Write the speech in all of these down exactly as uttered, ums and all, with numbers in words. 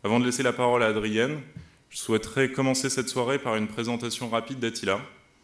Avant de laisser la parole à Adrienne, je souhaiterais commencer cette soirée par une présentation rapide d'Attila.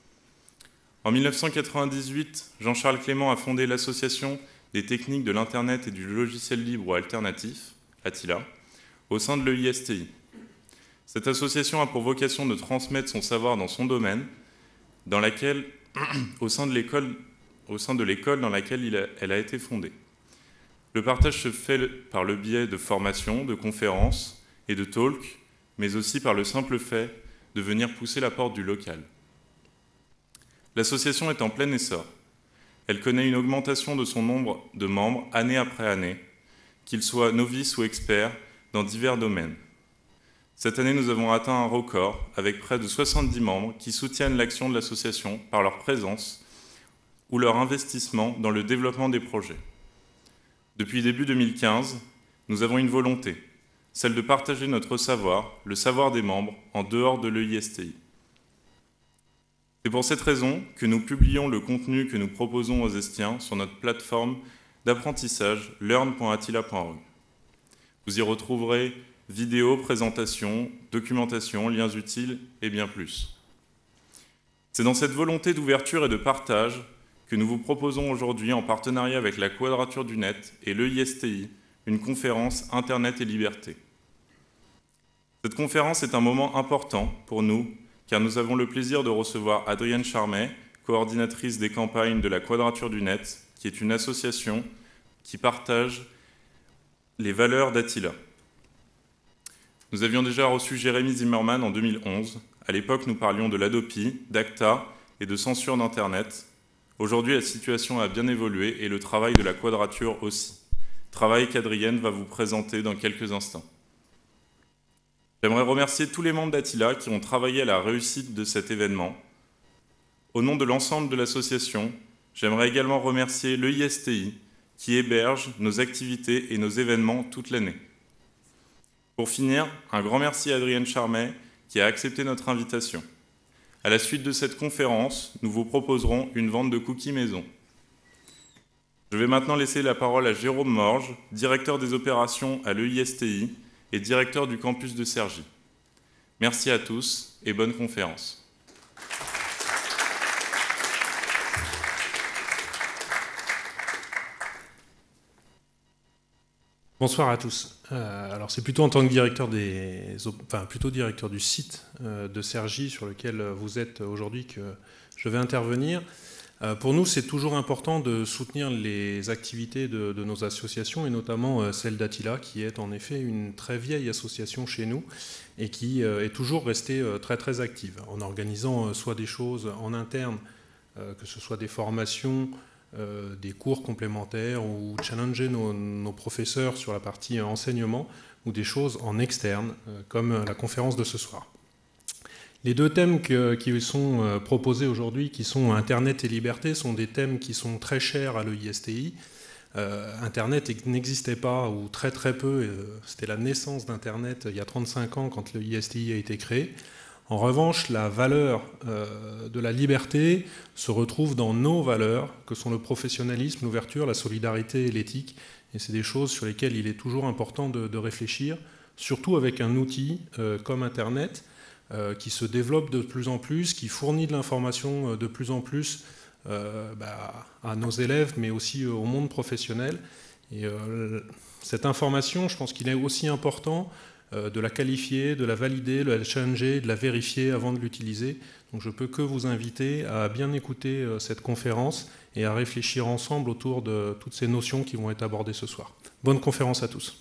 En mille neuf cent quatre-vingt-dix-huit, Jean-Charles Clément a fondé l'Association des techniques de l'Internet et du logiciel libre ou alternatif, Attila, au sein de l'E I S T I. Cette association a pour vocation de transmettre son savoir dans son domaine, dans laquelle, au sein de l'école, au sein de l'école dans laquelle il a, elle a été fondée. Le partage se fait par le biais de formations, de conférences et de talks, mais aussi par le simple fait de venir pousser la porte du local. L'association est en plein essor. Elle connaît une augmentation de son nombre de membres année après année, qu'ils soient novices ou experts dans divers domaines. Cette année, nous avons atteint un record avec près de soixante-dix membres qui soutiennent l'action de l'association par leur présence ou leur investissement dans le développement des projets. Depuis début deux mille quinze, nous avons une volonté, celle de partager notre savoir, le savoir des membres, en dehors de l'E I S T I. C'est pour cette raison que nous publions le contenu que nous proposons aux Estiens sur notre plateforme d'apprentissage learn point attila point org. Vous y retrouverez vidéos, présentations, documentation, liens utiles et bien plus. C'est dans cette volonté d'ouverture et de partage que nous vous proposons aujourd'hui, en partenariat avec la Quadrature du Net et l'E I S T I, une conférence Internet et Liberté. Cette conférence est un moment important pour nous, car nous avons le plaisir de recevoir Adrienne Charmet, coordinatrice des campagnes de la Quadrature du Net, qui est une association qui partage les valeurs d'Attila. Nous avions déjà reçu Jérémy Zimmerman en deux mille onze. À l'époque, nous parlions de l'Adopi, d'Acta et de censure d'Internet. Aujourd'hui, la situation a bien évolué et le travail de la Quadrature aussi. Travail qu'Adrienne va vous présenter dans quelques instants. J'aimerais remercier tous les membres d'Attila qui ont travaillé à la réussite de cet événement. Au nom de l'ensemble de l'association, j'aimerais également remercier l'E I S T I qui héberge nos activités et nos événements toute l'année. Pour finir, un grand merci à Adrienne Charmet qui a accepté notre invitation. À la suite de cette conférence, nous vous proposerons une vente de cookies maison. Je vais maintenant laisser la parole à Jérôme Morge, directeur des opérations à l'E I S T I et directeur du campus de Cergy. Merci à tous et bonne conférence. Bonsoir à tous. Euh, alors c'est plutôt en tant que directeur des, enfin plutôt directeur du site euh, de Cergy sur lequel vous êtes aujourd'hui que je vais intervenir. Euh, pour nous, c'est toujours important de soutenir les activités de, de nos associations et notamment euh, celle d'Attila, qui est en effet une très vieille association chez nous et qui euh, est toujours restée euh, très très active en organisant euh, soit des choses en interne, euh, que ce soit des formations, Euh, des cours complémentaires ou challenger nos, nos professeurs sur la partie enseignement ou des choses en externe, euh, comme la conférence de ce soir. Les deux thèmes que, qui sont euh, proposés aujourd'hui, qui sont Internet et liberté, sont des thèmes qui sont très chers à l'E I S T I. Euh, Internet n'existait pas, ou très très peu, euh, c'était la naissance d'Internet il y a trente-cinq ans quand l'E I S T I a été créé. En revanche, la valeur euh, de la liberté se retrouve dans nos valeurs, que sont le professionnalisme, l'ouverture, la solidarité et l'éthique. Et c'est des choses sur lesquelles il est toujours important de, de réfléchir, surtout avec un outil euh, comme Internet, euh, qui se développe de plus en plus, qui fournit de l'information de plus en plus euh, bah, à nos élèves, mais aussi au monde professionnel. Et euh, cette information, je pense qu'il est aussi important de la qualifier, de la valider, de la challenger, de la vérifier avant de l'utiliser. Donc je ne peux que vous inviter à bien écouter cette conférence et à réfléchir ensemble autour de toutes ces notions qui vont être abordées ce soir. Bonne conférence à tous.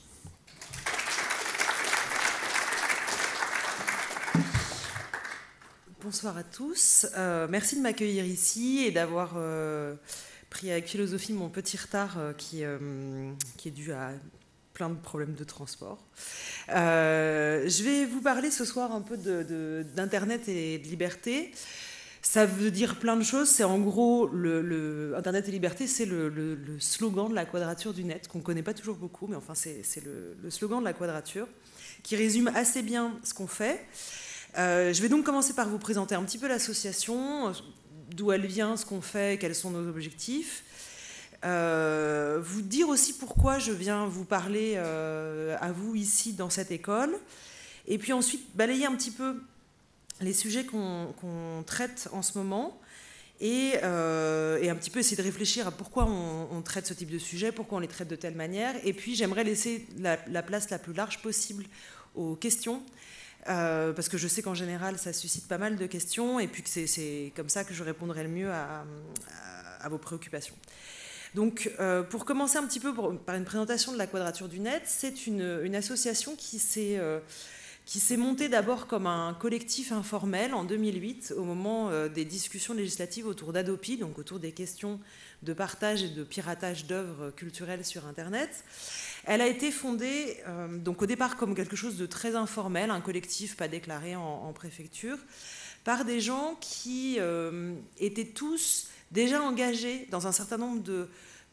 Bonsoir à tous. Euh, merci de m'accueillir ici et d'avoir euh, pris avec philosophie mon petit retard euh, qui, euh, qui est dû à plein de problèmes de transport. Euh, je vais vous parler ce soir un peu de, de, d'Internet et de liberté. Ça veut dire plein de choses. C'est en gros, le, le, Internet et liberté, c'est le, le, le slogan de la Quadrature du Net, qu'on ne connaît pas toujours beaucoup, mais enfin, c'est, c'est le, le slogan de la Quadrature, qui résume assez bien ce qu'on fait. Euh, je vais donc commencer par vous présenter un petit peu l'association, d'où elle vient, ce qu'on fait, quels sont nos objectifs. Euh, vous dire aussi pourquoi je viens vous parler euh, à vous ici dans cette école, et puis ensuite balayer un petit peu les sujets qu'on qu'on traite en ce moment, et, euh, et un petit peu essayer de réfléchir à pourquoi on, on traite ce type de sujet, pourquoi on les traite de telle manière, et puis j'aimerais laisser la, la place la plus large possible aux questions, euh, parce que je sais qu'en général ça suscite pas mal de questions, et puis que c'est comme ça que je répondrai le mieux à, à, à vos préoccupations. Donc, euh, pour commencer un petit peu pour, par une présentation de la Quadrature du Net, c'est une, une association qui s'est euh, qui s'est montée d'abord comme un collectif informel en deux mille huit, au moment euh, des discussions législatives autour d'Adopi, donc autour des questions de partage et de piratage d'œuvres culturelles sur Internet. Elle a été fondée, euh, donc au départ, comme quelque chose de très informel, un collectif pas déclaré en, en préfecture, par des gens qui euh, étaient tous déjà engagés dans un certain nombre de,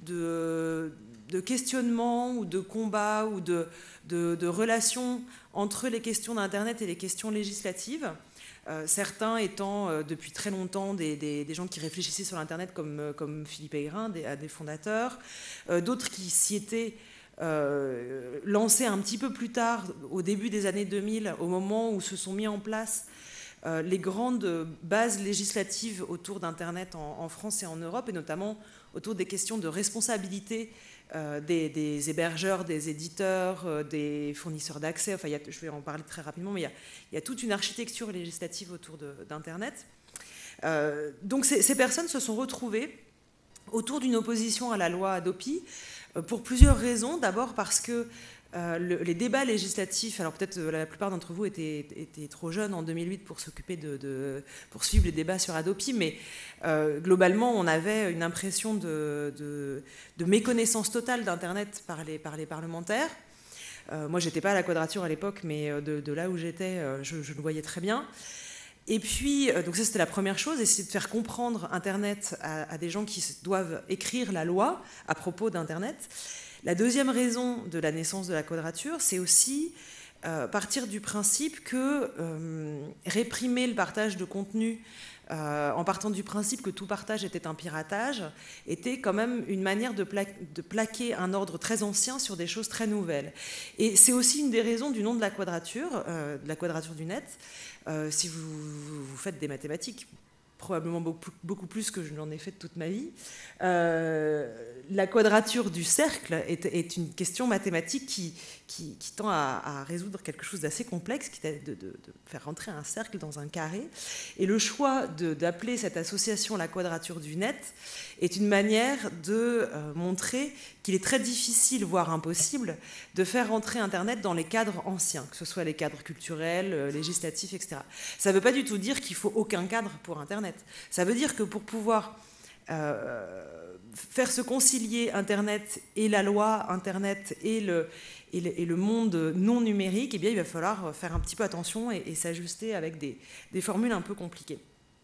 de, de questionnements ou de combats ou de, de, de relations entre les questions d'Internet et les questions législatives. Euh, certains étant euh, depuis très longtemps des, des, des gens qui réfléchissaient sur l'Internet comme, euh, comme Philippe Ayrin, des, des fondateurs, euh, d'autres qui s'y étaient euh, lancés un petit peu plus tard, au début des années deux mille, au moment où se sont mis en place Euh, les grandes bases législatives autour d'Internet en, en France et en Europe, et notamment autour des questions de responsabilité euh, des, des hébergeurs, des éditeurs, euh, des fournisseurs d'accès. Enfin, il y a, je vais en parler très rapidement, mais il y a, il y a toute une architecture législative autour d'Internet. Euh, donc ces, ces personnes se sont retrouvées autour d'une opposition à la loi Adopi euh, pour plusieurs raisons. D'abord parce que Euh, le, les débats législatifs, alors peut-être euh, la plupart d'entre vous étaient, étaient trop jeunes en deux mille huit pour s'occuper de, de pour suivre les débats sur Adopi, mais euh, globalement on avait une impression de, de, de méconnaissance totale d'Internet par les, par les parlementaires. Euh, moi j'étais pas à la Quadrature à l'époque, mais de, de là où j'étais, je, je le voyais très bien. Et puis, donc ça c'était la première chose, essayer de faire comprendre Internet à, à des gens qui doivent écrire la loi à propos d'Internet. La deuxième raison de la naissance de la Quadrature, c'est aussi euh, partir du principe que euh, réprimer le partage de contenu euh, en partant du principe que tout partage était un piratage était quand même une manière de, pla de plaquer un ordre très ancien sur des choses très nouvelles. Et c'est aussi une des raisons du nom de la Quadrature, euh, de la Quadrature du Net. Euh, si vous, vous faites des mathématiques, probablement beaucoup, beaucoup plus que je n'en ai fait de toute ma vie. Euh, la quadrature du cercle est, est une question mathématique qui, qui, qui tend à, à résoudre quelque chose d'assez complexe, qui est de, de, de faire rentrer un cercle dans un carré. Et le choix d'appeler cette association la Quadrature du Net est une manière de euh, montrer qu'il est très difficile, voire impossible, de faire rentrer Internet dans les cadres anciens, que ce soit les cadres culturels, euh, législatifs, et cetera. Ça ne veut pas du tout dire qu'il faut aucun cadre pour Internet. Ça veut dire que pour pouvoir euh, faire se concilier Internet et la loi, Internet et le, et le, et le monde non numérique, eh bien, il va falloir faire un petit peu attention et, et s'ajuster avec des, des formules un peu compliquées.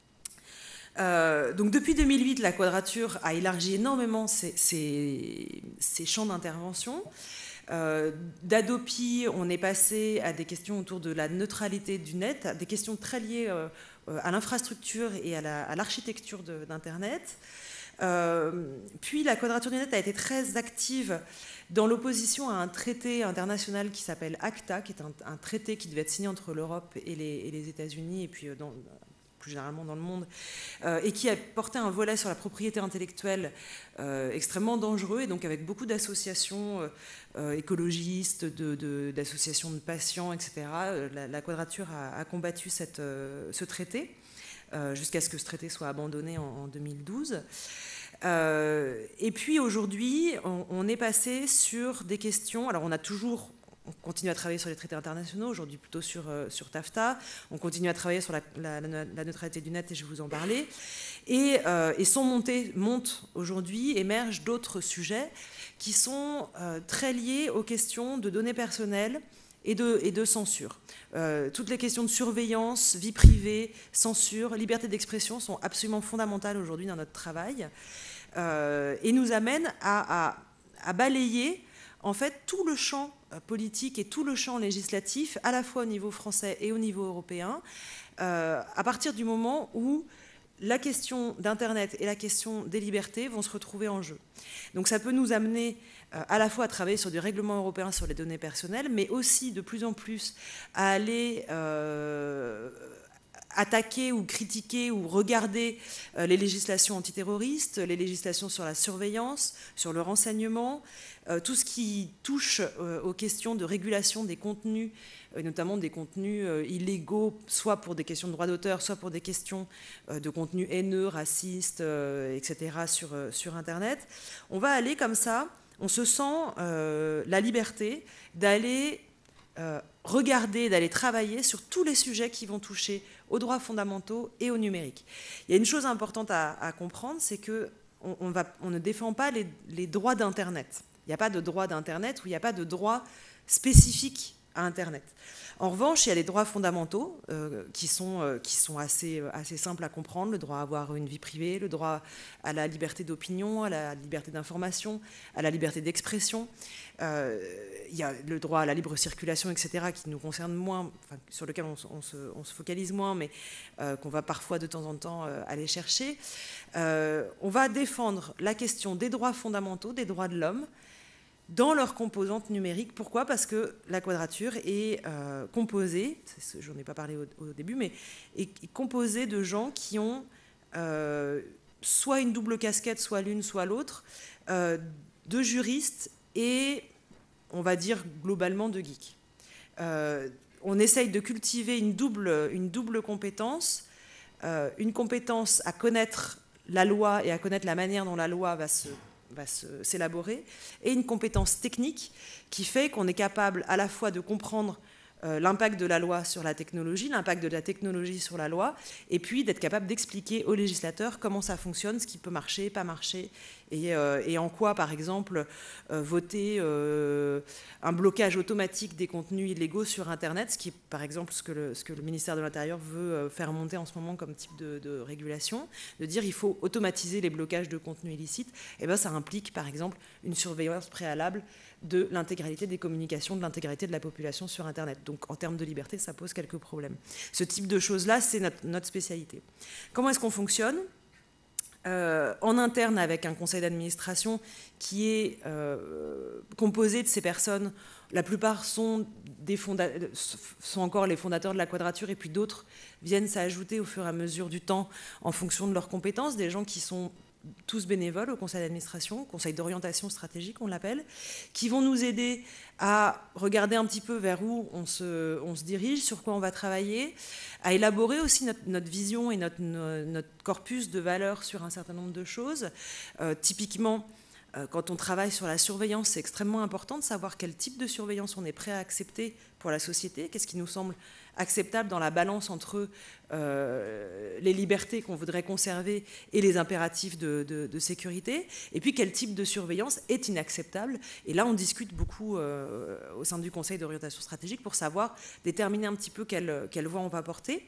Euh, donc depuis deux mille huit, la Quadrature a élargi énormément ses, ses, ses champs d'intervention. Euh, D'Adopi, on est passé à des questions autour de la neutralité du net, à des questions très liées euh, à l'infrastructure et à l'architecture la, d'Internet. Euh, puis la Quadrature du Net a été très active dans l'opposition à un traité international qui s'appelle ACTA, qui est un, un traité qui devait être signé entre l'Europe et les, et les États-Unis, et puis dans, plus généralement dans le monde, euh, et qui a porté un volet sur la propriété intellectuelle euh, extrêmement dangereux, et donc avec beaucoup d'associations euh, écologistes, d'associations de, de, de patients, et cetera. La, la Quadrature a, a combattu cette, euh, ce traité, euh, jusqu'à ce que ce traité soit abandonné en, en deux mille douze. Euh, et puis aujourd'hui, on, on est passé sur des questions, alors on a toujours... On continue à travailler sur les traités internationaux, aujourd'hui plutôt sur, euh, sur TAFTA. On continue à travailler sur la, la, la neutralité du net, et je vais vous en parler. Et, euh, et sont montés, montent aujourd'hui, émergent d'autres sujets qui sont euh, très liés aux questions de données personnelles et de, et de censure. Euh, toutes les questions de surveillance, vie privée, censure, liberté d'expression sont absolument fondamentales aujourd'hui dans notre travail euh, et nous amènent à, à, à balayer en fait tout le champ politique et tout le champ législatif, à la fois au niveau français et au niveau européen, euh, à partir du moment où la question d'Internet et la question des libertés vont se retrouver en jeu. Donc ça peut nous amener euh, à la fois à travailler sur du règlement européen sur les données personnelles, mais aussi de plus en plus à aller euh, attaquer ou critiquer ou regarder euh, les législations antiterroristes, les législations sur la surveillance, sur le renseignement, euh, tout ce qui touche euh, aux questions de régulation des contenus, euh, notamment des contenus euh, illégaux, soit pour des questions de droit d'auteur, soit pour des questions euh, de contenus haineux, racistes, euh, et cetera sur, euh, sur Internet. On va aller comme ça, on se sent euh, la liberté d'aller euh, regarder, d'aller travailler sur tous les sujets qui vont toucher aux droits fondamentaux et au numérique. Il y a une chose importante à, à comprendre, c'est qu'on on va, on ne défend pas les, les droits d'Internet. Il n'y a pas de droit d'Internet ou il n'y a pas de droit spécifique à Internet. En revanche, il y a les droits fondamentaux euh, qui sont, euh, qui sont assez, euh, assez simples à comprendre, le droit à avoir une vie privée, le droit à la liberté d'opinion, à la liberté d'information, à la liberté d'expression. Euh, il y a le droit à la libre circulation, et cetera, qui nous concerne moins, enfin, sur lequel on, on, se, on se focalise moins, mais euh, qu'on va parfois de temps en temps euh, aller chercher. Euh, on va défendre la question des droits fondamentaux, des droits de l'homme, dans leur composante numérique. Pourquoi ? Parce que la Quadrature est euh, composée, je n'en ai pas parlé au, au début, mais est composée de gens qui ont euh, soit une double casquette, soit l'une, soit l'autre, euh, de juristes et, on va dire, globalement de geeks. Euh, on essaye de cultiver une double, une double compétence, euh, une compétence à connaître la loi et à connaître la manière dont la loi va se va s'élaborer, et une compétence technique qui fait qu'on est capable à la fois de comprendre euh, l'impact de la loi sur la technologie, l'impact de la technologie sur la loi, et puis d'être capable d'expliquer aux législateurs comment ça fonctionne, ce qui peut marcher, pas marcher, et, euh, et en quoi, par exemple, euh, voter euh, un blocage automatique des contenus illégaux sur Internet, ce qui est, par exemple, ce que le, ce que le ministère de l'Intérieur veut faire monter en ce moment comme type de, de régulation, de dire il faut automatiser les blocages de contenus illicites, et bien ça implique, par exemple, une surveillance préalable de l'intégralité des communications, de l'intégralité de la population sur Internet. Donc, en termes de liberté, ça pose quelques problèmes. Ce type de choses-là, c'est notre, notre spécialité. Comment est-ce qu'on fonctionne ? Euh, en interne, avec un conseil d'administration qui est euh, composé de ces personnes. La plupart sont, des fonda- sont encore les fondateurs de la Quadrature, et puis d'autres viennent s'ajouter au fur et à mesure du temps en fonction de leurs compétences, des gens qui sont tous bénévoles au conseil d'administration, conseil d'orientation stratégique on l'appelle, qui vont nous aider à regarder un petit peu vers où on se, on se dirige, sur quoi on va travailler, à élaborer aussi notre, notre vision et notre, notre corpus de valeurs sur un certain nombre de choses. Euh, typiquement, euh, quand on travaille sur la surveillance, c'est extrêmement important de savoir quel type de surveillance on est prêt à accepter pour la société, qu'est-ce qui nous semble acceptable dans la balance entre euh, les libertés qu'on voudrait conserver et les impératifs de, de, de sécurité, et puis quel type de surveillance est inacceptable. Et là, on discute beaucoup euh, au sein du Conseil d'orientation stratégique pour savoir déterminer un petit peu quelle, quelle voie on va porter.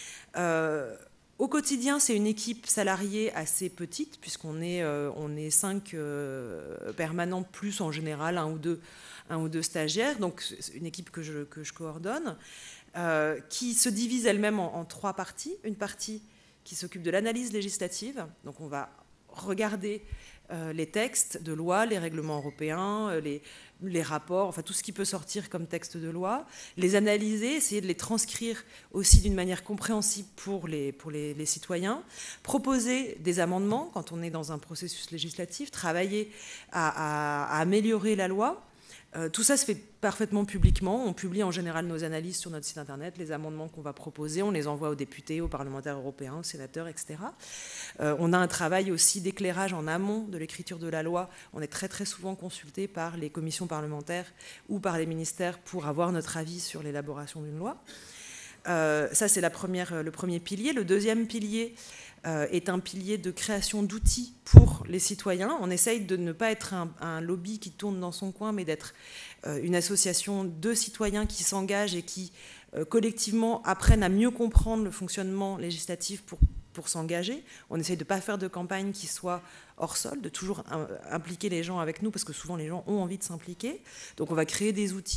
Euh, Au quotidien, c'est une équipe salariée assez petite, puisqu'on est, euh, on est cinq euh, permanents, plus en général un ou deux, un ou deux stagiaires, donc c'est une équipe que je, que je coordonne, euh, qui se divise elle-même en, en trois parties. Une partie qui s'occupe de l'analyse législative, donc on va regarder euh, les textes de loi, les règlements européens, euh, les, les rapports, enfin tout ce qui peut sortir comme texte de loi, les analyser, essayer de les transcrire aussi d'une manière compréhensible pour les, pour les, les citoyens, proposer des amendements quand on est dans un processus législatif, travailler à, à, à améliorer la loi. Euh, tout ça se fait parfaitement publiquement. On publie en général nos analyses sur notre site internet, les amendements qu'on va proposer, on les envoie aux députés, aux parlementaires européens, aux sénateurs, et cetera. Euh, on a un travail aussi d'éclairage en amont de l'écriture de la loi. On est très très souvent consulté par les commissions parlementaires ou par les ministères pour avoir notre avis sur l'élaboration d'une loi. Euh, ça, c'est la première, le premier pilier. Le deuxième pilier euh, est un pilier de création d'outils pour les citoyens. On essaye de ne pas être un, un lobby qui tourne dans son coin, mais d'être euh, une association de citoyens qui s'engagent et qui, euh, collectivement, apprennent à mieux comprendre le fonctionnement législatif pour, pour s'engager. On essaye de ne pas faire de campagne qui soit hors sol, de toujours impliquer les gens avec nous, parce que souvent, les gens ont envie de s'impliquer. Donc, on va créer des outils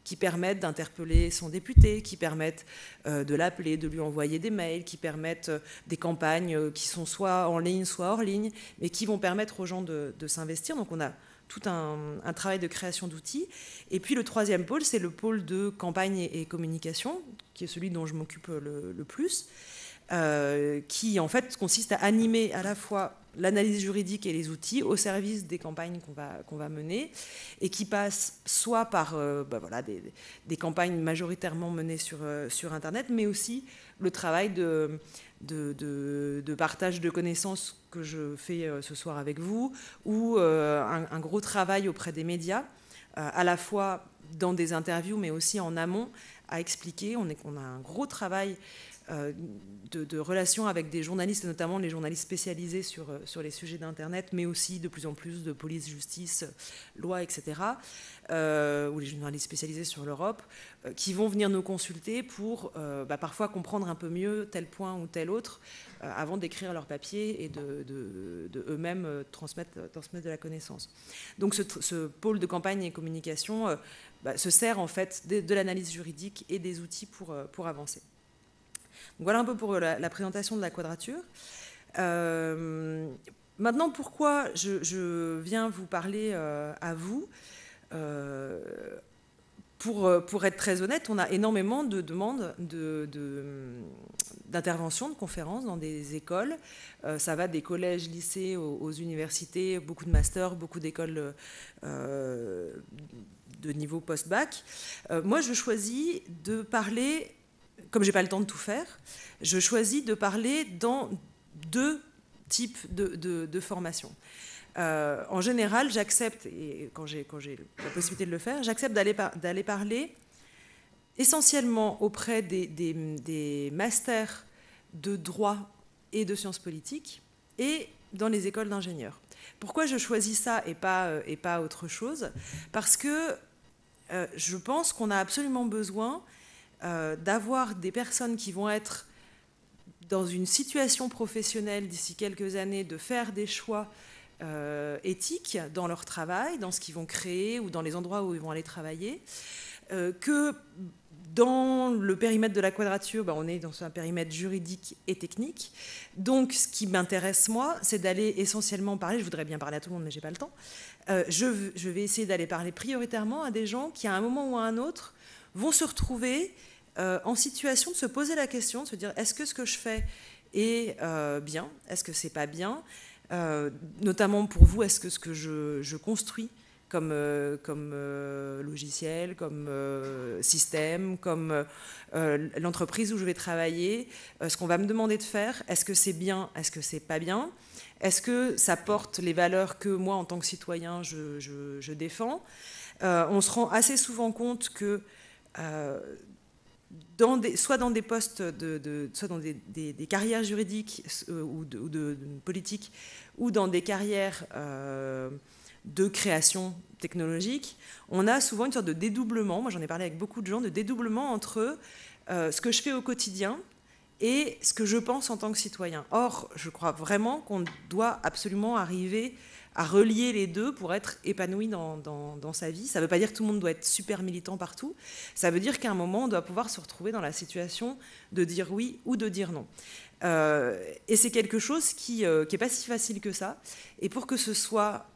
qui permettent d'interpeller son député, qui permettent euh, de l'appeler, de lui envoyer des mails, qui permettent euh, des campagnes euh, qui sont soit en ligne, soit hors ligne, mais qui vont permettre aux gens de, de s'investir. Donc on a tout un, un travail de création d'outils. Et puis le troisième pôle, c'est le pôle de campagne et, et communication, qui est celui dont je m'occupe le, le plus, euh, qui en fait consiste à animer à la fois l'analyse juridique et les outils au service des campagnes qu'on va, qu'on va mener, et qui passe soit par euh, bah voilà, des, des campagnes majoritairement menées sur, euh, sur Internet, mais aussi le travail de, de, de, de partage de connaissances que je fais euh, ce soir avec vous, ou euh, un, un gros travail auprès des médias, euh, à la fois dans des interviews, mais aussi en amont, à expliquer. On, est, on a un gros travail euh, de, de relations avec des journalistes, notamment les journalistes spécialisés sur, sur les sujets d'Internet, mais aussi de plus en plus de police, justice, loi, et cetera, euh, ou les journalistes spécialisés sur l'Europe, euh, qui vont venir nous consulter pour euh, bah, parfois comprendre un peu mieux tel point ou tel autre, euh, avant d'écrire leur papier et de, de, de eux-mêmes euh, transmettre, transmettre de la connaissance. Donc ce, ce pôle de campagne et communication euh, bah, se sert en fait de, de l'analyse juridique et des outils pour, pour avancer. Donc voilà un peu pour la, la présentation de la quadrature. Euh, maintenant, pourquoi je, je viens vous parler euh, à vous euh, pour, pour être très honnête, on a énormément de demandes de, de, d'intervention, de conférences dans des écoles. Euh, ça va des collèges, lycées, aux, aux universités, beaucoup de masters, beaucoup d'écoles euh, de niveau post-bac. Euh, moi, je choisis de parler... Comme je n'ai pas le temps de tout faire, je choisis de parler dans deux types de, de, de formations. Euh, en général, j'accepte, et quand j'ai, quand j'ai la possibilité de le faire, j'accepte d'aller, par, d'aller parler essentiellement auprès des, des, des masters de droit et de sciences politiques et dans les écoles d'ingénieurs. Pourquoi je choisis ça et pas, et pas autre chose ? Parce que euh, je pense qu'on a absolument besoin Euh, d'avoir des personnes qui vont être dans une situation professionnelle d'ici quelques années, de faire des choix euh, éthiques dans leur travail, dans ce qu'ils vont créer ou dans les endroits où ils vont aller travailler, euh, que dans le périmètre de la quadrature, ben, on est dans un périmètre juridique et technique. Donc ce qui m'intéresse moi, c'est d'aller essentiellement parler, je voudrais bien parler à tout le monde mais j'ai pas le temps, euh, je, je vais essayer d'aller parler prioritairement à des gens qui à un moment ou à un autre vont se retrouver euh, en situation de se poser la question, de se dire est-ce que ce que je fais est euh, bien, est-ce que c'est pas bien, euh, notamment pour vous, est-ce que ce que je, je construis comme, euh, comme euh, logiciel, comme euh, système, comme euh, l'entreprise où je vais travailler, euh, ce qu'on va me demander de faire, est-ce que c'est bien, est-ce que c'est pas bien, est-ce que ça porte les valeurs que moi en tant que citoyen je, je, je défends. Euh, on se rend assez souvent compte que Euh, dans des, soit dans des postes, de, de, soit dans des, des, des carrières juridiques euh, ou, de, ou de, de politiques, ou dans des carrières euh, de création technologique, on a souvent une sorte de dédoublement, moi j'en ai parlé avec beaucoup de gens, de dédoublement entre euh, ce que je fais au quotidien et ce que je pense en tant que citoyen. Or, je crois vraiment qu'on doit absolument arriver à relier les deux pour être épanoui dans, dans, dans sa vie. Ça ne veut pas dire que tout le monde doit être super militant partout. Ça veut dire qu'à un moment, on doit pouvoir se retrouver dans la situation de dire oui ou de dire non. Euh, et c'est quelque chose qui n'est euh, pas si facile que ça. Et pour que ce soit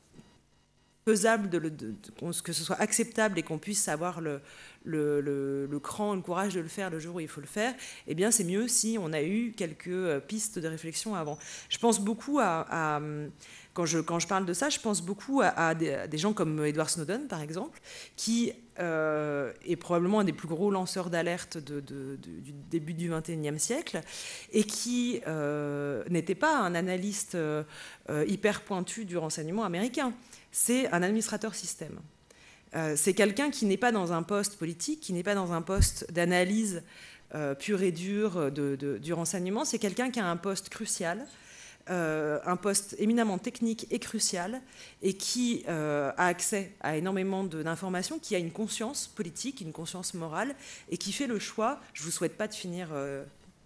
faisable, de, de, de, que ce soit acceptable et qu'on puisse avoir le, le, le, le cran, le courage de le faire le jour où il faut le faire, eh bien c'est mieux si on a eu quelques pistes de réflexion avant. Je pense beaucoup à... à Quand je, quand je parle de ça, je pense beaucoup à, à, des, à des gens comme Edward Snowden, par exemple, qui euh, est probablement un des plus gros lanceurs d'alerte de, de, de, du début du vingt et unième siècle, et qui euh, n'était pas un analyste euh, hyper pointu du renseignement américain. C'est un administrateur système. Euh, c'est quelqu'un qui n'est pas dans un poste politique, qui n'est pas dans un poste d'analyse euh, pure et dure de, de, du renseignement. C'est quelqu'un qui a un poste crucial, Euh, un poste éminemment technique et crucial, et qui euh, a accès à énormément de, d'informations, qui a une conscience politique, une conscience morale, et qui fait le choix, je ne vous souhaite pas de finir euh,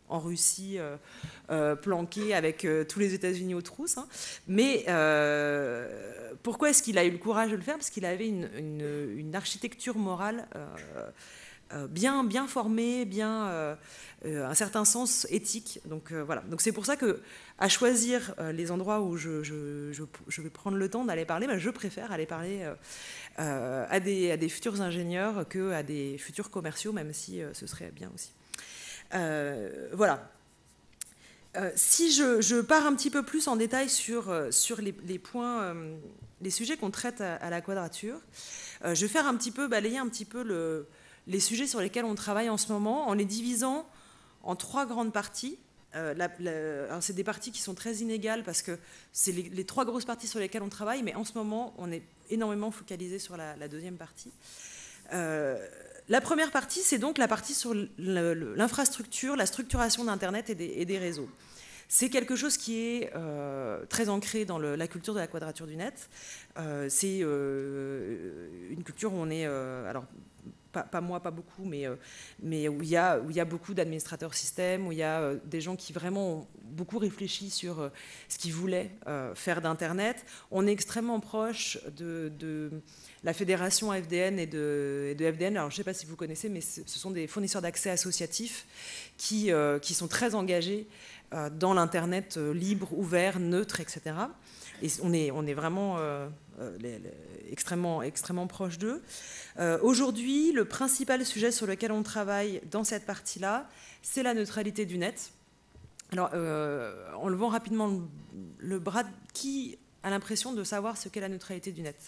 en Russie, euh, euh, planqué avec euh, tous les États-Unis aux trousses. Hein. Mais euh, pourquoi est-ce qu'il a eu le courage de le faire? Parce qu'il avait une, une, une architecture morale euh, euh, bien, bien formée, bien, euh, euh, un certain sens éthique. Donc euh, voilà. Donc c'est pour ça que, à choisir euh, les endroits où je, je, je, je vais prendre le temps d'aller parler, ben, je préfère aller parler euh, euh, à, des, à des futurs ingénieurs qu'à des futurs commerciaux, même si euh, ce serait bien aussi. Euh, voilà. Euh, si je, je pars un petit peu plus en détail sur, sur les, les points, euh, les sujets qu'on traite à, à la Quadrature, euh, je vais faire un petit peu, balayer un petit peu le, les sujets sur lesquels on travaille en ce moment, en les divisant en trois grandes parties. Euh, la, la, c'est des parties qui sont très inégales parce que c'est les, les trois grosses parties sur lesquelles on travaille, mais en ce moment, on est énormément focalisé sur la, la deuxième partie. Euh, La première partie, c'est donc la partie sur l'infrastructure, la structuration d'Internet et des, et des réseaux. C'est quelque chose qui est euh, très ancré dans le, la culture de la Quadrature du Net. Euh, c'est euh, une culture où on est... Euh, alors, pas, pas moi, pas beaucoup, mais, euh, mais où il y a, où il y a beaucoup d'administrateurs système, où il y a euh, des gens qui vraiment ont beaucoup réfléchi sur euh, ce qu'ils voulaient euh, faire d'Internet. On est extrêmement proche de... de la fédération F D N et de, et de F D N, alors je ne sais pas si vous connaissez, mais ce sont des fournisseurs d'accès associatifs qui, euh, qui sont très engagés euh, dans l'Internet euh, libre, ouvert, neutre, et cetera. Et on est, on est vraiment euh, les, les, extrêmement, extrêmement proche d'eux. Euh, Aujourd'hui, le principal sujet sur lequel on travaille dans cette partie-là, c'est la neutralité du net. Alors, euh, en levant rapidement le, le bras, qui a l'impression de savoir ce qu'est la neutralité du net ?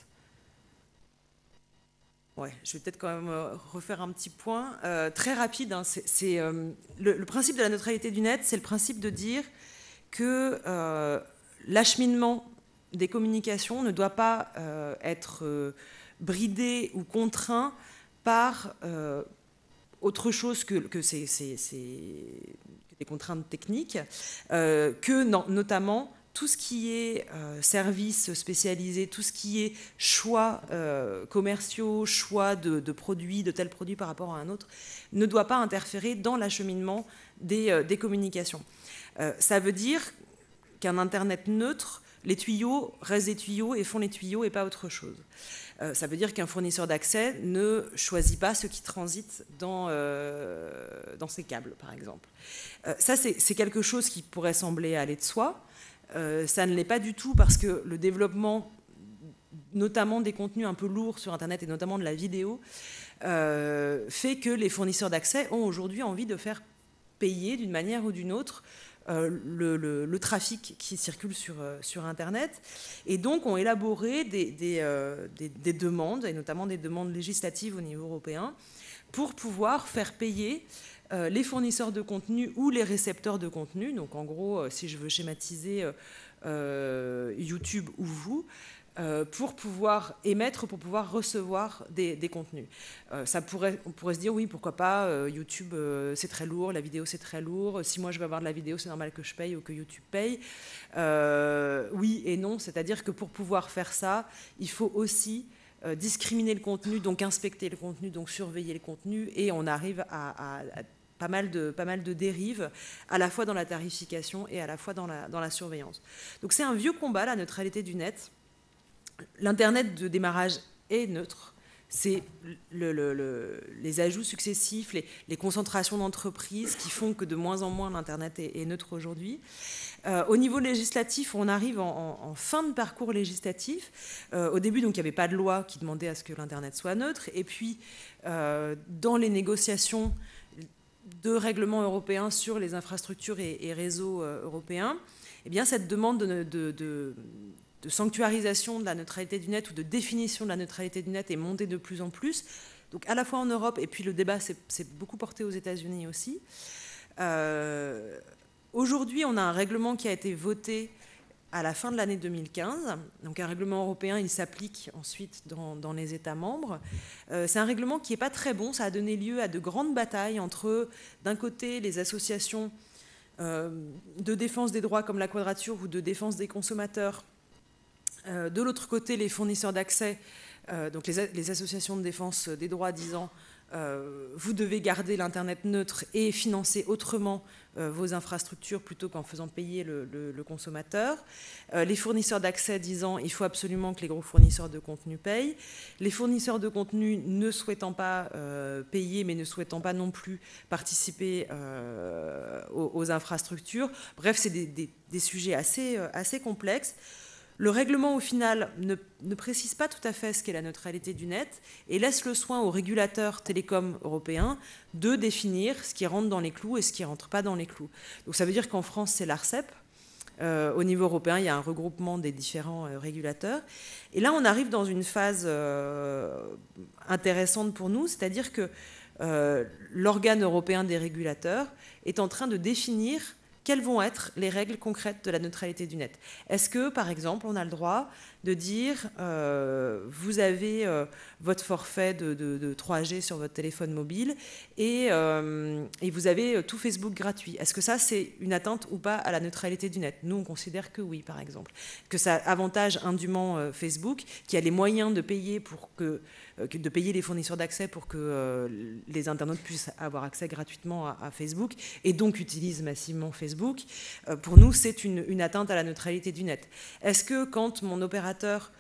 Ouais, je vais peut-être quand même refaire un petit point. Euh, très rapide, hein, c'est, c'est, euh, le, le principe de la neutralité du net, c'est le principe de dire que euh, l'acheminement des communications ne doit pas euh, être euh, bridé ou contraint par euh, autre chose que, que ces, ces, ces, des contraintes techniques, euh, que non, notamment... tout ce qui est euh, services spécialisés, tout ce qui est choix euh, commerciaux, choix de, de produits, de tels produits par rapport à un autre, ne doit pas interférer dans l'acheminement des, euh, des communications. Euh, ça veut dire qu'un Internet neutre, les tuyaux restent des tuyaux et font les tuyaux et pas autre chose. Euh, ça veut dire qu'un fournisseur d'accès ne choisit pas ce qui transite dans, euh, dans ses câbles, par exemple. Euh, ça, c'est, c'est quelque chose qui pourrait sembler aller de soi. Euh, ça ne l'est pas du tout parce que le développement, notamment des contenus un peu lourds sur Internet et notamment de la vidéo, euh, fait que les fournisseurs d'accès ont aujourd'hui envie de faire payer d'une manière ou d'une autre euh, le, le, le trafic qui circule sur, euh, sur Internet, et donc ont élaboré des, des, euh, des, des demandes, et notamment des demandes législatives au niveau européen, pour pouvoir faire payer Euh, les fournisseurs de contenu ou les récepteurs de contenu. Donc en gros, euh, si je veux schématiser euh, euh, YouTube ou vous, euh, pour pouvoir émettre, pour pouvoir recevoir des, des contenus. Euh, ça pourrait, on pourrait se dire, oui, pourquoi pas, euh, YouTube euh, c'est très lourd, la vidéo c'est très lourd, si moi je veux avoir de la vidéo, c'est normal que je paye ou que YouTube paye. Euh, oui et non, c'est-à-dire que pour pouvoir faire ça, il faut aussi euh, discriminer le contenu, donc inspecter le contenu, donc surveiller le contenu, et on arrive à, à, à Pas mal, de, pas mal de dérives, à la fois dans la tarification et à la fois dans la, dans la surveillance. Donc c'est un vieux combat, la neutralité du net. L'Internet de démarrage est neutre. C'est le, le, le, les ajouts successifs, les, les concentrations d'entreprises qui font que de moins en moins l'Internet est, est neutre aujourd'hui. Euh, au niveau législatif, on arrive en, en, en fin de parcours législatif. Euh, au début, donc, il n'y avait pas de loi qui demandait à ce que l'Internet soit neutre. Et puis, euh, dans les négociations de règlements européens sur les infrastructures et, et réseaux euh, européens, eh bien, cette demande de, de, de, de sanctuarisation de la neutralité du net ou de définition de la neutralité du net est montée de plus en plus. Donc à la fois en Europe, et puis le débat s'est beaucoup porté aux États-Unis aussi. Euh, Aujourd'hui, on a un règlement qui a été voté à la fin de l'année deux mille quinze. Donc un règlement européen, il s'applique ensuite dans, dans les États membres. Euh, c'est un règlement qui n'est pas très bon. Ça a donné lieu à de grandes batailles entre, d'un côté, les associations euh, de défense des droits comme la Quadrature ou de défense des consommateurs. Euh, de l'autre côté, les fournisseurs d'accès, euh, donc les, les associations de défense des droits disant euh, vous devez garder l'Internet neutre et financer autrement euh, vos infrastructures plutôt qu'en faisant payer le, le, le consommateur. Euh, les fournisseurs d'accès disant il faut absolument que les gros fournisseurs de contenu payent. Les fournisseurs de contenu ne souhaitant pas euh, payer mais ne souhaitant pas non plus participer euh, aux, aux infrastructures. Bref, c'est des, des, des sujets assez, assez complexes. Le règlement, au final, ne, ne précise pas tout à fait ce qu'est la neutralité du net et laisse le soin aux régulateurs télécoms européens de définir ce qui rentre dans les clous et ce qui ne rentre pas dans les clous. Donc ça veut dire qu'en France, c'est l'ARCEP. Euh, au niveau européen, il y a un regroupement des différents euh, régulateurs. Et là, on arrive dans une phase euh, intéressante pour nous, c'est-à-dire que euh, l'organe européen des régulateurs est en train de définir quelles vont être les règles concrètes de la neutralité du net. Est-ce que, par exemple, on a le droit de dire euh, vous avez euh, votre forfait de, de, de trois G sur votre téléphone mobile et, euh, et vous avez tout Facebook gratuit. Est-ce que ça, c'est une atteinte ou pas à la neutralité du net? Nous, on considère que oui, par exemple. Que ça avantage indûment euh, Facebook, qui a les moyens de payer, pour que, euh, de payer les fournisseurs d'accès pour que euh, les internautes puissent avoir accès gratuitement à, à Facebook et donc utilisent massivement Facebook. Euh, pour nous, c'est une, une atteinte à la neutralité du net. Est-ce que quand mon opérateur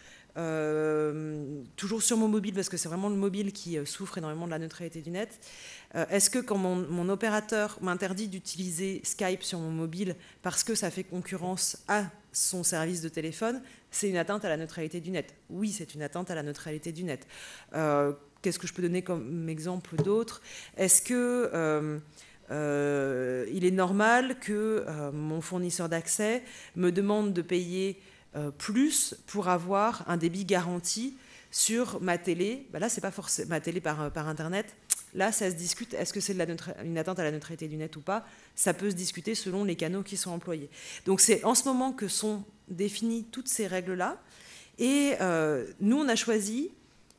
Euh, toujours sur mon mobile, parce que c'est vraiment le mobile qui euh, souffre énormément de la neutralité du net. Euh, est-ce que quand mon, mon opérateur m'interdit d'utiliser Skype sur mon mobile parce que ça fait concurrence à son service de téléphone, c'est une atteinte à la neutralité du net? Oui, c'est une atteinte à la neutralité du net. Euh, qu'est-ce que je peux donner comme exemple d'autre? Est-ce que euh, euh, il est normal que euh, mon fournisseur d'accès me demande de payer Euh, plus pour avoir un débit garanti sur ma télé? Ben là, c'est pas forcément ma télé par, par Internet. Là, ça se discute. Est-ce que c'est de la neutra- une atteinte à la neutralité du net ou pas? Ça peut se discuter selon les canaux qui sont employés. Donc, c'est en ce moment que sont définies toutes ces règles-là. Et euh, nous, on a choisi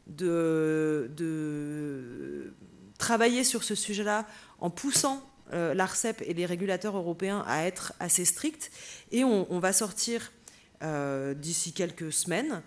de, de travailler sur ce sujet-là en poussant euh, l'ARCEP et les régulateurs européens à être assez stricts. Et on, on va sortir Euh, d'ici quelques semaines,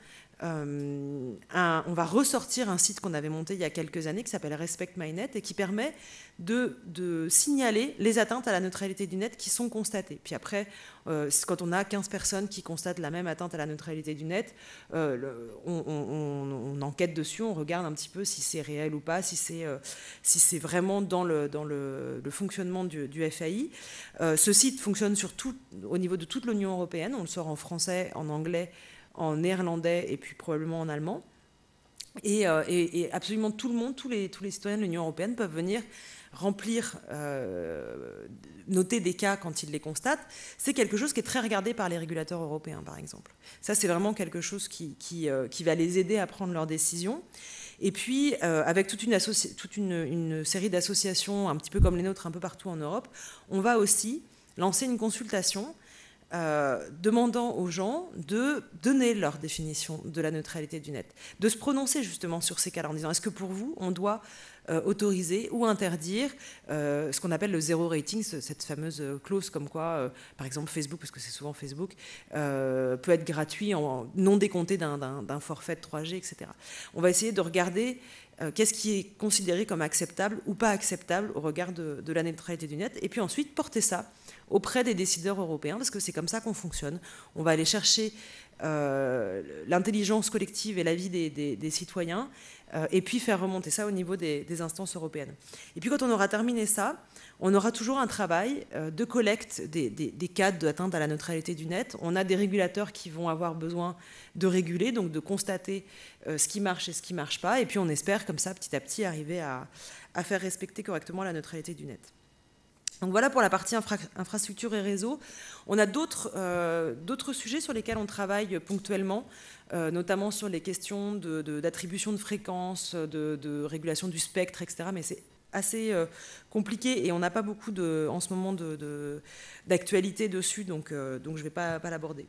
euh, un, on va ressortir un site qu'on avait monté il y a quelques années qui s'appelle Respect My Net et qui permet de, de signaler les atteintes à la neutralité du net qui sont constatées. Puis après, euh, quand on a quinze personnes qui constatent la même atteinte à la neutralité du net, euh, le, on, on, on enquête dessus, on regarde un petit peu si c'est réel ou pas, si c'est euh, si c'est vraiment dans le, dans le, le fonctionnement du, du F A I. Euh, ce site fonctionne sur tout, au niveau de toute l'Union européenne. On le sort en français, en anglais, en néerlandais et puis probablement en allemand. Et, euh, et, et absolument tout le monde, tous les, tous les citoyens de l'Union européenne peuvent venir remplir, euh, noter des cas quand ils les constatent. C'est quelque chose qui est très regardé par les régulateurs européens, par exemple. Ça, c'est vraiment quelque chose qui, qui, euh, qui va les aider à prendre leurs décisions. Et puis, euh, avec toute, une, associ- toute une, une série d'associations, un petit peu comme les nôtres, un peu partout en Europe, on va aussi lancer une consultation Euh, demandant aux gens de donner leur définition de la neutralité du net, de se prononcer justement sur ces cas-là en disant est-ce que pour vous, on doit euh, autoriser ou interdire euh, ce qu'on appelle le zéro rating, cette fameuse clause comme quoi, euh, par exemple Facebook, parce que c'est souvent Facebook, euh, peut être gratuit, en, non décompté d'un, d'un, d'un forfait de trois G, et cetera. On va essayer de regarder euh, qu'est-ce qui est considéré comme acceptable ou pas acceptable au regard de, de la neutralité du net, et puis ensuite porter ça auprès des décideurs européens, parce que c'est comme ça qu'on fonctionne. On va aller chercher euh, l'intelligence collective et l'avis des, des, des citoyens, euh, et puis faire remonter ça au niveau des, des instances européennes. Et puis quand on aura terminé ça, on aura toujours un travail euh, de collecte des, des, des cas d'atteinte à la neutralité du net. On a des régulateurs qui vont avoir besoin de réguler, donc de constater euh, ce qui marche et ce qui ne marche pas, et puis on espère comme ça, petit à petit, arriver à, à faire respecter correctement la neutralité du net. Donc voilà pour la partie infra- infrastructure et réseau. On a d'autres, euh, d'autres sujets sur lesquels on travaille ponctuellement, euh, notamment sur les questions de, de, d'attribution de fréquences, de, de régulation du spectre, et cetera. Mais c'est assez euh, compliqué et on n'a pas beaucoup de, en ce moment de, de, d'actualité dessus, donc, euh, donc je ne vais pas, pas l'aborder.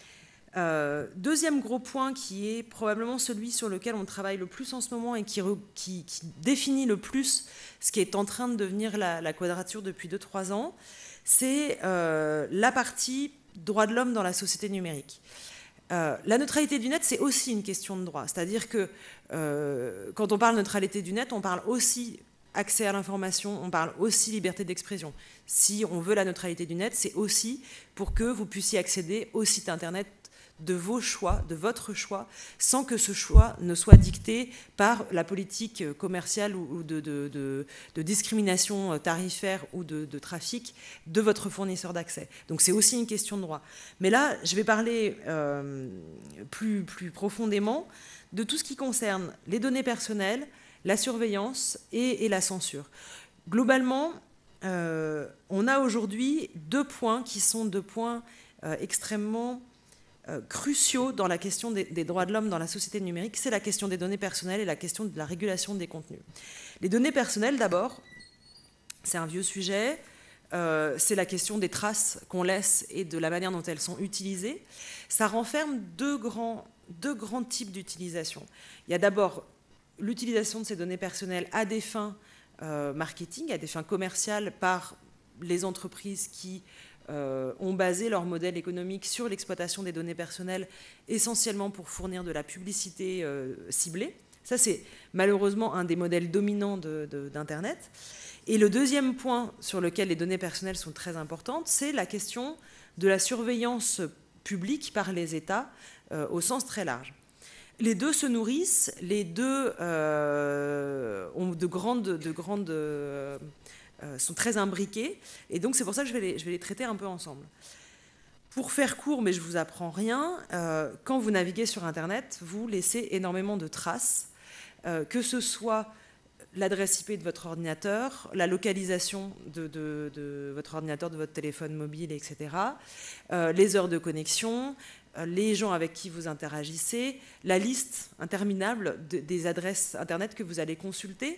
Euh, deuxième gros point qui est probablement celui sur lequel on travaille le plus en ce moment et qui, re, qui, qui définit le plus ce qui est en train de devenir la, la quadrature depuis deux trois ans, c'est euh, la partie droits de l'homme dans la société numérique. Euh, la neutralité du net, c'est aussi une question de droit. C'est-à-dire que euh, quand on parle neutralité du net, on parle aussi accès à l'information, on parle aussi liberté d'expression. Si on veut la neutralité du net, c'est aussi pour que vous puissiez accéder au site internet de vos choix, de votre choix, sans que ce choix ne soit dicté par la politique commerciale ou de, de, de, de discrimination tarifaire ou de, de trafic de votre fournisseur d'accès. Donc c'est aussi une question de droit. Mais là, je vais parler euh, plus, plus profondément de tout ce qui concerne les données personnelles, la surveillance et, et la censure. Globalement, euh, on a aujourd'hui deux points qui sont deux points euh, extrêmement Euh, cruciaux dans la question des, des droits de l'homme dans la société numérique, c'est la question des données personnelles et la question de la régulation des contenus. Les données personnelles, d'abord, c'est un vieux sujet, euh, c'est la question des traces qu'on laisse et de la manière dont elles sont utilisées. Ça renferme deux grands, deux grands types d'utilisation. Il y a d'abord l'utilisation de ces données personnelles à des fins euh, marketing, à des fins commerciales par les entreprises qui Euh, ont basé leur modèle économique sur l'exploitation des données personnelles, essentiellement pour fournir de la publicité euh, ciblée. Ça, c'est malheureusement un des modèles dominants de, de, d'Internet. Et le deuxième point sur lequel les données personnelles sont très importantes, c'est la question de la surveillance publique par les États euh, au sens très large. Les deux se nourrissent, les deux euh, ont de grandes... De grandes euh, sont très imbriqués, et donc c'est pour ça que je vais, les, je vais les traiter un peu ensemble. Pour faire court, mais je ne vous apprends rien, euh, quand vous naviguez sur Internet, vous laissez énormément de traces, euh, que ce soit l'adresse I P de votre ordinateur, la localisation de, de, de votre ordinateur, de votre téléphone mobile, et cetera, euh, les heures de connexion, euh, les gens avec qui vous interagissez, la liste interminable de, des adresses Internet que vous allez consulter,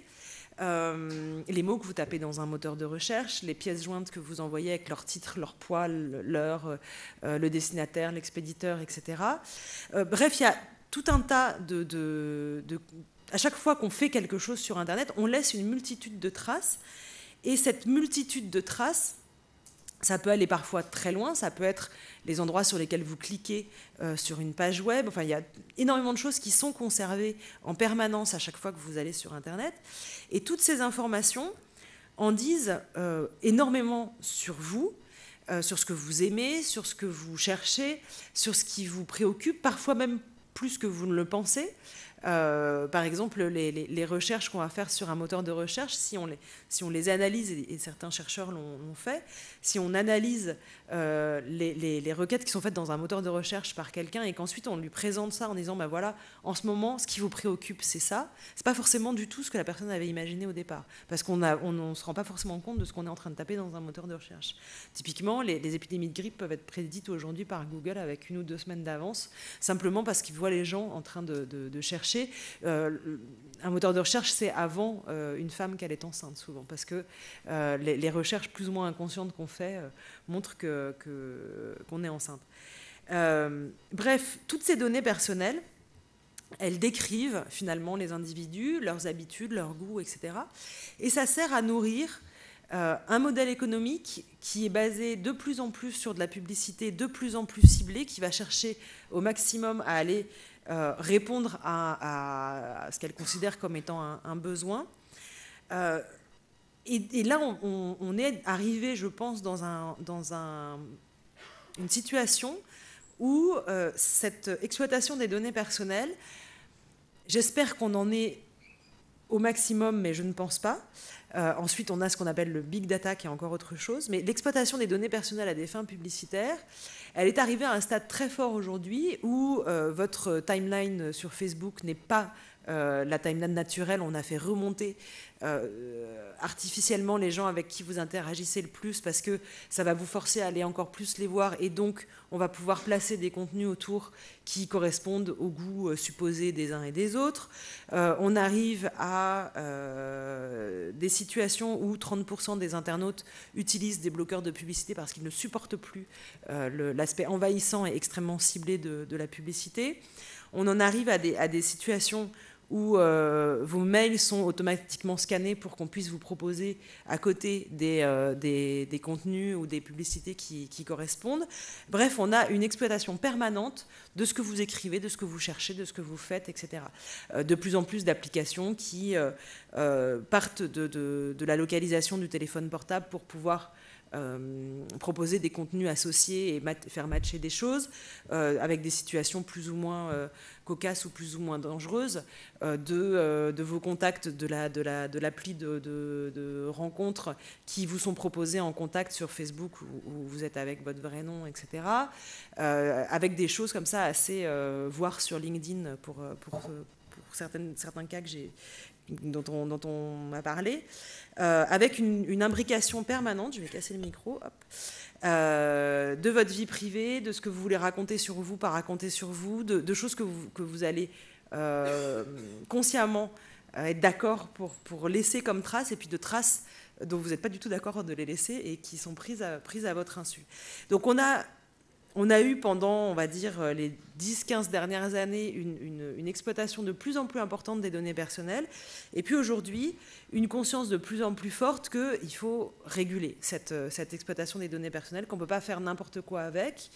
Euh, les mots que vous tapez dans un moteur de recherche, les pièces jointes que vous envoyez avec leur titre, leur poids, l'heure, euh, le destinataire, l'expéditeur, et cetera. Euh, bref, il y a tout un tas de, de, de... À chaque fois qu'on fait quelque chose sur Internet, on laisse une multitude de traces. Et cette multitude de traces, ça peut aller parfois très loin, ça peut être les endroits sur lesquels vous cliquez euh, sur une page web. Enfin, il y a énormément de choses qui sont conservées en permanence à chaque fois que vous allez sur Internet. Et toutes ces informations en disent euh, énormément sur vous, euh, sur ce que vous aimez, sur ce que vous cherchez, sur ce qui vous préoccupe, parfois même plus que vous ne le pensez. Euh, par exemple, les, les, les recherches qu'on va faire sur un moteur de recherche, si on les, si on les analyse, et, et certains chercheurs l'ont, l'ont fait, si on analyse euh, les, les, les requêtes qui sont faites dans un moteur de recherche par quelqu'un et qu'ensuite on lui présente ça en disant ben voilà, en ce moment, ce qui vous préoccupe, c'est ça, c'est pas forcément du tout ce que la personne avait imaginé au départ, parce qu'on ne on, on se rend pas forcément compte de ce qu'on est en train de taper dans un moteur de recherche. Typiquement, les, les épidémies de grippe peuvent être prédites aujourd'hui par Google avec une ou deux semaines d'avance, simplement parce qu'ils voient les gens en train de, de, de chercher. Euh, un moteur de recherche, c'est avant euh, une femme qu'elle est enceinte, souvent, parce que euh, les, les recherches plus ou moins inconscientes qu'on fait euh, montrent que, que, qu'on est enceinte. Euh, bref, toutes ces données personnelles, elles décrivent finalement les individus, leurs habitudes, leurs goûts, et cetera. Et ça sert à nourrir euh, un modèle économique qui est basé de plus en plus sur de la publicité de plus en plus ciblée, qui va chercher au maximum à aller Euh, répondre à, à, à ce qu'elle considère comme étant un, un besoin. Euh, et, et là, on, on, on est arrivé, je pense, dans, un, dans un, une situation où euh, cette exploitation des données personnelles, j'espère qu'on en est au maximum, mais je ne pense pas. Euh, ensuite, on a ce qu'on appelle le big data, qui est encore autre chose. Mais l'exploitation des données personnelles à des fins publicitaires, elle est arrivée à un stade très fort aujourd'hui où euh, votre timeline sur Facebook n'est pas euh, la timeline naturelle. On a fait remonter euh, artificiellement les gens avec qui vous interagissez le plus parce que ça va vous forcer à aller encore plus les voir et donc on va pouvoir placer des contenus autour qui correspondent au goût euh, supposé des uns et des autres. Euh, on arrive à euh, des situations où trente pour cent des internautes utilisent des bloqueurs de publicité parce qu'ils ne supportent plus euh, le, l'aspect envahissant et extrêmement ciblé de, de la publicité. On en arrive à des, à des situations où euh, vos mails sont automatiquement scannés pour qu'on puisse vous proposer à côté des, euh, des, des contenus ou des publicités qui, qui correspondent. Bref, on a une exploitation permanente de ce que vous écrivez, de ce que vous cherchez, de ce que vous faites, et cetera. Euh, de plus en plus d'applications qui euh, euh, partent de, de, de la localisation du téléphone portable pour pouvoir Euh, proposer des contenus associés et mat- faire matcher des choses euh, avec des situations plus ou moins euh, cocasses ou plus ou moins dangereuses euh, de, euh, de vos contacts de, la, de, la, de l'appli de, de, de rencontres qui vous sont proposés en contact sur Facebook où, où vous êtes avec votre vrai nom, et cetera. Euh, avec des choses comme ça assez, euh, voire sur LinkedIn pour, pour, pour certaines, certains cas que j'ai Dont on, dont on m'a parlé, euh, avec une, une imbrication permanente, je vais casser le micro, hop, euh, de votre vie privée, de ce que vous voulez raconter sur vous, pas raconter sur vous, de, de choses que vous, que vous allez euh, consciemment être d'accord pour, pour laisser comme traces, et puis de traces dont vous n'êtes pas du tout d'accord de les laisser et qui sont prises à, prises à votre insu. Donc on a... On a eu pendant, on va dire, les dix quinze dernières années, une, une, une exploitation de plus en plus importante des données personnelles. Et puis aujourd'hui, une conscience de plus en plus forte qu'il faut réguler cette, cette exploitation des données personnelles, qu'on ne peut pas faire n'importe quoi avec.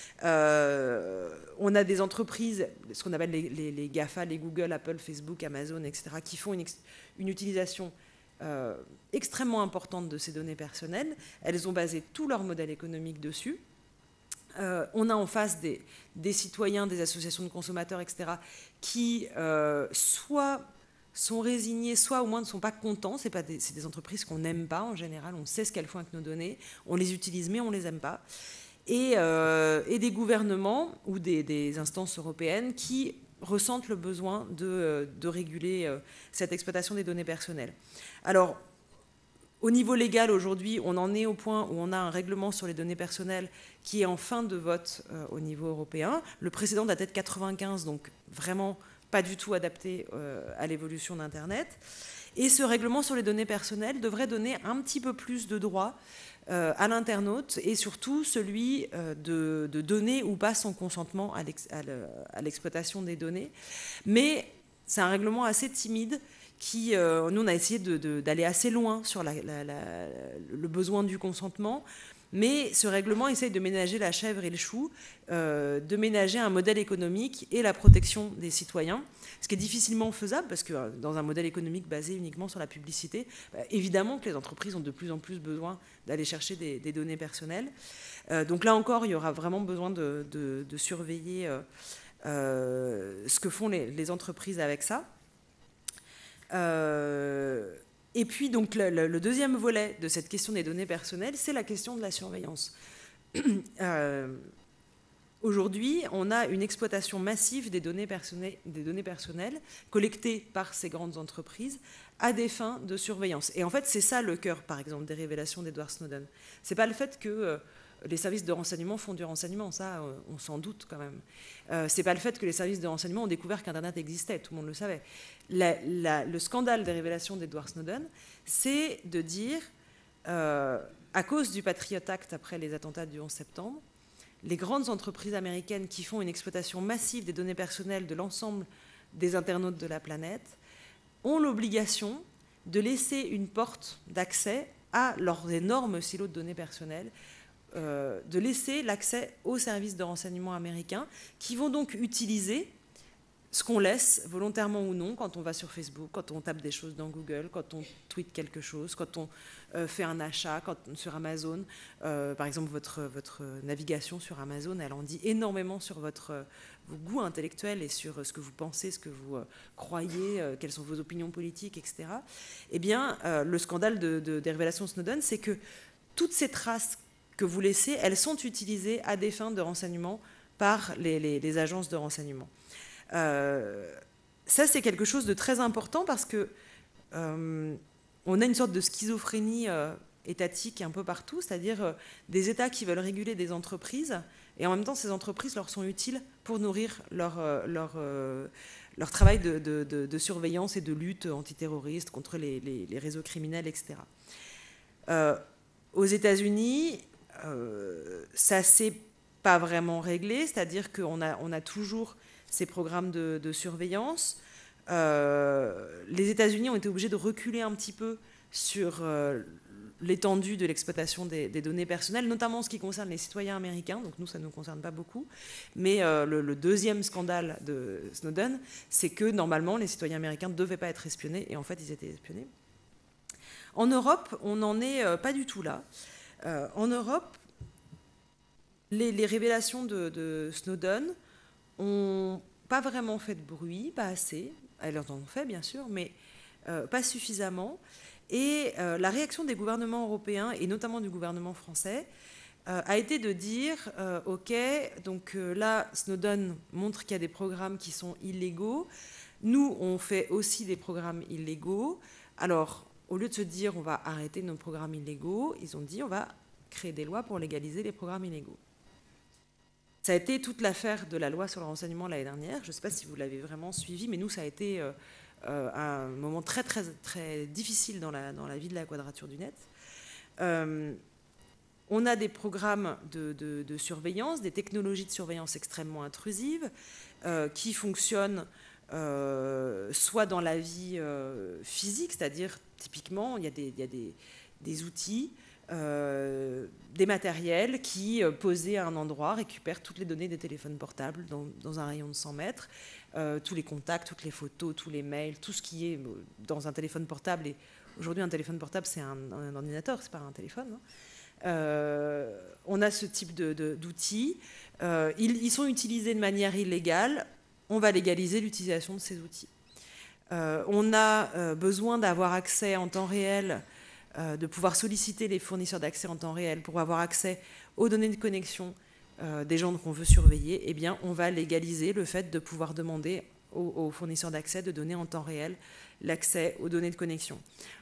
Euh, on a des entreprises, ce qu'on appelle les, les, les GAFA, les Google, Apple, Facebook, Amazon, et cetera, qui font une, une utilisation euh, extrêmement importante de ces données personnelles. Elles ont basé tout leur modèle économique dessus. Euh, on a en face des, des citoyens, des associations de consommateurs, et cetera, qui euh, soit sont résignés, soit au moins ne sont pas contents. C'est pas des, c'est des entreprises qu'on n'aime pas en général. On sait ce qu'elles font avec nos données. On les utilise, mais on ne les aime pas. Et, euh, et des gouvernements ou des, des instances européennes qui ressentent le besoin de, de réguler euh, cette exploitation des données personnelles. Alors, au niveau légal, aujourd'hui, on en est au point où on a un règlement sur les données personnelles qui est en fin de vote euh, au niveau européen. Le précédent date de quatre-vingt-quinze, donc vraiment pas du tout adapté euh, à l'évolution d'Internet. Et ce règlement sur les données personnelles devrait donner un petit peu plus de droits euh, à l'internaute et surtout celui euh, de, de donner ou pas son consentement à, l'ex, à, le, à l'exploitation des données. Mais c'est un règlement assez timide qui, euh, nous, on a essayé de, de, d'aller assez loin sur la, la, la, le besoin du consentement, mais ce règlement essaye de ménager la chèvre et le chou, euh, de ménager un modèle économique et la protection des citoyens, ce qui est difficilement faisable, parce que euh, dans un modèle économique basé uniquement sur la publicité, bah, évidemment que les entreprises ont de plus en plus besoin d'aller chercher des, des données personnelles. Euh, donc là encore, il y aura vraiment besoin de, de, de surveiller euh, euh, ce que font les, les entreprises avec ça. Euh, et puis, donc, le, le, le deuxième volet de cette question des données personnelles, c'est la question de la surveillance. euh, aujourd'hui, on a une exploitation massive des données, des données personnelles collectées par ces grandes entreprises à des fins de surveillance. Et en fait, c'est ça le cœur, par exemple, des révélations d'Edward Snowden. C'est pas le fait que euh, les services de renseignement font du renseignement, ça, euh, on s'en doute quand même. Euh, c'est pas le fait que les services de renseignement ont découvert qu'Internet existait, tout le monde le savait. La, la, le scandale des révélations d'Edward Snowden, c'est de dire, euh, à cause du Patriot Act après les attentats du onze septembre, les grandes entreprises américaines qui font une exploitation massive des données personnelles de l'ensemble des internautes de la planète ont l'obligation de laisser une porte d'accès à leurs énormes silos de données personnelles, euh, de laisser l'accès aux services de renseignement américains qui vont donc utiliser ce qu'on laisse, volontairement ou non, quand on va sur Facebook, quand on tape des choses dans Google, quand on tweet quelque chose, quand on euh, fait un achat quand, sur Amazon. Euh, par exemple, votre, votre navigation sur Amazon, elle en dit énormément sur votre, euh, vos goûts intellectuels et sur euh, ce que vous pensez, ce que vous euh, croyez, euh, quelles sont vos opinions politiques, et cetera. Eh bien, euh, le scandale de, de, des révélations Snowden, c'est que toutes ces traces que vous laissez, elles sont utilisées à des fins de renseignement par les, les, les agences de renseignement. Euh, ça, c'est quelque chose de très important parce que euh, on a une sorte de schizophrénie euh, étatique un peu partout, c'est-à-dire euh, des États qui veulent réguler des entreprises et en même temps, ces entreprises leur sont utiles pour nourrir leur, euh, leur, euh, leur travail de, de, de, de surveillance et de lutte antiterroriste contre les, les, les réseaux criminels, et cetera. Euh, aux États-Unis, euh, ça s'est pas vraiment réglé, c'est-à-dire qu'on a, on a toujours ces programmes de, de surveillance. euh, les États-Unis ont été obligés de reculer un petit peu sur euh, l'étendue de l'exploitation des, des données personnelles, notamment en ce qui concerne les citoyens américains, donc nous ça ne nous concerne pas beaucoup, mais euh, le, le deuxième scandale de Snowden, c'est que normalement les citoyens américains ne devaient pas être espionnés, et en fait ils étaient espionnés. En Europe, on n'en est euh, pas du tout là. Euh, en Europe, les, les révélations de, de Snowden n'ont pas vraiment fait de bruit, pas assez, elles en ont fait bien sûr, mais euh, pas suffisamment. Et euh, la réaction des gouvernements européens, et notamment du gouvernement français, euh, a été de dire euh, « Ok, donc euh, là, Snowden montre qu'il y a des programmes qui sont illégaux. Nous, on fait aussi des programmes illégaux. Alors, au lieu de se dire « On va arrêter nos programmes illégaux », ils ont dit « On va créer des lois pour légaliser les programmes illégaux ». Ça a été toute l'affaire de la loi sur le renseignement l'année dernière. Je ne sais pas si vous l'avez vraiment suivi, mais nous, ça a été... Euh, Euh, un moment très, très, très difficile dans la, dans la vie de la Quadrature du Net. Euh, on a des programmes de, de, de surveillance, des technologies de surveillance extrêmement intrusives euh, qui fonctionnent euh, soit dans la vie euh, physique, c'est-à-dire typiquement, il y a des, il y a des, des outils, euh, des matériels qui, euh, posés à un endroit, récupèrent toutes les données des téléphones portables dans, dans un rayon de cent mètres. Euh, tous les contacts, toutes les photos, tous les mails, tout ce qui est dans un téléphone portable. Et aujourd'hui, un téléphone portable, c'est un, un ordinateur, c'est pas un téléphone. Hein. Euh, on a ce type de, de, d'outils. Euh, ils, ils sont utilisés de manière illégale. On va légaliser l'utilisation de ces outils. Euh, on a euh, besoin d'avoir accès en temps réel, euh, de pouvoir solliciter les fournisseurs d'accès en temps réel pour avoir accès aux données de connexion Euh, des gens qu'on veut surveiller, eh bien, on va légaliser le fait de pouvoir demander aux, aux fournisseurs d'accès de donner en temps réel l'accès aux données de connexion.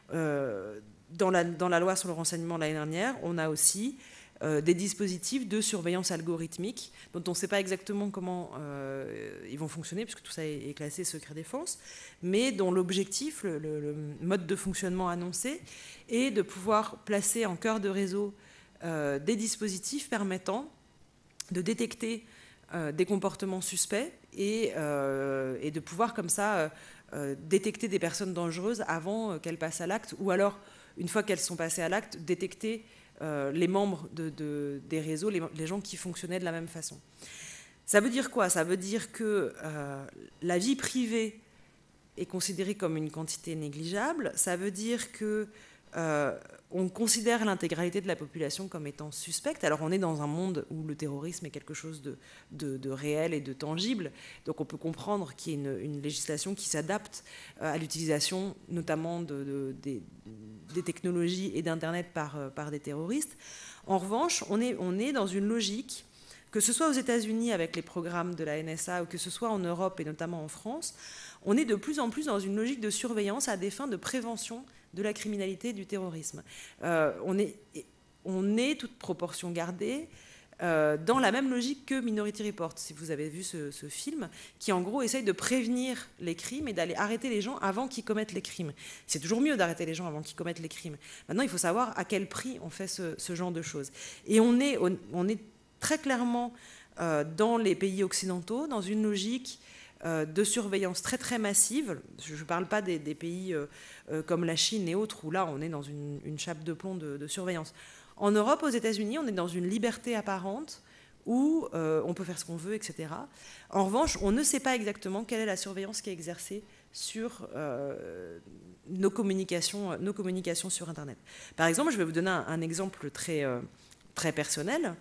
Euh, dans, la, dans la loi sur le renseignement l'année dernière, on a aussi euh, des dispositifs de surveillance algorithmique dont on ne sait pas exactement comment euh, ils vont fonctionner, puisque tout ça est, est classé secret défense, mais dont l'objectif, le, le, le mode de fonctionnement annoncé, est de pouvoir placer en cœur de réseau euh, des dispositifs permettant de détecter euh, des comportements suspects et, euh, et de pouvoir comme ça euh, euh, détecter des personnes dangereuses avant euh, qu'elles passent à l'acte, ou alors, une fois qu'elles sont passées à l'acte, détecter euh, les membres de, de, des réseaux, les, les gens qui fonctionnaient de la même façon. Ça veut dire quoi? Ça veut dire que euh, la vie privée est considérée comme une quantité négligeable. Ça veut dire que euh, on considère l'intégralité de la population comme étant suspecte. Alors on est dans un monde où le terrorisme est quelque chose de, de, de réel et de tangible, donc on peut comprendre qu'il y ait une, une législation qui s'adapte à l'utilisation notamment de, de, des, des technologies et d'Internet par, par des terroristes. En revanche, on est, on est dans une logique, que ce soit aux États-Unis avec les programmes de la N S A ou que ce soit en Europe et notamment en France, on est de plus en plus dans une logique de surveillance à des fins de prévention de la criminalité et du terrorisme. Euh, on, est, on est, toute proportion gardée, euh, dans la même logique que Minority Report, si vous avez vu ce, ce film, qui en gros essaye de prévenir les crimes et d'aller arrêter les gens avant qu'ils commettent les crimes. C'est toujours mieux d'arrêter les gens avant qu'ils commettent les crimes. Maintenant, il faut savoir à quel prix on fait ce, ce genre de choses. Et on est, on, on est très clairement euh, dans les pays occidentaux, dans une logique de surveillance très très massive. Je ne parle pas des, des pays euh, euh, comme la Chine et autres, où là on est dans une, une chape de plomb de, de surveillance. En Europe, aux États-Unis, on est dans une liberté apparente où euh, on peut faire ce qu'on veut, et cetera. En revanche, on ne sait pas exactement quelle est la surveillance qui est exercée sur euh, nos, communications, nos communications sur Internet. Par exemple, je vais vous donner un, un exemple très, euh, très personnel.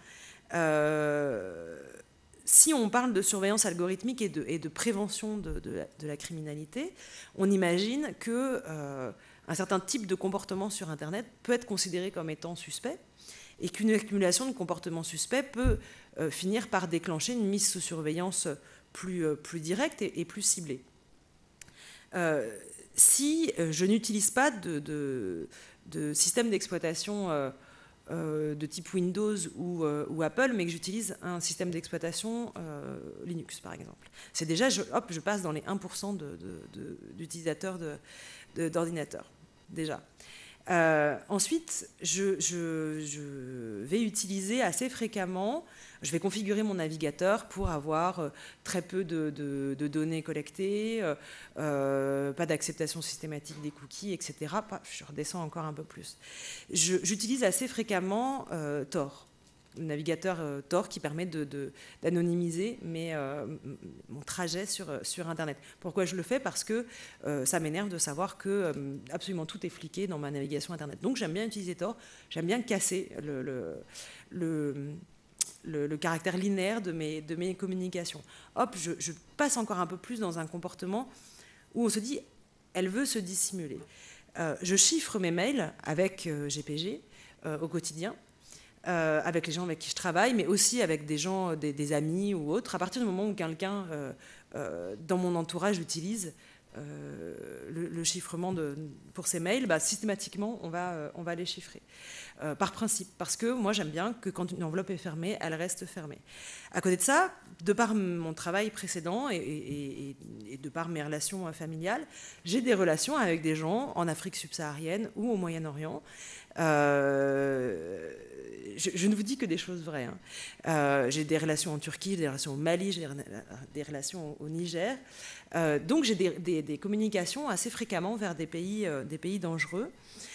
Euh, Si on parle de surveillance algorithmique et de, et de prévention de, de, la, de la criminalité, on imagine qu'un euh, certain type de comportement sur Internet peut être considéré comme étant suspect et qu'une accumulation de comportements suspects peut euh, finir par déclencher une mise sous surveillance plus, euh, plus directe et, et plus ciblée. Euh, si euh, je n'utilise pas de, de, de système d'exploitation euh, Euh, de type Windows ou, euh, ou Apple, mais que j'utilise un système d'exploitation euh, Linux, par exemple. C'est déjà, je, hop, je passe dans les un pour cent de, de, de, d'utilisateurs de, de, d'ordinateurs, déjà. Euh, ensuite, je, je, je vais utiliser assez fréquemment, je vais configurer mon navigateur pour avoir très peu de, de, de données collectées, euh, pas d'acceptation systématique des cookies, et cetera. Je redescends encore un peu plus. Je, j'utilise assez fréquemment euh, Tor. Le navigateur euh, Tor qui permet de, de, d'anonymiser mes, euh, mon trajet sur, sur Internet. Pourquoi je le fais? Parce que euh, ça m'énerve de savoir que euh, absolument tout est fliqué dans ma navigation Internet. Donc j'aime bien utiliser Tor, j'aime bien casser le, le, le, le, le caractère linéaire de mes, de mes communications. Hop, je, je passe encore un peu plus dans un comportement où on se dit, elle veut se dissimuler. Euh, je chiffre mes mails avec euh, G P G euh, au quotidien. Euh, avec les gens avec qui je travaille, mais aussi avec des gens, des, des amis ou autres. À partir du moment où quelqu'un euh, euh, dans mon entourage utilise euh, le, le chiffrement de, pour ses mails, bah, systématiquement, on va, euh, on va les chiffrer. Euh, par principe, parce que moi, j'aime bien que quand une enveloppe est fermée, elle reste fermée. À côté de ça, de par mon travail précédent et, et, et, et de par mes relations familiales, j'ai des relations avec des gens en Afrique subsaharienne ou au Moyen-Orient. Euh, je, je ne vous dis que des choses vraies. Hein. Euh, j'ai des relations en Turquie, des relations au Mali, j'ai des relations au Niger. Euh, donc j'ai des, des, des communications assez fréquemment vers des pays, euh, des pays dangereux.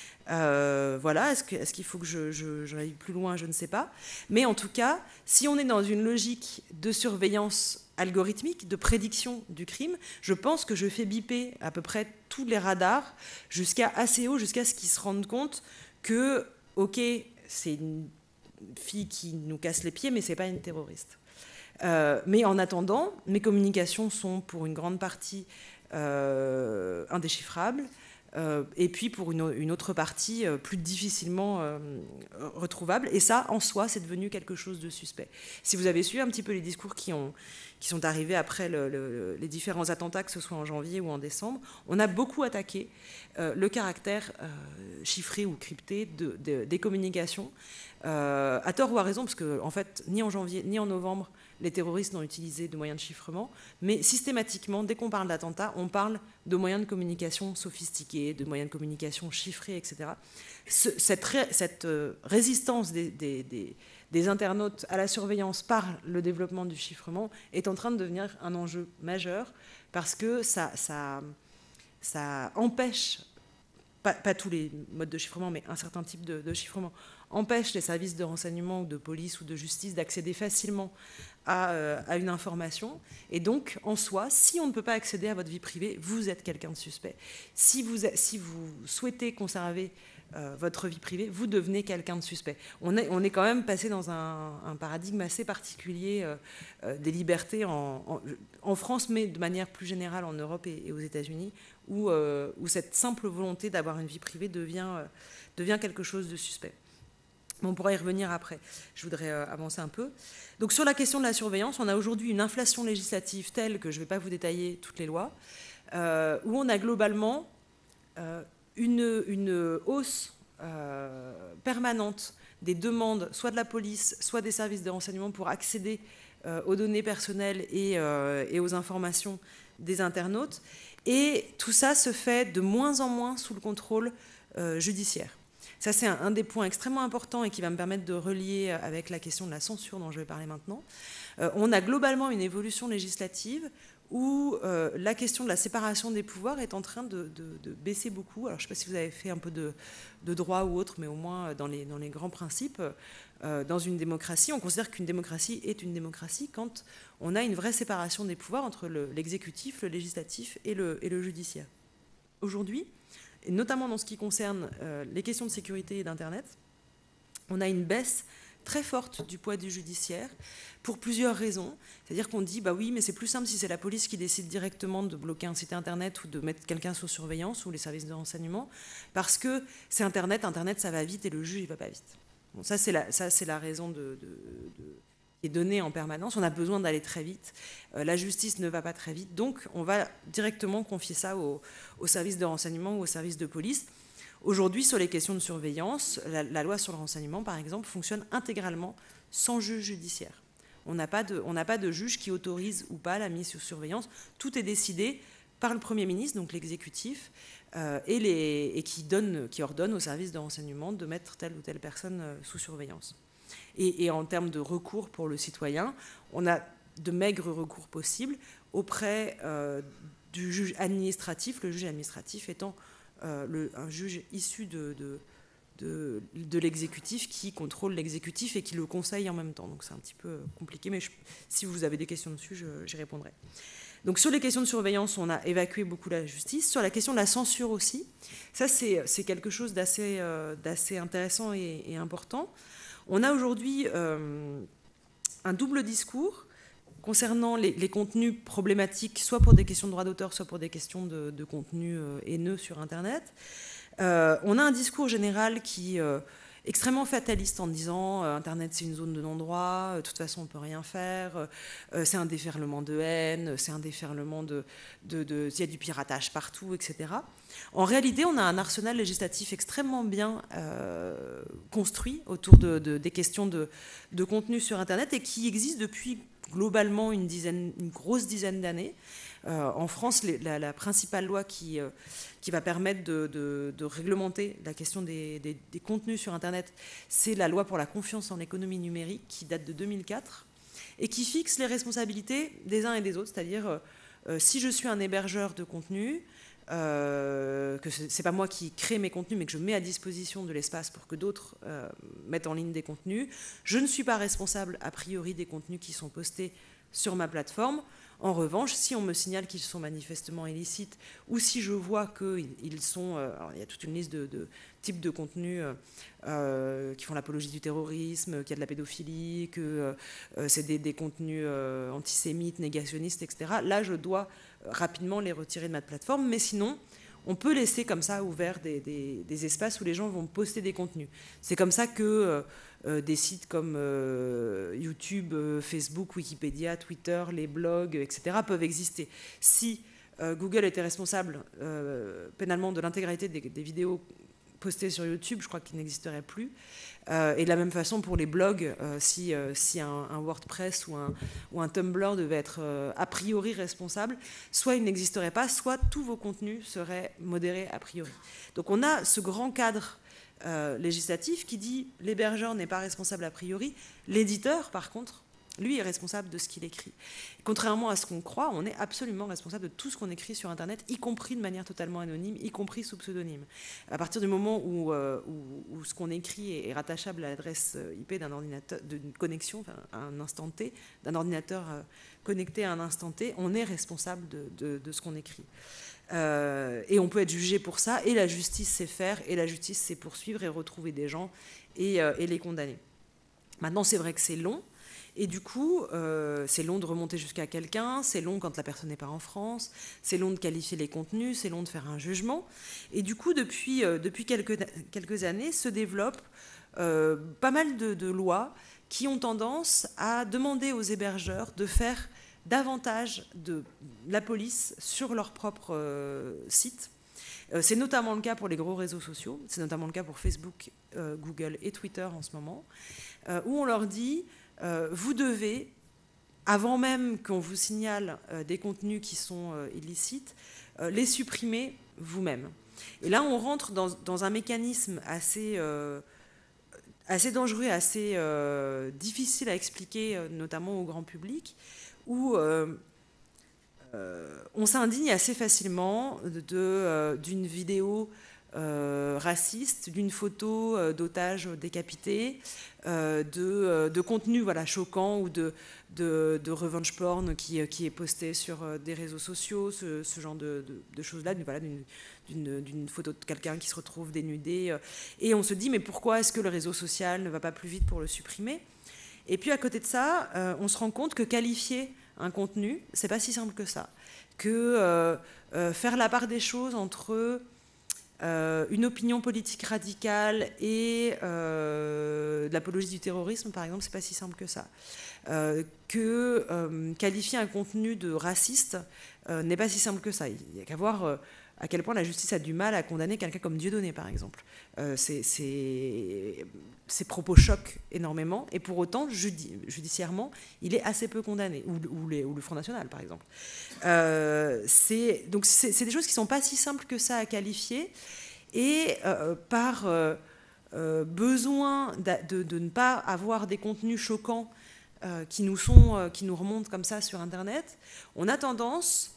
Euh, voilà, est-ce, que, est-ce qu'il faut que je, je, j'aille plus loin? Je ne sais pas. Mais en tout cas, si on est dans une logique de surveillance algorithmique, de prédiction du crime, je pense que je fais biper à peu près tous les radars jusqu'à assez haut, jusqu'à ce qu'ils se rendent compte que, ok, c'est une fille qui nous casse les pieds, mais c'est pas une terroriste. Euh, mais en attendant, mes communications sont pour une grande partie euh, indéchiffrables. Euh, et puis pour une, une autre partie euh, plus difficilement euh, retrouvable. Et ça, en soi, c'est devenu quelque chose de suspect. Si vous avez suivi un petit peu les discours qui, ont, qui sont arrivés après le, le, les différents attentats, que ce soit en janvier ou en décembre, on a beaucoup attaqué euh, le caractère euh, chiffré ou crypté de, de, des communications, euh, à tort ou à raison, parce que en fait, ni en janvier ni en novembre, les terroristes n'ont utilisé de moyens de chiffrement, mais systématiquement, dès qu'on parle d'attentats, on parle de moyens de communication sophistiqués, de moyens de communication chiffrés, et cetera. Ce, cette, ré, cette euh, résistance des, des, des, des internautes à la surveillance par le développement du chiffrement est en train de devenir un enjeu majeur, parce que ça, ça, ça empêche, pas, pas tous les modes de chiffrement, mais un certain type de, de chiffrement, empêche les services de renseignement ou de police ou de justice d'accéder facilement à, euh, à une information. Et donc, en soi, si on ne peut pas accéder à votre vie privée, vous êtes quelqu'un de suspect. Si vous, si vous souhaitez conserver euh, votre vie privée, vous devenez quelqu'un de suspect. On est, on est quand même passé dans un, un paradigme assez particulier euh, euh, des libertés en, en, en France, mais de manière plus générale en Europe et, et aux États-Unis, où, euh, où cette simple volonté d'avoir une vie privée devient, euh, devient quelque chose de suspect. On pourra y revenir après. Je voudrais euh, avancer un peu. Donc sur la question de la surveillance, on a aujourd'hui une inflation législative telle que je ne vais pas vous détailler toutes les lois, euh, où on a globalement euh, une, une hausse euh, permanente des demandes, soit de la police, soit des services de renseignement pour accéder euh, aux données personnelles et, euh, et aux informations des internautes. Et tout ça se fait de moins en moins sous le contrôle euh, judiciaire. Ça, c'est un, un des points extrêmement importants et qui va me permettre de relier avec la question de la censure dont je vais parler maintenant. Euh, on a globalement une évolution législative où euh, la question de la séparation des pouvoirs est en train de, de, de baisser beaucoup. Alors, je ne sais pas si vous avez fait un peu de, de droit ou autre, mais au moins dans les, dans les grands principes, euh, dans une démocratie, on considère qu'une démocratie est une démocratie quand on a une vraie séparation des pouvoirs entre le, l'exécutif, le législatif et le, et le judiciaire. Aujourd'hui, et notamment dans ce qui concerne euh, les questions de sécurité et d'Internet, on a une baisse très forte du poids du judiciaire pour plusieurs raisons. C'est-à-dire qu'on dit, bah oui, mais c'est plus simple si c'est la police qui décide directement de bloquer un site Internet ou de mettre quelqu'un sous surveillance ou les services de renseignement, parce que c'est Internet, Internet ça va vite et le juge il va pas vite. Bon, ça c'est la, ça, c'est la raison de... de, de est donnée en permanence, on a besoin d'aller très vite, euh, la justice ne va pas très vite, donc on va directement confier ça aux, aux services de renseignement ou aux services de police. Aujourd'hui, sur les questions de surveillance, la, la loi sur le renseignement, par exemple, fonctionne intégralement sans juge judiciaire. On n'a pas de, on n'a pas de juge qui autorise ou pas la mise sous surveillance, tout est décidé par le Premier ministre, donc l'exécutif, euh, et, les, et qui, donne, qui ordonne aux services de renseignement de mettre telle ou telle personne euh, sous surveillance. Et, et en termes de recours pour le citoyen, on a de maigres recours possibles auprès euh, du juge administratif, le juge administratif étant euh, le, un juge issu de, de, de, de l'exécutif qui contrôle l'exécutif et qui le conseille en même temps. Donc c'est un petit peu compliqué, mais je, si vous avez des questions dessus, j'y répondrai. Donc sur les questions de surveillance, on a évacué beaucoup la justice. Sur la question de la censure aussi, ça c'est quelque chose d'assez euh, d'assez intéressant et, et important. On a aujourd'hui euh, un double discours concernant les, les contenus problématiques, soit pour des questions de droit d'auteur, soit pour des questions de, de contenu euh, haineux sur Internet. Euh, on a un discours général qui est euh, extrêmement fataliste en disant euh, Internet c'est une zone de non-droit, euh, de toute façon on ne peut rien faire, euh, c'est un déferlement de haine, c'est un déferlement de... de, de il y a du piratage partout, et cetera. En réalité, on a un arsenal législatif extrêmement bien euh, construit autour de, de, des questions de, de contenu sur Internet et qui existe depuis globalement une, dizaine, une grosse dizaine d'années. Euh, en France, les, la, la principale loi qui, euh, qui va permettre de, de, de réglementer la question des, des, des contenus sur Internet, c'est la loi pour la confiance en l'économie numérique qui date de deux mille quatre et qui fixe les responsabilités des uns et des autres. C'est-à-dire, euh, si je suis un hébergeur de contenu, euh, que ce n'est pas moi qui crée mes contenus, mais que je mets à disposition de l'espace pour que d'autres euh, mettent en ligne des contenus, je ne suis pas responsable a priori des contenus qui sont postés sur ma plateforme. En revanche, si on me signale qu'ils sont manifestement illicites ou si je vois qu'ils sont... Euh, alors il y a toute une liste de, de types de contenus euh, euh, qui font l'apologie du terrorisme, qu'il y a de la pédophilie, que euh, c'est des, des contenus euh, antisémites, négationnistes, et cetera. Là, je dois rapidement les retirer de ma plateforme, mais sinon... on peut laisser comme ça ouvert des, des, des espaces où les gens vont poster des contenus. C'est comme ça que euh, des sites comme euh, YouTube, euh, Facebook, Wikipédia, Twitter, les blogs, et cetera peuvent exister. Si euh, Google était responsable euh, pénalement de l'intégralité des, des vidéos postées sur YouTube, je crois qu'il n'existerait plus. Euh, et de la même façon pour les blogs, euh, si, euh, si un, un WordPress ou un, ou un Tumblr devait être euh, a priori responsable, soit il n'existerait pas, soit tous vos contenus seraient modérés a priori. Donc on a ce grand cadre euh, législatif qui dit l'hébergeur n'est pas responsable a priori, l'éditeur par contre, lui est responsable de ce qu'il écrit. Contrairement à ce qu'on croit, on est absolument responsable de tout ce qu'on écrit sur Internet, y compris de manière totalement anonyme, y compris sous pseudonyme. À partir du moment où, euh, où, où ce qu'on écrit est rattachable à l'adresse I P d'un ordinateur, d'une connexion, enfin, à un instant T, d'un ordinateur euh, connecté à un instant T, on est responsable de, de, de ce qu'on écrit. Euh, et on peut être jugé pour ça, et la justice sait faire, et la justice sait poursuivre et retrouver des gens et, euh, et les condamner. Maintenant, c'est vrai que c'est long. Et du coup, euh, c'est long de remonter jusqu'à quelqu'un, c'est long quand la personne n'est pas en France, c'est long de qualifier les contenus, c'est long de faire un jugement. Et du coup, depuis, euh, depuis quelques, quelques années, se développent euh, pas mal de, de lois qui ont tendance à demander aux hébergeurs de faire davantage de la police sur leur propre euh, site. Euh, c'est notamment le cas pour les gros réseaux sociaux, c'est notamment le cas pour Facebook, euh, Google et Twitter en ce moment, euh, où on leur dit... Euh, vous devez, avant même qu'on vous signale euh, des contenus qui sont euh, illicites, euh, les supprimer vous-même. Et là, on rentre dans, dans un mécanisme assez, euh, assez dangereux, assez euh, difficile à expliquer, euh, notamment au grand public, où euh, euh, on s'indigne assez facilement de, de, euh, d'une vidéo Euh, raciste, d'une photo euh, d'otages décapités, euh, de, euh, de contenu voilà, choquant ou de, de, de revenge porn qui, qui est posté sur euh, des réseaux sociaux, ce, ce genre de, de, de choses-là, voilà, d'une, d'une, d'une photo de quelqu'un qui se retrouve dénudé. Euh, et on se dit, mais pourquoi est-ce que le réseau social ne va pas plus vite pour le supprimer ? Et puis à côté de ça, euh, on se rend compte que qualifier un contenu, c'est pas si simple que ça. Que euh, euh, faire la part des choses entre... Euh, une opinion politique radicale et euh, de l'apologie du terrorisme, par exemple, c'est pas si simple que ça. Euh, que euh, qualifier un contenu de raciste euh, n'est pas si simple que ça. Il n'y a qu'à voir euh, à quel point la justice a du mal à condamner quelqu'un comme Dieudonné, par exemple. Euh, c'est, c'est, ses propos choquent énormément, et pour autant, judi- judiciairement, il est assez peu condamné, ou, ou, les, ou le Front National, par exemple. Euh, c'est, donc c'est, c'est des choses qui ne sont pas si simples que ça à qualifier, et euh, par euh, euh, besoin de, de, de ne pas avoir des contenus choquants euh, qui, nous sont, euh, qui nous remontent comme ça sur Internet, on a tendance...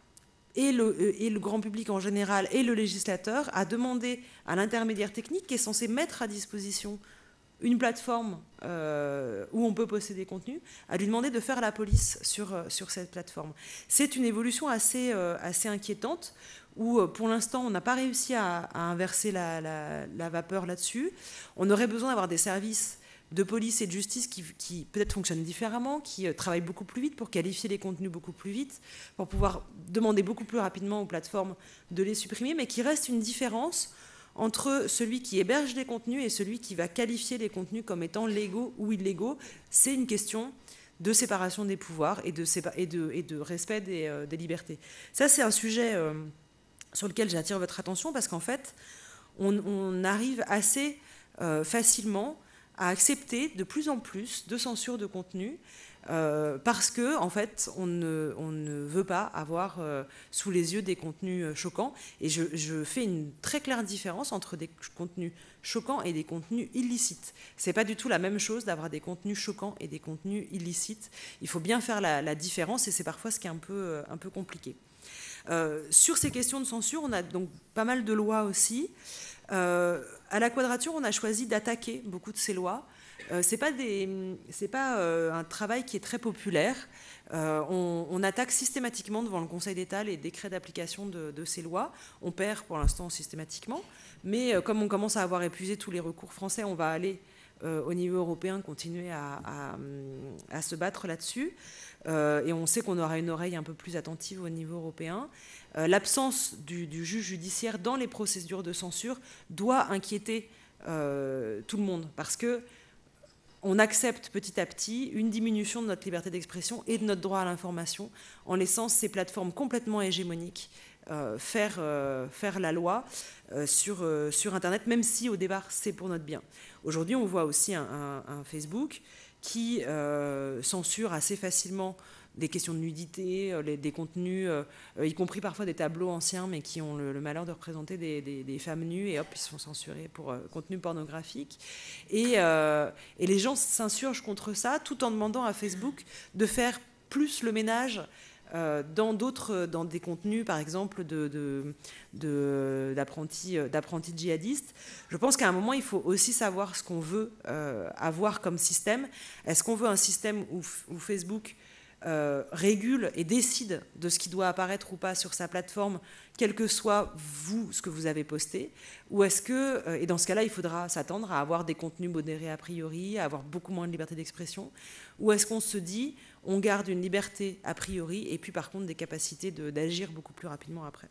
Et le, et le grand public en général et le législateur a demandé à l'intermédiaire technique qui est censé mettre à disposition une plateforme euh, où on peut poster des contenus, à lui demander de faire la police sur, sur cette plateforme. C'est une évolution assez, euh, assez inquiétante où pour l'instant on n'a pas réussi à, à inverser la, la, la vapeur là-dessus. On aurait besoin d'avoir des services de police et de justice qui, qui peut-être fonctionnent différemment, qui euh, travaillent beaucoup plus vite pour qualifier les contenus beaucoup plus vite, pour pouvoir demander beaucoup plus rapidement aux plateformes de les supprimer, mais qui reste une différence entre celui qui héberge les contenus et celui qui va qualifier les contenus comme étant légaux ou illégaux. C'est une question de séparation des pouvoirs et de, sépa- et de, et de respect des, euh, des libertés. Ça, c'est un sujet euh, sur lequel j'attire votre attention, parce qu'en fait, on, on arrive assez euh, facilement à accepter de plus en plus de censure de contenu euh, parce que en fait on ne, on ne veut pas avoir euh, sous les yeux des contenus choquants, et je, je fais une très claire différence entre des contenus choquants et des contenus illicites. C'est pas du tout la même chose d'avoir des contenus choquants et des contenus illicites. Il faut bien faire la, la différence, et c'est parfois ce qui est un peu, un peu compliqué. Euh, sur ces questions de censure, on a donc pas mal de lois aussi. Euh, à la Quadrature, on a choisi d'attaquer beaucoup de ces lois. Euh, c'est pas des, c'est pas euh, un travail qui est très populaire. Euh, on, on attaque systématiquement devant le Conseil d'État les décrets d'application de, de ces lois. On perd pour l'instant systématiquement, mais euh, comme on commence à avoir épuisé tous les recours français, on va aller euh, au niveau européen continuer à, à, à se battre là-dessus. Euh, et on sait qu'on aura une oreille un peu plus attentive au niveau européen. Euh, l'absence du, du juge judiciaire dans les procédures de censure doit inquiéter euh, tout le monde, parce que on accepte petit à petit une diminution de notre liberté d'expression et de notre droit à l'information en laissant ces plateformes complètement hégémoniques euh, faire, euh, faire la loi euh, sur, euh, sur Internet, même si au départ c'est pour notre bien. Aujourd'hui, on voit aussi un, un, un Facebook qui euh, censure assez facilement des questions de nudité, euh, les, des contenus, euh, y compris parfois des tableaux anciens, mais qui ont le, le malheur de représenter des, des, des femmes nues, et hop, ils sont censurés pour euh, contenu pornographique. Et, euh, et les gens s'insurgent contre ça, tout en demandant à Facebook de faire plus le ménage euh, dans d'autres, dans des contenus, par exemple, de, de, de, d'apprentis, d'apprentis djihadistes. Je pense qu'à un moment, il faut aussi savoir ce qu'on veut euh, avoir comme système. Est-ce qu'on veut un système où, où Facebook Euh, régule et décide de ce qui doit apparaître ou pas sur sa plateforme, quel que soit vous, ce que vous avez posté, ou est-ce que, euh, et dans ce cas-là, il faudra s'attendre à avoir des contenus modérés a priori, à avoir beaucoup moins de liberté d'expression, ou est-ce qu'on se dit, on garde une liberté a priori, et puis par contre des capacités de, d'agir beaucoup plus rapidement après.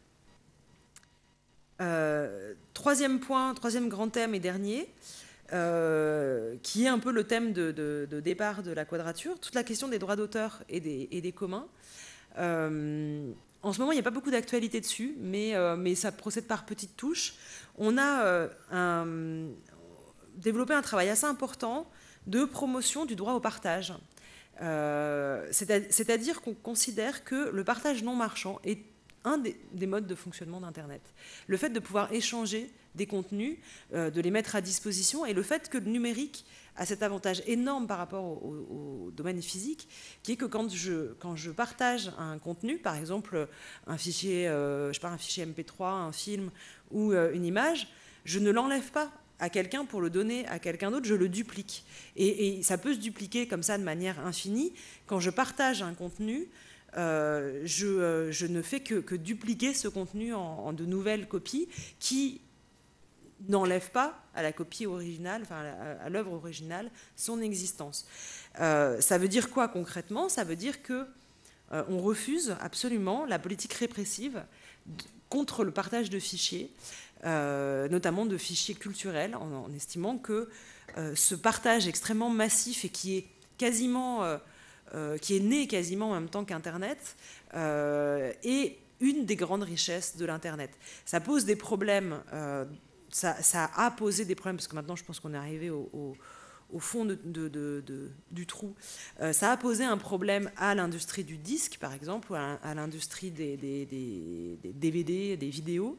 Euh, troisième point, troisième grand thème et dernier, Euh, qui est un peu le thème de, de, de départ de la Quadrature, toute la question des droits d'auteur et des, et des communs. Euh, en ce moment, il n'y a pas beaucoup d'actualité dessus, mais, euh, mais ça procède par petites touches. On a euh, un, développé un travail assez important de promotion du droit au partage. Euh, c'est-à-dire qu'on considère que le partage non marchand est un des, des modes de fonctionnement d'Internet. Le fait de pouvoir échanger des contenus, euh, de les mettre à disposition, et le fait que le numérique a cet avantage énorme par rapport au, au, au domaine physique, qui est que quand je, quand je partage un contenu, par exemple un fichier, euh, je sais pas, un fichier M P trois, un film ou euh, une image, je ne l'enlève pas à quelqu'un pour le donner à quelqu'un d'autre, je le duplique. Et, et ça peut se dupliquer comme ça de manière infinie. Quand je partage un contenu, euh, je, euh, je ne fais que, que dupliquer ce contenu en, en de nouvelles copies qui n'enlève pas à la copie originale, enfin à l'œuvre originale, son existence. Euh, ça veut dire quoi concrètement ? Ça veut dire que euh, on refuse absolument la politique répressive de, contre le partage de fichiers, euh, notamment de fichiers culturels, en, en estimant que euh, ce partage extrêmement massif et qui est quasiment, euh, euh, qui est né quasiment en même temps qu'Internet, euh, est une des grandes richesses de l'Internet. Ça pose des problèmes, euh, ça, ça a posé des problèmes, parce que maintenant je pense qu'on est arrivé au, au, au fond de, de, de, de, du trou. Euh, ça a posé un problème à l'industrie du disque, par exemple, ou à, à l'industrie des, des, des, des D V D, des vidéos,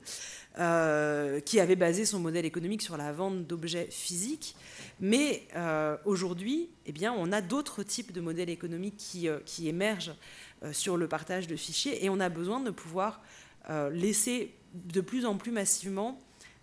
euh, qui avait basé son modèle économique sur la vente d'objets physiques. Mais euh, aujourd'hui, eh bien, on a d'autres types de modèles économiques qui, euh, qui émergent euh, sur le partage de fichiers, et on a besoin de pouvoir euh, laisser de plus en plus massivement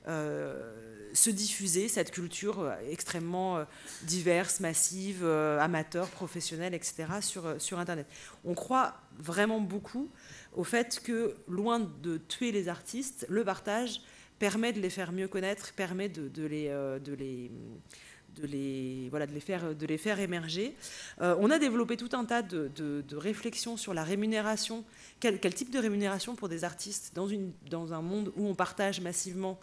euh, se diffuser cette culture extrêmement euh, diverse, massive, euh, amateur, professionnelle, et cetera sur, euh, sur Internet. On croit vraiment beaucoup au fait que, loin de tuer les artistes, le partage permet de les faire mieux connaître, permet de, de les... Euh, de les De les, voilà, de, les faire, de les faire émerger. Euh, on a développé tout un tas de, de, de réflexions sur la rémunération. Quel, quel type de rémunération pour des artistes dans, une, dans un monde où on partage massivement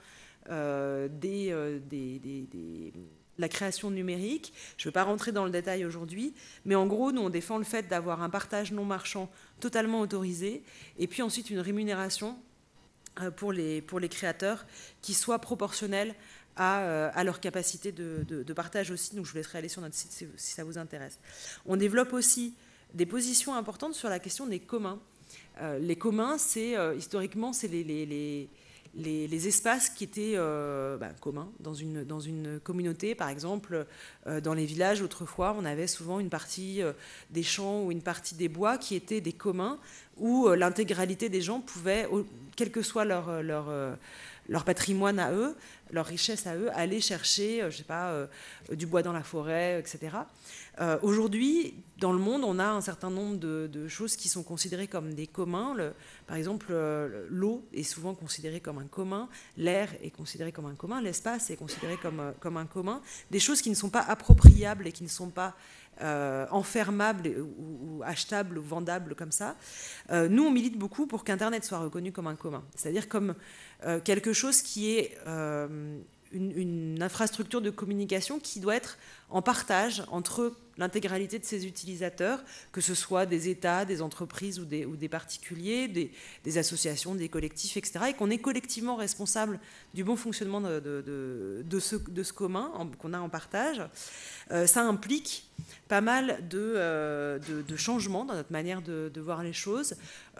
euh, des, euh, des, des, des, la création numérique. Je ne veux pas rentrer dans le détail aujourd'hui, mais en gros, nous, on défend le fait d'avoir un partage non marchand totalement autorisé, et puis ensuite une rémunération euh, pour, les, pour les créateurs qui soit proportionnelle À, euh, à leur capacité de, de, de partage aussi. Donc je vous laisserai aller sur notre site si, si ça vous intéresse. On développe aussi des positions importantes sur la question des communs. Euh, les communs, c'est euh, historiquement, c'est les, les, les, les, les espaces qui étaient euh, bah, communs dans une, dans une communauté. Par exemple, euh, dans les villages, autrefois, on avait souvent une partie euh, des champs ou une partie des bois qui étaient des communs, où euh, l'intégralité des gens pouvaient, quel que soit leur... leur euh, leur patrimoine à eux, leur richesse à eux, aller chercher, je sais pas, euh, du bois dans la forêt, et cetera. Euh, aujourd'hui, dans le monde, on a un certain nombre de, de choses qui sont considérées comme des communs. Le, par exemple, euh, l'eau est souvent considérée comme un commun, l'air est considéré comme un commun, l'espace est considéré comme, comme un commun. Des choses qui ne sont pas appropriables et qui ne sont pas Euh, enfermables ou, ou achetables ou vendables comme ça. Euh, nous, on milite beaucoup pour qu'Internet soit reconnu comme un commun, c'est-à-dire comme euh, quelque chose qui est euh, une, une infrastructure de communication qui doit être en partage entre l'intégralité de ses utilisateurs, que ce soit des États, des entreprises ou des, ou des particuliers, des, des associations, des collectifs, et cetera, et qu'on est collectivement responsable du bon fonctionnement de, de, de, de, ce, de ce commun en, qu'on a en partage. Euh, ça implique pas mal de, euh, de, de changements dans notre manière de, de voir les choses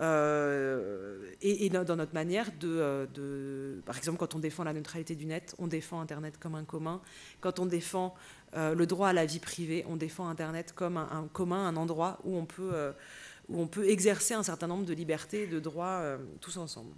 euh, et, et dans notre manière de, de... Par exemple, quand on défend la neutralité du net, on défend Internet comme un commun. Quand on défend euh, le droit à la vie privée, on défend Internet comme un, un commun, un endroit où on peut, euh, où on peut exercer un certain nombre de libertés et de droits euh, tous ensemble.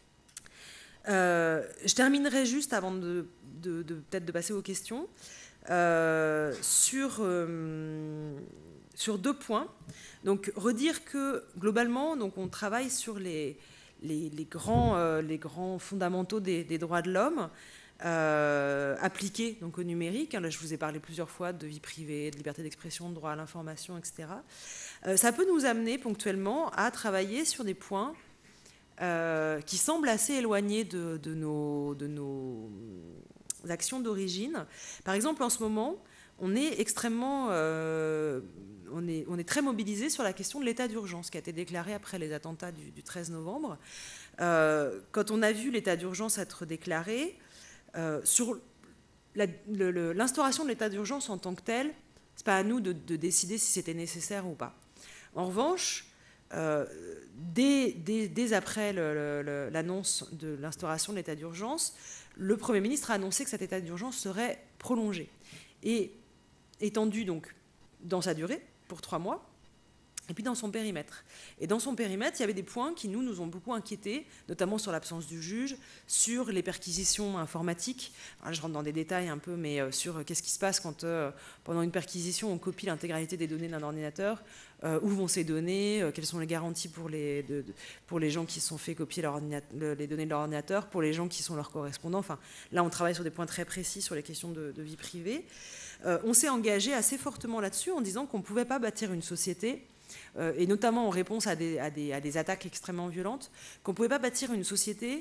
Euh, je terminerai juste avant de, de, de peut-être de passer aux questions. Euh, sur, euh, sur deux points. Donc, redire que, globalement, donc, on travaille sur les, les, les, grands, euh, les grands fondamentaux des, des droits de l'homme, euh, appliqués donc, au numérique. Là, je vous ai parlé plusieurs fois de vie privée, de liberté d'expression, de droit à l'information, et cetera. Euh, ça peut nous amener ponctuellement à travailler sur des points euh, qui semblent assez éloignés de, de nos... De nos actions d'origine. Par exemple, en ce moment, on est extrêmement, euh, on est, on est très mobilisé sur la question de l'état d'urgence qui a été déclaré après les attentats du, du treize novembre. Euh, quand on a vu l'état d'urgence être déclaré, euh, sur la, le, le, l'instauration de l'état d'urgence en tant que tel, c'est pas à nous de, de décider si c'était nécessaire ou pas. En revanche, euh, dès, dès, dès après le, le, l'annonce de l'instauration de l'état d'urgence, le Premier ministre a annoncé que cet état d'urgence serait prolongé et étendu donc dans sa durée pour trois mois et puis dans son périmètre. Et dans son périmètre, il y avait des points qui nous, nous ont beaucoup inquiétés, notamment sur l'absence du juge, sur les perquisitions informatiques. Alors, je rentre dans des détails un peu, mais euh, sur qu'est-ce qui se passe quand, euh, pendant une perquisition, on copie l'intégralité des données d'un ordinateur, euh, où vont ces données, euh, quelles sont les garanties pour les, de, de, pour les gens qui se sont fait copier leur le, les données de leur ordinateur, pour les gens qui sont leurs correspondants. Enfin, là, on travaille sur des points très précis sur les questions de, de vie privée. Euh, on s'est engagé assez fortement là-dessus en disant qu'on ne pouvait pas bâtir une société, et notamment en réponse à des, à, des, à des attaques extrêmement violentes, qu'on ne pouvait pas bâtir une société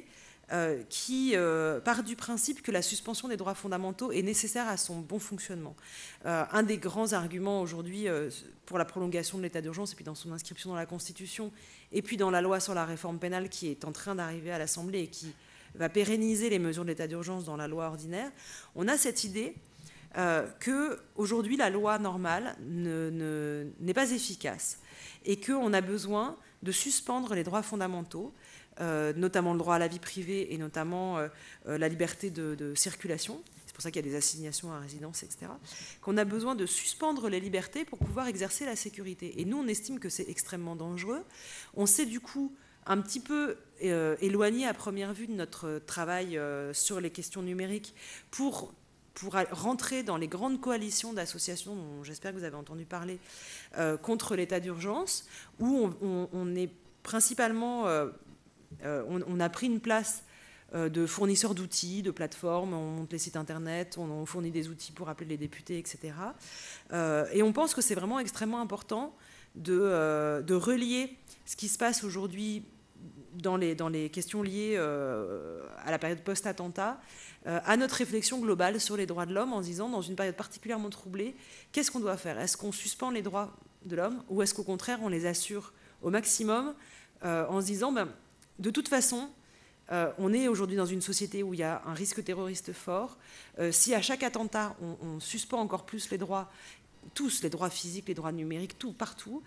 euh, qui euh, part du principe que la suspension des droits fondamentaux est nécessaire à son bon fonctionnement. Euh, un des grands arguments aujourd'hui euh, pour la prolongation de l'état d'urgence, et puis dans son inscription dans la Constitution, et puis dans la loi sur la réforme pénale qui est en train d'arriver à l'Assemblée et qui va pérenniser les mesures de l'état d'urgence dans la loi ordinaire, on a cette idée euh, qu'aujourd'hui la loi normale ne, ne, n'est pas efficace et qu'on a besoin de suspendre les droits fondamentaux, euh, notamment le droit à la vie privée et notamment euh, euh, la liberté de, de circulation. C'est pour ça qu'il y a des assignations à résidence, et cetera. Qu'on a besoin de suspendre les libertés pour pouvoir exercer la sécurité. Et nous, on estime que c'est extrêmement dangereux. On s'est du coup un petit peu euh, éloigné à première vue de notre travail euh, sur les questions numériques pour... pour rentrer dans les grandes coalitions d'associations dont j'espère que vous avez entendu parler euh, contre l'état d'urgence, où on, on, on est principalement, euh, euh, on, on a pris une place euh, de fournisseurs d'outils, de plateformes, on monte les sites internet, on, on fournit des outils pour appeler les députés, et cetera. Euh, et on pense que c'est vraiment extrêmement important de, euh, de relier ce qui se passe aujourd'hui dans les, dans les questions liées euh, à la période post-attentat, euh, à notre réflexion globale sur les droits de l'homme, en se disant, dans une période particulièrement troublée, qu'est-ce qu'on doit faire? Est-ce qu'on suspend les droits de l'homme ou est-ce qu'au contraire, on les assure au maximum euh, en se disant, ben, de toute façon, euh, on est aujourd'hui dans une société où il y a un risque terroriste fort. Euh, si à chaque attentat, on, on suspend encore plus les droits, tous, les droits physiques, les droits numériques, tout, partout,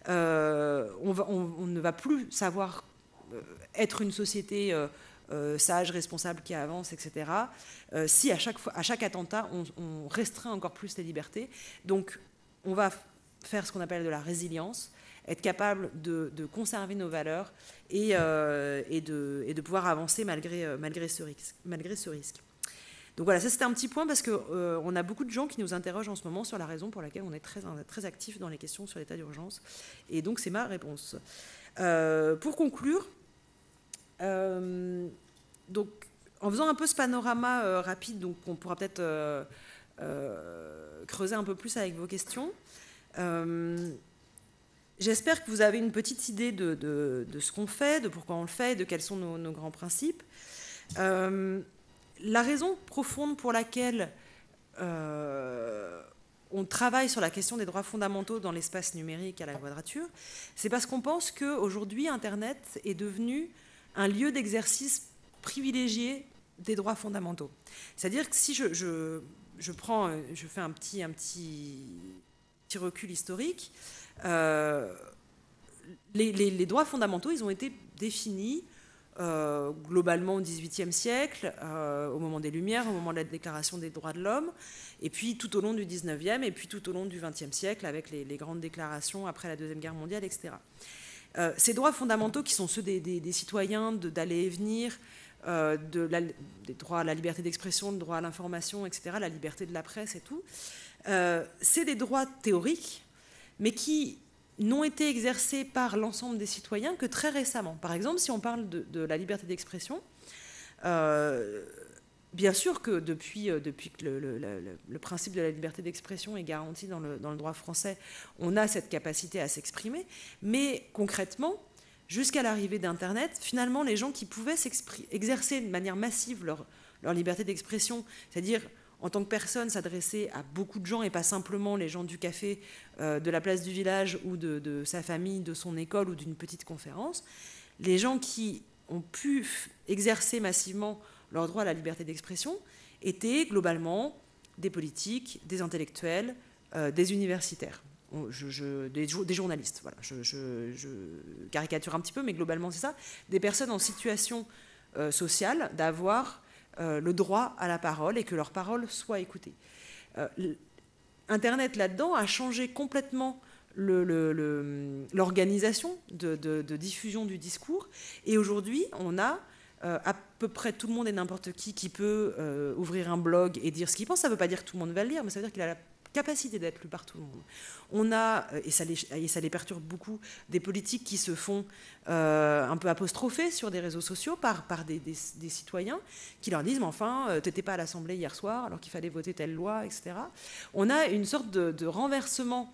euh, on, va, on, on ne va plus savoir être une société euh, euh, sage, responsable, qui avance, et cetera. Euh, si à chaque, fois, à chaque attentat, on, on restreint encore plus les libertés. Donc, on va faire ce qu'on appelle de la résilience, être capable de, de conserver nos valeurs et, euh, et, de, et de pouvoir avancer malgré, malgré, ce risque, malgré ce risque. Donc voilà, ça c'était un petit point parce qu'on euh, a beaucoup de gens qui nous interrogent en ce moment sur la raison pour laquelle on est très, très actifs dans les questions sur l'état d'urgence. Et donc, c'est ma réponse. Euh, pour conclure, euh, donc, en faisant un peu ce panorama euh, rapide, donc on pourra peut-être euh, euh, creuser un peu plus avec vos questions, euh, j'espère que vous avez une petite idée de, de, de ce qu'on fait, de pourquoi on le fait, de quels sont nos, nos grands principes. Euh, la raison profonde pour laquelle euh, on travaille sur la question des droits fondamentaux dans l'espace numérique à la Quadrature, c'est parce qu'on pense qu'aujourd'hui, Internet est devenu un lieu d'exercice privilégié des droits fondamentaux. C'est-à-dire que si je, je, je, prends, je fais un petit, un petit, petit recul historique, euh, les, les, les droits fondamentaux, ils ont été définis Euh, globalement au dix-huitième siècle, euh, au moment des Lumières, au moment de la Déclaration des droits de l'homme, et puis tout au long du dix-neuvième, et puis tout au long du vingtième siècle, avec les, les grandes déclarations après la Deuxième Guerre mondiale, et cetera. Euh, ces droits fondamentaux, qui sont ceux des, des, des citoyens de, d'aller et venir, euh, de la, des droits à la liberté d'expression, le droit à l'information, et cetera, la liberté de la presse et tout, euh, c'est des droits théoriques, mais qui n'ont été exercés par l'ensemble des citoyens que très récemment. Par exemple, si on parle de, de la liberté d'expression, euh, bien sûr que depuis, euh, depuis que le, le, le, le principe de la liberté d'expression est garanti dans le, dans le droit français, on a cette capacité à s'exprimer, mais concrètement, jusqu'à l'arrivée d'Internet, finalement, les gens qui pouvaient exercer de manière massive leur, leur liberté d'expression, c'est-à-dire en tant que personne, s'adresser à beaucoup de gens et pas simplement les gens du café, euh, de la place du village ou de, de sa famille, de son école ou d'une petite conférence. Les gens qui ont pu exercer massivement leur droit à la liberté d'expression étaient globalement des politiques, des intellectuels, euh, des universitaires, je, je, des, des journalistes. Voilà. Je, je, je caricature un petit peu, mais globalement c'est ça. Des personnes en situation euh, sociale d'avoir Euh, le droit à la parole et que leur parole soit écoutée. Euh, Internet, là-dedans, a changé complètement le, le, le, l'organisation de, de, de diffusion du discours. Et aujourd'hui, on a euh, à peu près tout le monde et n'importe qui qui peut euh, ouvrir un blog et dire ce qu'il pense. Ça ne veut pas dire que tout le monde va le lire, mais ça veut dire qu'il a la capacité d'être lu par tout le monde. On a, et ça les, et ça les perturbe beaucoup, des politiques qui se font euh, un peu apostropher sur des réseaux sociaux par, par des, des, des citoyens qui leur disent « mais enfin, euh, t'étais pas à l'Assemblée hier soir alors qu'il fallait voter telle loi, et cetera » On a une sorte de, de renversement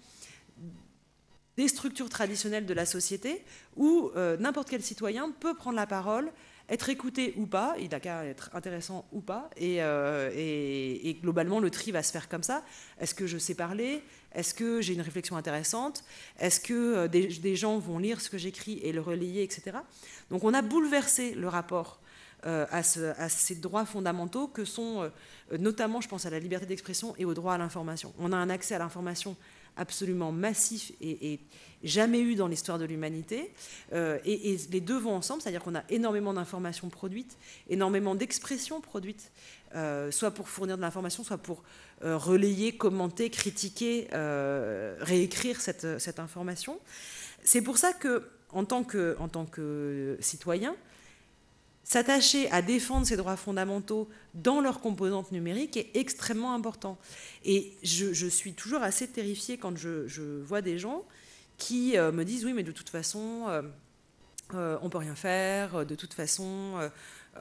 des structures traditionnelles de la société où euh, n'importe quel citoyen peut prendre la parole, être écouté ou pas, il n'a qu'à être intéressant ou pas, et, euh, et, et globalement le tri va se faire comme ça. Est-ce que je sais parler? Est-ce que j'ai une réflexion intéressante? Est-ce que des, des gens vont lire ce que j'écris et le relayer, et cetera. Donc on a bouleversé le rapport euh, à, ce, à ces droits fondamentaux que sont euh, notamment, je pense, à la liberté d'expression et au droit à l'information. On a un accès à l'information absolument massif et, et jamais eu dans l'histoire de l'humanité. Euh, et, et les deux vont ensemble, c'est-à-dire qu'on a énormément d'informations produites, énormément d'expressions produites, euh, soit pour fournir de l'information, soit pour euh, relayer, commenter, critiquer, euh, réécrire cette, cette information. C'est pour ça que, en tant que, en tant que citoyen, s'attacher à défendre ces droits fondamentaux dans leur composante numérique est extrêmement important. Et je, je suis toujours assez terrifiée quand je, je vois des gens qui euh, me disent « oui, mais de toute façon, euh, euh, on ne peut rien faire, de toute façon, euh,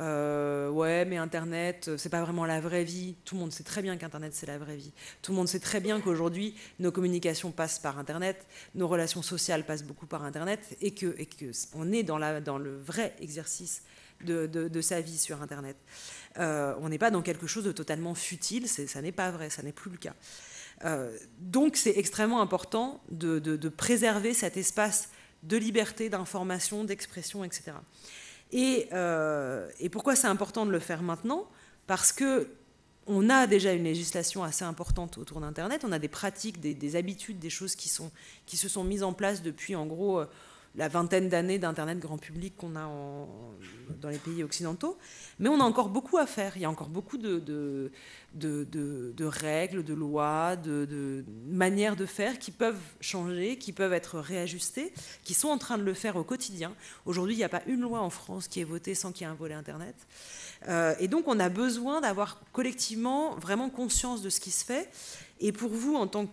euh, ouais, mais Internet, c'est pas vraiment la vraie vie. » Tout le monde sait très bien qu'Internet, c'est la vraie vie. Tout le monde sait très bien qu'aujourd'hui, nos communications passent par Internet, nos relations sociales passent beaucoup par Internet, et qu'on et que on est dans, la, dans le vrai exercice De, de, de sa vie sur Internet. Euh, on n'est pas dans quelque chose de totalement futile, ça n'est pas vrai, ça n'est plus le cas. Euh, donc c'est extrêmement important de, de, de préserver cet espace de liberté, d'information, d'expression, et cetera. Et, euh, et pourquoi c'est important de le faire maintenant? Parce qu'on a déjà une législation assez importante autour d'Internet, on a des pratiques, des, des habitudes, des choses qui, sont, qui se sont mises en place depuis en gros la vingtaine d'années d'Internet grand public qu'on a en, dans les pays occidentaux. Mais on a encore beaucoup à faire. Il y a encore beaucoup de, de, de, de, de règles, de lois, de, de manières de faire qui peuvent changer, qui peuvent être réajustées, qui sont en train de le faire au quotidien. Aujourd'hui, il n'y a pas une loi en France qui est votée sans qu'il y ait un volet Internet. Euh, et donc, on a besoin d'avoir collectivement vraiment conscience de ce qui se fait. Et pour vous, en tant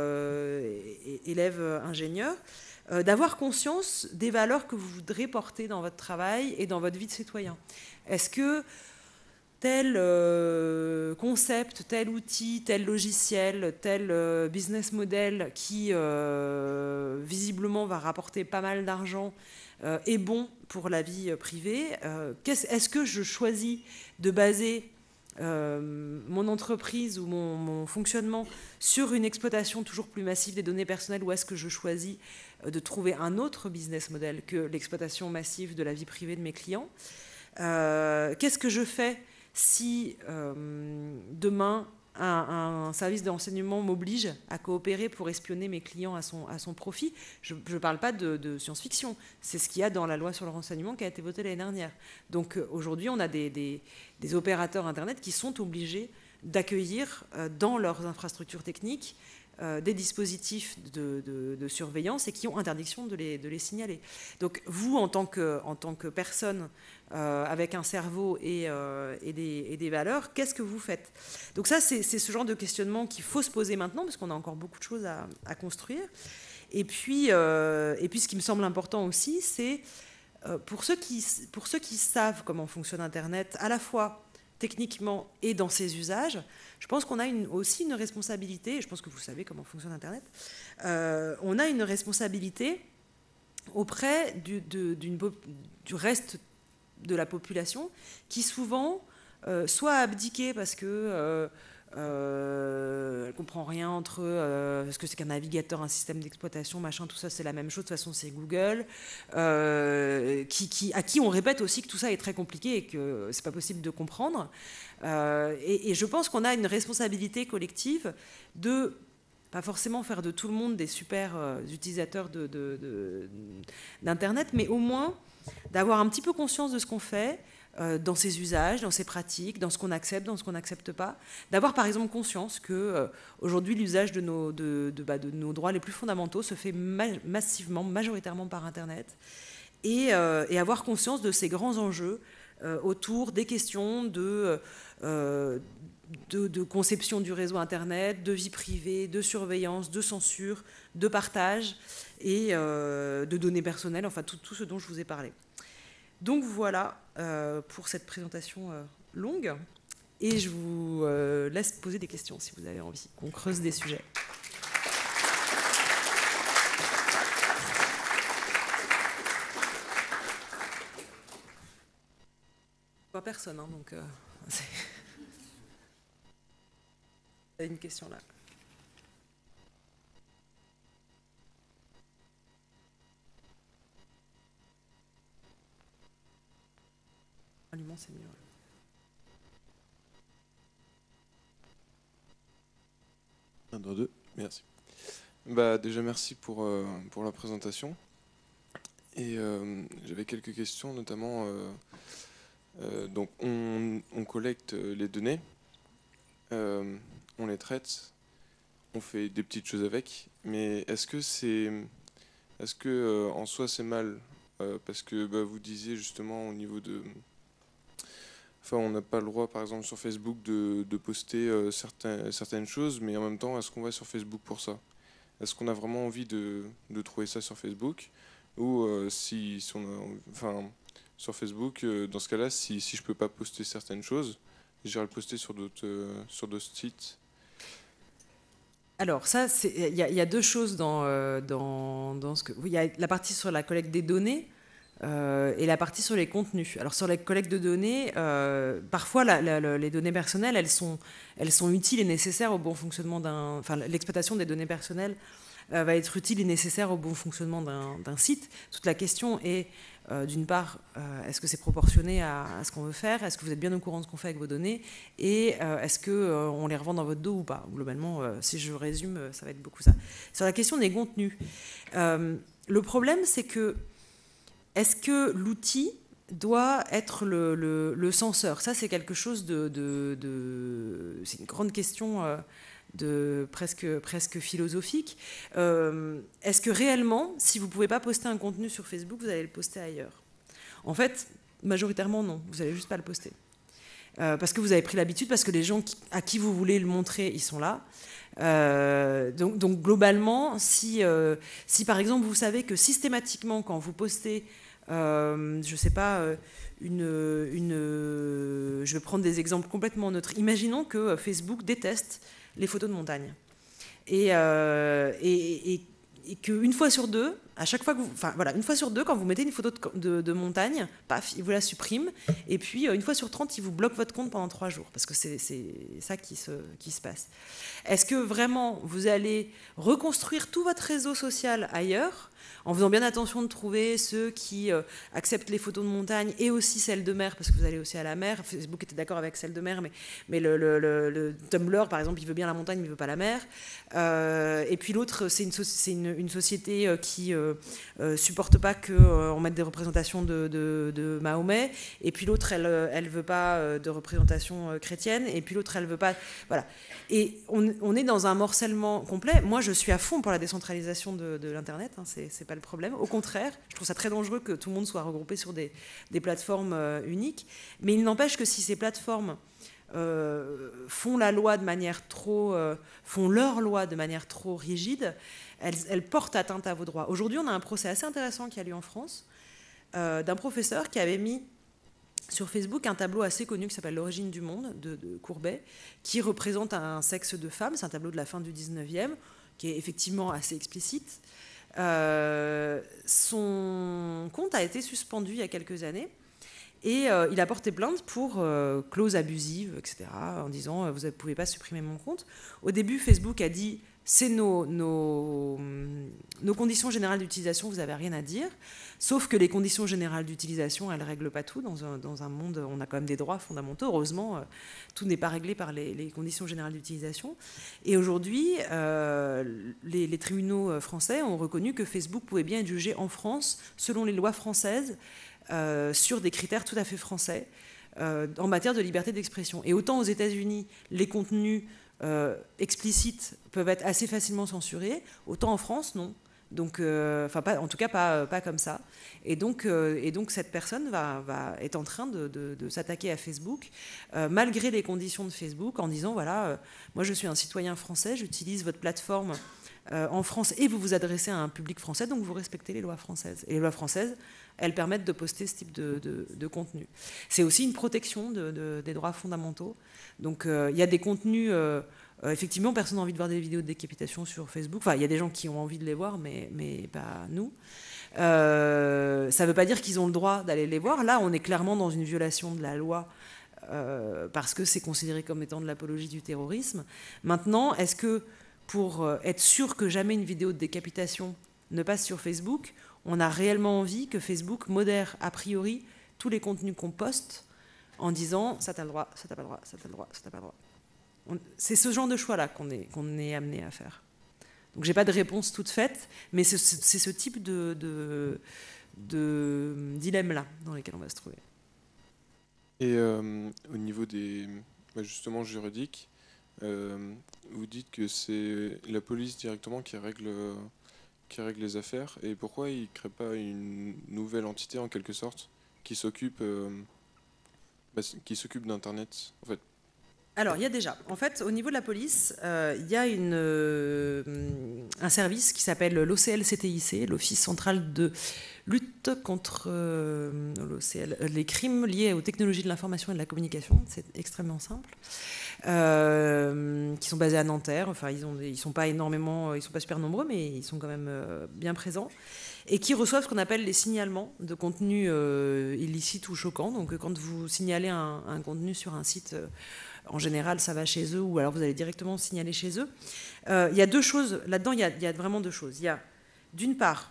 qu'élève euh, ingénieur, Euh, d'avoir conscience des valeurs que vous voudrez porter dans votre travail et dans votre vie de citoyen. Est-ce que tel euh, concept, tel outil, tel logiciel, tel euh, business model qui euh, visiblement va rapporter pas mal d'argent euh, est bon pour la vie privée? euh, qu'est-ce, Est-ce que je choisis de baser Euh, mon entreprise ou mon, mon fonctionnement sur une exploitation toujours plus massive des données personnelles, ou est-ce que je choisis de trouver un autre business model que l'exploitation massive de la vie privée de mes clients? euh, Qu'est-ce que je fais si euh, demain un, un service de renseignement m'oblige à coopérer pour espionner mes clients à son, à son profit? Je ne parle pas de, de science-fiction, c'est ce qu'il y a dans la loi sur le renseignement qui a été votée l'année dernière. Donc aujourd'hui, on a des, des, des opérateurs Internet qui sont obligés d'accueillir euh, dans leurs infrastructures techniques euh, des dispositifs de, de, de surveillance et qui ont interdiction de les, de les signaler. Donc vous, en tant que, en tant que personne euh, avec un cerveau et, euh, et, des, et des valeurs, qu'est-ce que vous faites? Donc ça, c'est, c'est ce genre de questionnement qu'il faut se poser maintenant, parce qu'on a encore beaucoup de choses à, à construire. Et puis, euh, et puis, ce qui me semble important aussi, c'est euh, pour ceux qui, pour ceux qui savent comment fonctionne Internet, à la fois techniquement et dans ses usages, je pense qu'on a une, aussi une responsabilité, et je pense que vous savez comment fonctionne Internet, euh, on a une responsabilité auprès du, de, d'une, du reste de la population qui souvent euh, soit a abdiqué parce que euh, euh, elle ne comprend rien entre euh, ce que c'est qu'un navigateur, un système d'exploitation, machin, tout ça c'est la même chose, de toute façon c'est Google, euh, qui, qui, à qui on répète aussi que tout ça est très compliqué et que c'est pas possible de comprendre. Euh, et, et je pense qu'on a une responsabilité collective de pas forcément faire de tout le monde des super euh, utilisateurs de, de, de, d'Internet, mais au moins d'avoir un petit peu conscience de ce qu'on fait, euh, dans ses usages, dans ses pratiques, dans ce qu'on accepte, dans ce qu'on n'accepte pas. D'avoir par exemple conscience qu'aujourd'hui euh, l'usage de nos, de, de, bah, de nos droits les plus fondamentaux se fait ma- massivement, majoritairement par Internet, et, euh, et avoir conscience de ces grands enjeux euh, autour des questions de... Euh, De, de conception du réseau Internet, de vie privée, de surveillance, de censure, de partage et euh, de données personnelles, enfin tout, tout ce dont je vous ai parlé. Donc voilà euh, pour cette présentation euh, longue, et je vous euh, laisse poser des questions si vous avez envie qu'on creuse des sujets. personne, hein, donc... Euh, Il y a une question là. Allumant, c'est mieux. Un, deux, deux, merci. Bah, déjà, merci pour, euh, pour la présentation. Et euh, j'avais quelques questions, notamment, euh, euh, donc on, on collecte les données, euh, on les traite, on fait des petites choses avec, mais est-ce que c'est, est-ce que euh, en soi c'est mal, euh, parce que bah, vous disiez justement au niveau de, enfin on n'a pas le droit par exemple sur Facebook de, de poster euh, certains, certaines choses, mais en même temps est-ce qu'on va sur Facebook pour ça? Est-ce qu'on a vraiment envie de, de trouver ça sur Facebook? Ou euh, si, si on a, enfin, sur Facebook, euh, dans ce cas-là, si, si je peux pas poster certaines choses, j'irai le poster sur d'autres euh, sur d'autres sites. Alors ça, il y, y a deux choses dans, euh, dans, dans ce que... Il y a la partie sur la collecte des données euh, et la partie sur les contenus. Alors sur la collecte de données, euh, parfois la, la, les données personnelles, elles sont, elles sont utiles et nécessaires au bon fonctionnement d'un... Enfin, l'exploitation des données personnelles euh, va être utile et nécessaire au bon fonctionnement d'un site. Toute la question est, euh, d'une part, euh, est-ce que c'est proportionné à, à ce qu'on veut faire? Est-ce que vous êtes bien au courant de ce qu'on fait avec vos données? Et euh, est-ce qu'on euh, les revend dans votre dos ou pas? Globalement, euh, si je résume, ça va être beaucoup ça. Sur la question des contenus, euh, le problème, c'est que est-ce que l'outil doit être le, le, le censeur? Ça, c'est quelque chose de... de, de c'est une grande question... Euh, de presque, presque philosophique. Euh, Est-ce que réellement, si vous ne pouvez pas poster un contenu sur Facebook, vous allez le poster ailleurs? En fait, majoritairement, non. Vous n'allez juste pas le poster. Euh, parce que vous avez pris l'habitude, parce que les gens qui, à qui vous voulez le montrer, ils sont là. Euh, donc, donc, globalement, si, euh, si par exemple, vous savez que systématiquement, quand vous postez, euh, je ne sais pas... Euh, Une, une, je vais prendre des exemples complètement neutres. Imaginons que Facebook déteste les photos de montagne. Et, euh, et, et, et qu'une fois sur deux, à chaque fois que vous, enfin voilà, une fois sur deux, quand vous mettez une photo de, de, de montagne, paf, il vous la supprime. Et puis une fois sur trente, il vous bloque votre compte pendant trois jours, parce que c'est ça qui se, qui se passe. Est-ce que vraiment vous allez reconstruire tout votre réseau social ailleurs, en faisant bien attention de trouver ceux qui euh, acceptent les photos de montagne et aussi celles de mer, parce que vous allez aussi à la mer. Facebook était d'accord avec celles de mer, mais, mais le, le, le, le Tumblr, par exemple, il veut bien la montagne, mais il ne veut pas la mer. Euh, et puis l'autre, c'est une, une, une société qui ne euh, euh, supporte pas qu'on euh, mette des représentations de, de, de Mahomet. Et puis l'autre, elle ne veut pas de représentation euh, chrétienne. Et puis l'autre, elle ne veut pas... Voilà. Et on, on est dans un morcellement complet. Moi, je suis à fond pour la décentralisation de, de l'Internet, hein, c'est pas le problème. Au contraire, je trouve ça très dangereux que tout le monde soit regroupé sur des, des plateformes euh, uniques. Mais il n'empêche que si ces plateformes euh, font la loi de manière trop, euh, font leur loi de manière trop rigide, elles, elles portent atteinte à vos droits. Aujourd'hui, on a un procès assez intéressant qui a lieu en France euh, d'un professeur qui avait mis sur Facebook un tableau assez connu qui s'appelle L'origine du monde de, de Courbet, qui représente un sexe de femme. C'est un tableau de la fin du dix-neuvième, qui est effectivement assez explicite. Euh, son compte a été suspendu il y a quelques années et euh, il a porté plainte pour euh, clause abusive, et cetera, en disant euh, vous ne pouvez pas supprimer mon compte. Au début, Facebook a dit c'est nos, nos, nos conditions générales d'utilisation, vous n'avez rien à dire. Sauf que les conditions générales d'utilisation, elles ne règlent pas tout. Dans un, dans un monde, on a quand même des droits fondamentaux. Heureusement, euh, tout n'est pas réglé par les, les conditions générales d'utilisation. Et aujourd'hui, euh, les, les tribunaux français ont reconnu que Facebook pouvait bien être jugé en France, selon les lois françaises, euh, sur des critères tout à fait français, euh, en matière de liberté d'expression. Et autant aux États-Unis, les contenus euh, explicites peuvent être assez facilement censurés, autant en France, non. Donc, euh, enfin, pas, en tout cas, pas, pas comme ça. Et donc, euh, et donc cette personne va, va, est en train de, de, de s'attaquer à Facebook, euh, malgré les conditions de Facebook, en disant, voilà, euh, moi je suis un citoyen français, j'utilise votre plateforme euh, en France, et vous vous adressez à un public français, donc vous respectez les lois françaises. Et les lois françaises, elles permettent de poster ce type de, de, de contenu. C'est aussi une protection de, de, des droits fondamentaux. Donc, euh, il y a des contenus... Euh, Euh, effectivement, personne n'a envie de voir des vidéos de décapitation sur Facebook. Enfin, il y a des gens qui ont envie de les voir, mais, mais pas nous. Euh, ça ne veut pas dire qu'ils ont le droit d'aller les voir. Là, on est clairement dans une violation de la loi euh, parce que c'est considéré comme étant de l'apologie du terrorisme. Maintenant, est-ce que pour être sûr que jamais une vidéo de décapitation ne passe sur Facebook, on a réellement envie que Facebook modère a priori tous les contenus qu'on poste en disant ça t'as le droit, ça t'as pas le droit, ça t'as le droit, ça t'as pas le droit. On, c'est ce genre de choix-là qu'on est, qu'on est amené à faire. Donc j'ai pas de réponse toute faite, mais c'est, c'est ce type de, de, de dilemme-là dans lesquels on va se trouver. Et euh, au niveau des, bah justement juridiques, euh, vous dites que c'est la police directement qui règle, qui règle les affaires, et pourquoi ils ne créent pas une nouvelle entité en quelque sorte qui s'occupe, euh, bah, qui s'occupe d'Internet en fait? Alors, il y a déjà, en fait, au niveau de la police, euh, il y a une, euh, un service qui s'appelle l'O C L C T I C, l'Office central de lutte contre euh, l'O C L, les crimes liés aux technologies de l'information et de la communication. C'est extrêmement simple. Euh, qui sont basés à Nanterre. Enfin, ils ont, ils sont pas énormément, ils sont pas super nombreux, mais ils sont quand même euh, bien présents. Et qui reçoivent ce qu'on appelle les signalements de contenus euh, illicites ou choquants. Donc, quand vous signalez un, un contenu sur un site, euh, en général, ça va chez eux, ou alors vous allez directement signaler chez eux. Euh, il y a deux choses, là-dedans, il y a, il y a vraiment deux choses. Il y a, d'une part,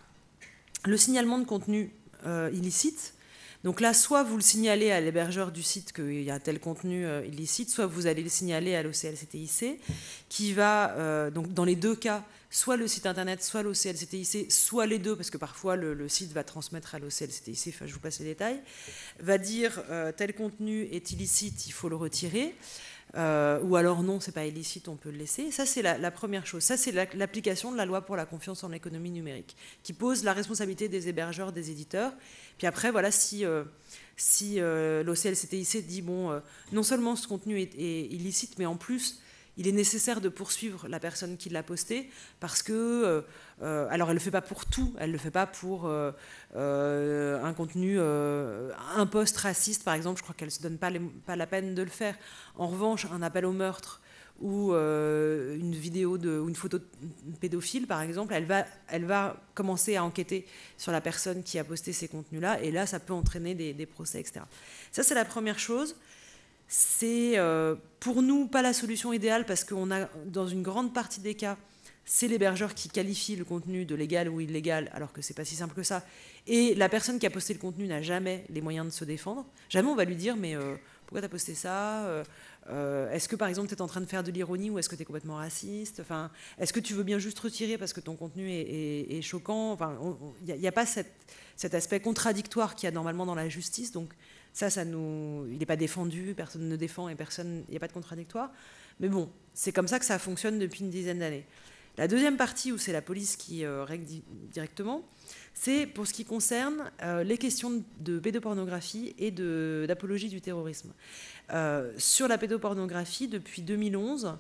le signalement de contenu euh, illicite. Donc là, soit vous le signalez à l'hébergeur du site qu'il y a tel contenu euh, illicite, soit vous allez le signaler à l'O C L C T I C, qui va, euh, donc dans les deux cas, soit le site internet, soit l'O C L C T I C, soit les deux, parce que parfois le, le site va transmettre à l'O C L C T I C, enfin je vous passe les détails, va dire euh, tel contenu est illicite, il faut le retirer, euh, ou alors non, c'est pas illicite, on peut le laisser. Ça, c'est la, la première chose. Ça, c'est la, l'application de la loi pour la confiance en l'économie numérique, qui pose la responsabilité des hébergeurs, des éditeurs. Puis après, voilà, si, euh, si euh, l'O C L C T I C dit, bon, euh, non seulement ce contenu est, est illicite, mais en plus, il est nécessaire de poursuivre la personne qui l'a posté, parce que, euh, alors elle ne le fait pas pour tout, elle ne le fait pas pour euh, euh, un contenu, euh, un post raciste, par exemple, je crois qu'elle ne se donne pas, les, pas la peine de le faire. En revanche, un appel au meurtre ou euh, une vidéo de, ou une photo de pédophile, par exemple, elle va, elle va commencer à enquêter sur la personne qui a posté ces contenus-là, et là, ça peut entraîner des, des procès, et cetera. Ça, c'est la première chose. C'est euh, pour nous pas la solution idéale, parce qu'on a, dans une grande partie des cas, c'est l'hébergeur qui qualifie le contenu de légal ou illégal, alors que c'est pas si simple que ça. Et la personne qui a posté le contenu n'a jamais les moyens de se défendre. Jamais on va lui dire, mais euh, pourquoi tu as posté ça euh, euh, Est-ce que par exemple tu es en train de faire de l'ironie, ou est-ce que tu es complètement raciste? Enfin, est-ce que tu veux bien juste retirer parce que ton contenu est, est, est choquant? Enfin, il n'y a, a pas cette, cet aspect contradictoire qu'il y a normalement dans la justice. Donc ça, ça nous, il n'est pas défendu, personne ne défend et personne, il n'y a pas de contradictoire. Mais bon, c'est comme ça que ça fonctionne depuis une dizaine d'années. La deuxième partie, où c'est la police qui euh, règle di- directement, c'est pour ce qui concerne euh, les questions de pédopornographie et de, d'apologie du terrorisme. Euh, sur la pédopornographie, depuis deux mille onze,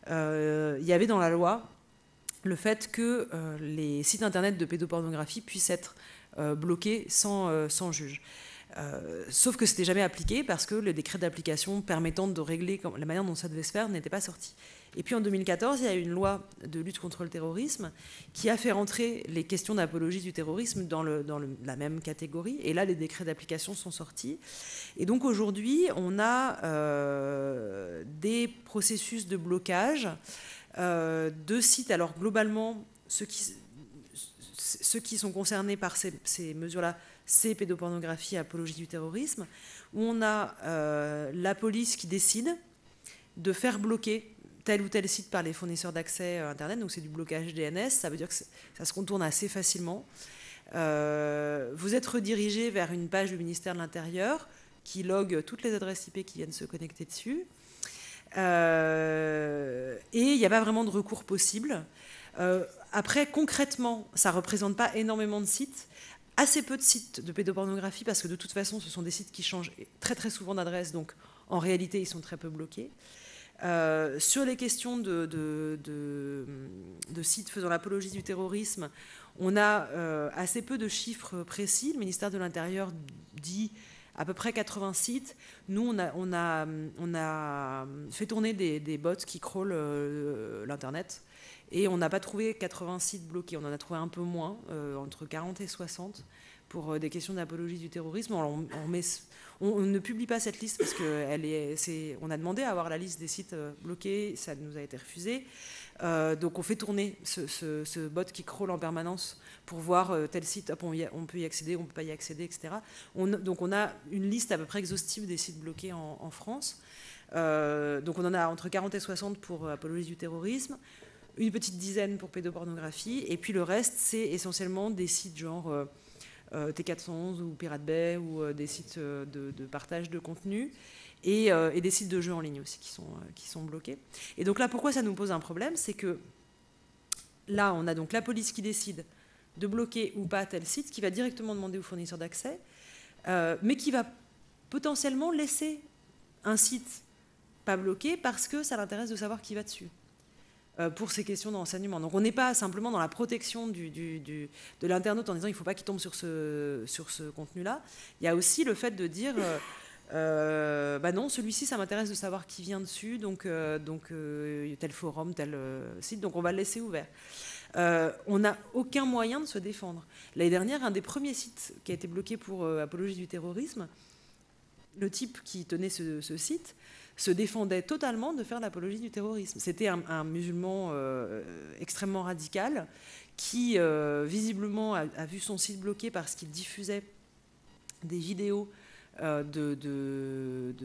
euh, il y avait dans la loi le fait que euh, les sites internet de pédopornographie puissent être euh, bloqués sans, euh, sans juge. Euh, sauf que c'était jamais appliqué, parce que le décret d'application permettant de régler la manière dont ça devait se faire n'était pas sorti. Et puis en deux mille quatorze, il y a eu une loi de lutte contre le terrorisme qui a fait rentrer les questions d'apologie du terrorisme dans, le, dans le, la même catégorie. Et là, les décrets d'application sont sortis. Et donc aujourd'hui, on a euh, des processus de blocage euh, de sites. Alors globalement, ceux qui, ceux qui sont concernés par ces, ces mesures-là, c'est pédopornographie et apologie du terrorisme, où on a euh, la police qui décide de faire bloquer tel ou tel site par les fournisseurs d'accès à Internet. Donc c'est du blocage D N S, ça veut dire que ça se contourne assez facilement. Euh, vous êtes redirigé vers une page du ministère de l'Intérieur qui logue toutes les adresses I P qui viennent se connecter dessus. Euh, et il n'y a pas vraiment de recours possible. Euh, après, concrètement, ça ne représente pas énormément de sites. Assez peu de sites de pédopornographie, parce que de toute façon, ce sont des sites qui changent très très souvent d'adresse, donc en réalité, ils sont très peu bloqués. Euh, sur les questions de, de, de, de sites faisant l'apologie du terrorisme, on a euh, assez peu de chiffres précis. Le ministère de l'Intérieur dit à peu près quatre-vingts sites. Nous, on a, on a, on a fait tourner des, des bots qui crawlent euh, l'Internet, et on n'a pas trouvé quatre-vingts sites bloqués. On en a trouvé un peu moins, euh, entre quarante et soixante. pour des questions d'apologie du terrorisme. On, on, met, on, on ne publie pas cette liste parce qu'on a demandé à avoir la liste des sites bloqués, ça nous a été refusé. Euh, donc on fait tourner ce, ce, ce bot qui crawl en permanence pour voir euh, tel site, hop, on, y a, on peut y accéder, on ne peut pas y accéder, et cetera. On, donc on a une liste à peu près exhaustive des sites bloqués en, en France. Euh, donc on en a entre quarante et soixante pour apologie du terrorisme, une petite dizaine pour pédopornographie, et puis le reste, c'est essentiellement des sites genre euh, euh, T quatre cent onze ou Pirate Bay, ou euh, des sites de, de partage de contenu, et, euh, et des sites de jeux en ligne aussi qui sont, euh, qui sont bloqués. Et donc là, pourquoi ça nous pose un problème? C'est que là, on a donc la police qui décide de bloquer ou pas tel site, qui va directement demander au fournisseur d'accès, euh, mais qui va potentiellement laisser un site pas bloqué parce que ça l'intéresse de savoir qui va dessus, euh, pour ces questions d'enseignement. Donc on n'est pas simplement dans la protection du, du, du, de l'internaute en disant il ne faut pas qu'il tombe sur ce, sur ce contenu-là. Il y a aussi le fait de dire euh, euh, bah non, celui-ci, ça m'intéresse de savoir qui vient dessus, donc, euh, donc euh, tel forum, tel euh, site, donc on va le laisser ouvert. Euh, on n'a aucun moyen de se défendre. L'année dernière, un des premiers sites qui a été bloqué pour euh, apologie du terrorisme, le type qui tenait ce, ce site se défendait totalement de faire l'apologie du terrorisme. C'était un, un musulman euh, extrêmement radical qui, euh, visiblement, a, a vu son site bloqué parce qu'il diffusait des vidéos euh, de, de,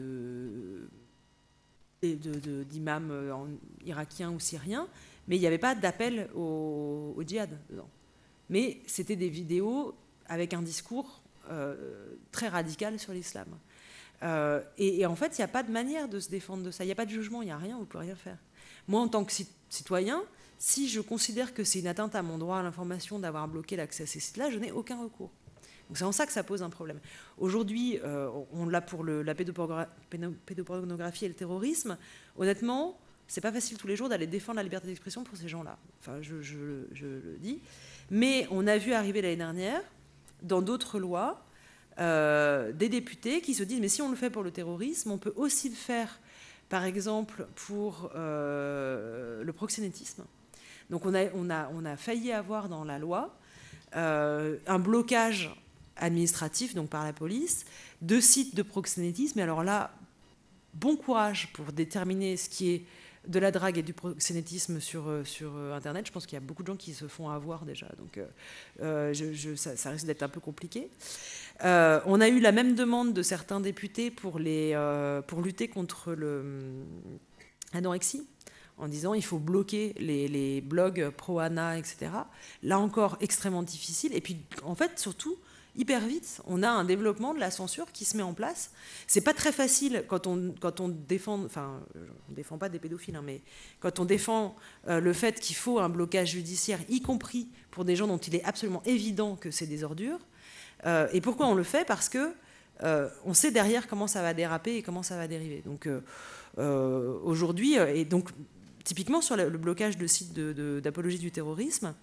de, de, de, d'imams irakiens ou syriens, mais il n'y avait pas d'appel au, au djihad dedans. Mais c'était des vidéos avec un discours euh, très radical sur l'islam. Euh, et, et en fait, il n'y a pas de manière de se défendre de ça. Il n'y a pas de jugement, il n'y a rien, vous ne pouvez rien faire. Moi, en tant que citoyen, si je considère que c'est une atteinte à mon droit à l'information d'avoir bloqué l'accès à ces sites-là, je n'ai aucun recours. Donc c'est en ça que ça pose un problème. Aujourd'hui, euh, on l'a pour le, la pédopornogra- pédopornographie et le terrorisme. Honnêtement, c'est pas facile tous les jours d'aller défendre la liberté d'expression pour ces gens-là. Enfin, je, je, je le dis. Mais on a vu arriver l'année dernière, dans d'autres lois, Euh, des députés qui se disent mais si on le fait pour le terrorisme, on peut aussi le faire par exemple pour euh, le proxénétisme. Donc on a, on, a, on a failli avoir dans la loi euh, un blocage administratif, donc par la police, de sites de proxénétisme. Et alors là, bon courage pour déterminer ce qui est de la drague et du proxénétisme sur, sur Internet. Je pense qu'il y a beaucoup de gens qui se font avoir déjà, donc euh, je, je, ça, ça risque d'être un peu compliqué. Euh, on a eu la même demande de certains députés pour, les, euh, pour lutter contre l'anorexie, en disant il faut bloquer les, les blogs pro-Ana, et cetera. Là encore, extrêmement difficile. Et puis, en fait, surtout, hyper vite, on a un développement de la censure qui se met en place. C'est pas très facile quand on, quand on défend, enfin, on défend pas des pédophiles, hein, mais quand on défend euh, le fait qu'il faut un blocage judiciaire, y compris pour des gens dont il est absolument évident que c'est des ordures. Euh, et pourquoi on le fait? Parce que euh, on sait derrière comment ça va déraper et comment ça va dériver. Donc euh, euh, aujourd'hui, et donc typiquement sur le, le blocage de sites de, de, d'apologie du terrorisme,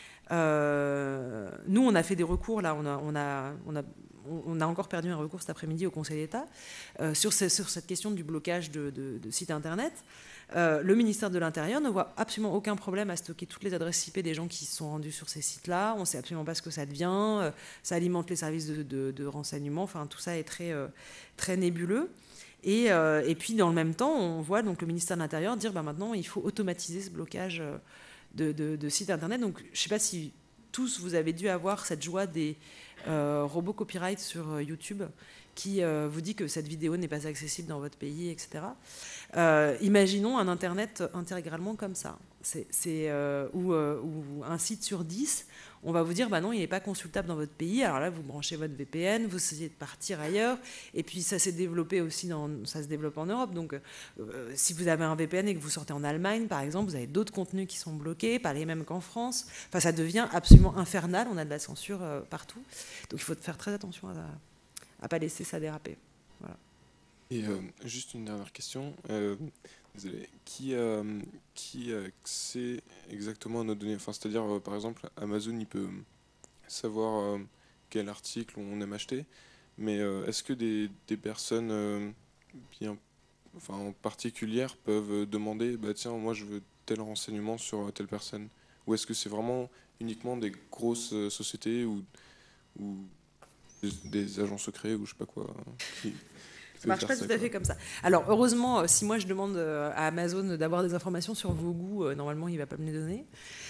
euh, nous on a fait des recours là, on a, on a, on a, on a encore perdu un recours cet après-midi au Conseil d'État euh, sur, ce, sur cette question du blocage de, de, de sites internet. Euh, le ministère de l'Intérieur ne voit absolument aucun problème à stocker toutes les adresses I P des gens qui se sont rendus sur ces sites-là. On ne sait absolument pas ce que ça devient. Euh, ça alimente les services de, de, de renseignement. Enfin, tout ça est très, euh, très nébuleux. Et, euh, et puis, dans le même temps, on voit donc le ministère de l'Intérieur dire bah, maintenant, il faut automatiser ce blocage de, de, de sites Internet. Donc, je ne sais pas si tous, vous avez dû avoir cette joie des euh, robots copyright sur YouTube qui euh, vous dit que cette vidéo n'est pas accessible dans votre pays, et cetera. Euh, imaginons un Internet intégralement comme ça. C'est, c'est, euh, ou, euh, ou un site sur dix, on va vous dire bah non, il n'est pas consultable dans votre pays. Alors là, vous branchez votre V P N, vous essayez de partir ailleurs. Et puis ça s'est développé aussi, dans, ça se développe en Europe. Donc euh, si vous avez un V P N et que vous sortez en Allemagne, par exemple, vous avez d'autres contenus qui sont bloqués, pas les mêmes qu'en France. Enfin, ça devient absolument infernal. On a de la censure euh, partout. Donc il faut faire très attention à, à pas laisser ça déraper. Voilà. Et euh, juste une dernière question. Euh, désolé. Qui, euh, qui accède exactement à nos données? Enfin, c'est-à-dire, euh, par exemple, Amazon, il peut savoir euh, quel article on aime acheter, mais euh, est-ce que des, des personnes euh, bien, enfin, en particulière peuvent demander, bah tiens, moi je veux tel renseignement sur telle personne? Ou est-ce que c'est vraiment uniquement des grosses sociétés ou, ou des, des agents secrets ou je sais pas quoi. Qui, qui ça marche pas tout à fait comme ça. Alors heureusement, si moi je demande à Amazon d'avoir des informations sur vos goûts, normalement il va pas me les donner.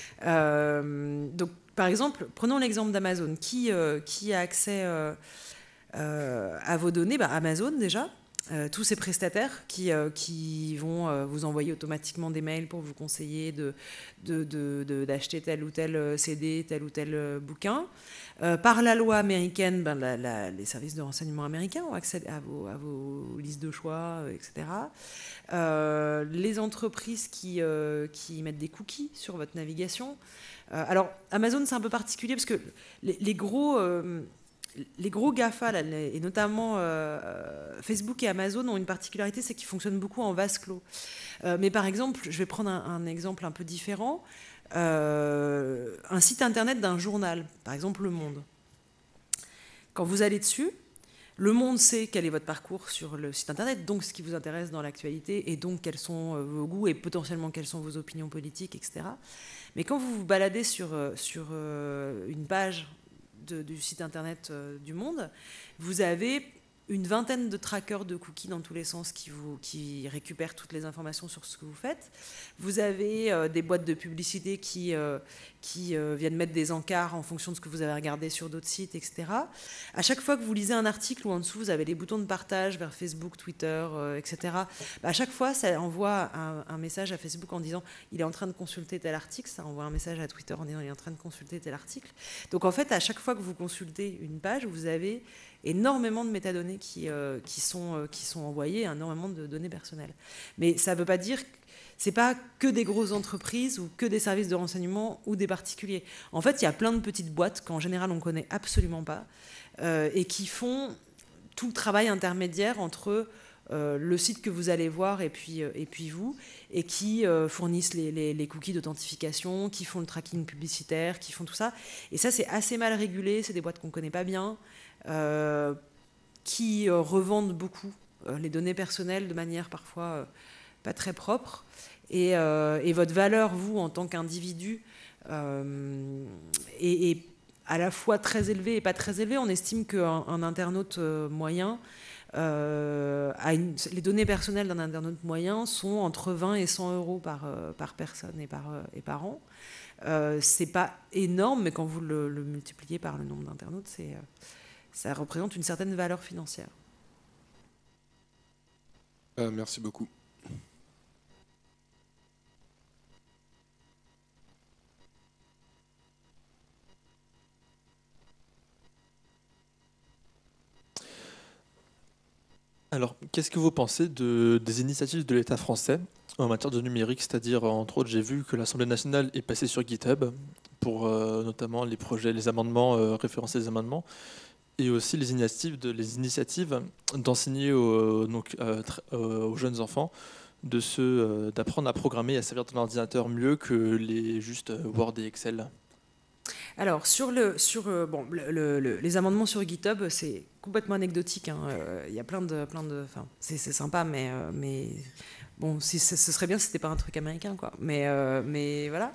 Euh, donc par exemple, prenons l'exemple d'Amazon. Qui, euh, qui a accès euh, euh, à vos données? Bah, Amazon déjà. Euh, tous ces prestataires qui, euh, qui vont euh, vous envoyer automatiquement des mails pour vous conseiller de, de, de, de, d'acheter tel ou tel C D, tel ou tel euh, bouquin. Euh, par la loi américaine, ben, la, la, les services de renseignement américains ont accès à vos, à vos listes de choix, et cetera. Euh, les entreprises qui, euh, qui mettent des cookies sur votre navigation. Euh, alors, Amazon, c'est un peu particulier parce que les, les gros... Euh, Les gros GAFA, là, et notamment euh, Facebook et Amazon, ont une particularité, c'est qu'ils fonctionnent beaucoup en vase clos. Euh, mais par exemple, je vais prendre un, un exemple un peu différent. Euh, un site internet d'un journal, par exemple Le Monde. Quand vous allez dessus, Le Monde sait quel est votre parcours sur le site internet, donc ce qui vous intéresse dans l'actualité, et donc quels sont vos goûts, et potentiellement quelles sont vos opinions politiques, et cetera. Mais quand vous vous baladez sur, sur une page De, du site internet euh, du Monde, vous avez une vingtaine de trackers de cookies dans tous les sens qui, vous, qui récupèrent toutes les informations sur ce que vous faites. Vous avez euh, des boîtes de publicité qui, euh, qui euh, viennent mettre des encarts en fonction de ce que vous avez regardé sur d'autres sites, et cetera. À chaque fois que vous lisez un article où en dessous vous avez les boutons de partage vers Facebook, Twitter, euh, et cetera, bah, à chaque fois ça envoie un, un message à Facebook en disant il est en train de consulter tel article, ça envoie un message à Twitter en disant il est en train de consulter tel article. Donc en fait, à chaque fois que vous consultez une page, vous avez énormément de métadonnées qui, euh, qui, sont, euh, qui sont envoyées, énormément de données personnelles. Mais ça ne veut pas dire que ce n'est pas que des grosses entreprises ou que des services de renseignement ou des particuliers. En fait, il y a plein de petites boîtes qu'en général on ne connaît absolument pas euh, et qui font tout le travail intermédiaire entre euh, le site que vous allez voir et puis, euh, et puis vous, et qui euh, fournissent les, les, les cookies d'authentification, qui font le tracking publicitaire, qui font tout ça. Et ça, c'est assez mal régulé, c'est des boîtes qu'on ne connaît pas bien. Euh, qui euh, revendent beaucoup euh, les données personnelles de manière parfois euh, pas très propre. Et, euh, et votre valeur, vous, en tant qu'individu, euh, est, est à la fois très élevée et pas très élevée. On estime qu'un un internaute euh, moyen, euh, a une, les données personnelles d'un internaute moyen sont entre vingt et cent euros par, euh, par personne et par, euh, et par an. Euh, c'est pas énorme, mais quand vous le, le multipliez par le nombre d'internautes, c'est... Euh, ça représente une certaine valeur financière. Euh, merci beaucoup. Alors, qu'est-ce que vous pensez de, des initiatives de l'État français en matière de numérique? C'est-à-dire, entre autres, j'ai vu que l'Assemblée nationale est passée sur GitHub pour euh, notamment les projets, les amendements, euh, référencer les amendements, et aussi les initiatives, de, les initiatives d'enseigner aux, donc, euh, euh, aux jeunes enfants de se, euh, d'apprendre à programmer et à servir d'un ordinateur mieux que les juste Word et Excel. Alors, sur, le, sur euh, bon, le, le, les amendements sur GitHub, c'est complètement anecdotique. Hein. Euh, il y a plein de... Plein de enfin, c'est, c'est sympa, mais, euh, mais bon, si, ce serait bien si c'était pas un truc américain, quoi. Mais, euh, mais voilà.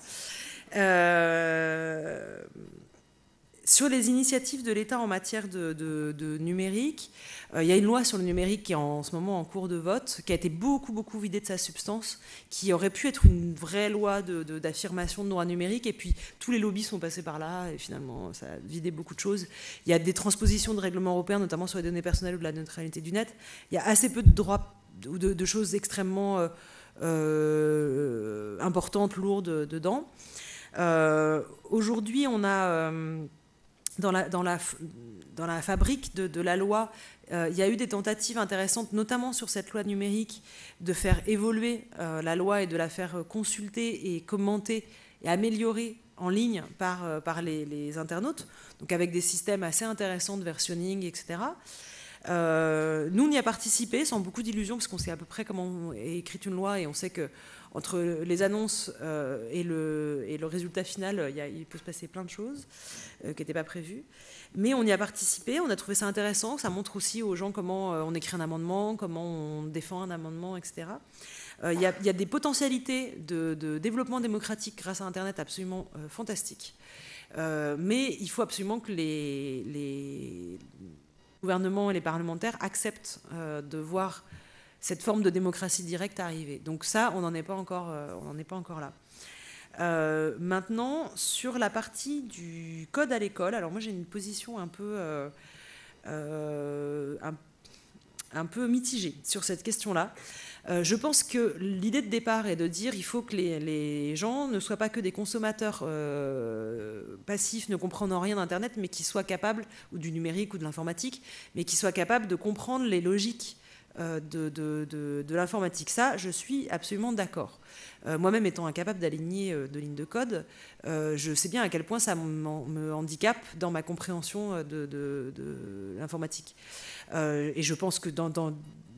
Euh... Sur les initiatives de l'État en matière de, de, de numérique, euh, il y a une loi sur le numérique qui est en, en ce moment en cours de vote, qui a été beaucoup, beaucoup vidée de sa substance, qui aurait pu être une vraie loi de, de, d'affirmation de droits numériques, et puis tous les lobbies sont passés par là, et finalement, ça a vidé beaucoup de choses. Il y a des transpositions de règlements européens, notamment sur les données personnelles ou de la neutralité du net. Il y a assez peu de droits ou de, de choses extrêmement euh, euh, importantes, lourdes dedans. Euh, aujourd'hui, on a... Euh, Dans la, dans, la, dans la fabrique de, de la loi, euh, il y a eu des tentatives intéressantes, notamment sur cette loi numérique, de faire évoluer euh, la loi et de la faire consulter et commenter et améliorer en ligne par, euh, par les, les internautes, donc avec des systèmes assez intéressants de versionning, et cetera. Euh, nous, on y a participé sans beaucoup d'illusions, parce qu'on sait à peu près comment est écrite une loi, et on sait que entre les annonces euh, et, le, et le résultat final, il, y a, il peut se passer plein de choses euh, qui n'étaient pas prévues. Mais on y a participé, on a trouvé ça intéressant. Ça montre aussi aux gens comment euh, on écrit un amendement, comment on défend un amendement, et cetera. Euh, il, y a, il y a des potentialités de, de développement démocratique grâce à Internet absolument euh, fantastiques. Euh, mais il faut absolument que les, les gouvernements et les parlementaires acceptent euh, de voir cette forme de démocratie directe arriver. Donc ça, on n'en est pas encore, euh, on n'en est pas encore là. Euh, maintenant, sur la partie du code à l'école, alors moi j'ai une position un peu, euh, euh, un, un peu mitigée sur cette question-là. Euh, je pense que l'idée de départ est de dire qu'il faut que les, les gens ne soient pas que des consommateurs euh, passifs, ne comprenant rien d'Internet, mais qui soient capables, ou du numérique ou de l'informatique, mais qui soient capables de comprendre les logiques euh, de, de, de, de l'informatique. Ça, je suis absolument d'accord. Euh, moi-même étant incapable d'aligner euh, de lignes de code, euh, je sais bien à quel point ça me handicape dans ma compréhension de, de, de l'informatique. Euh, et je pense que dans... dans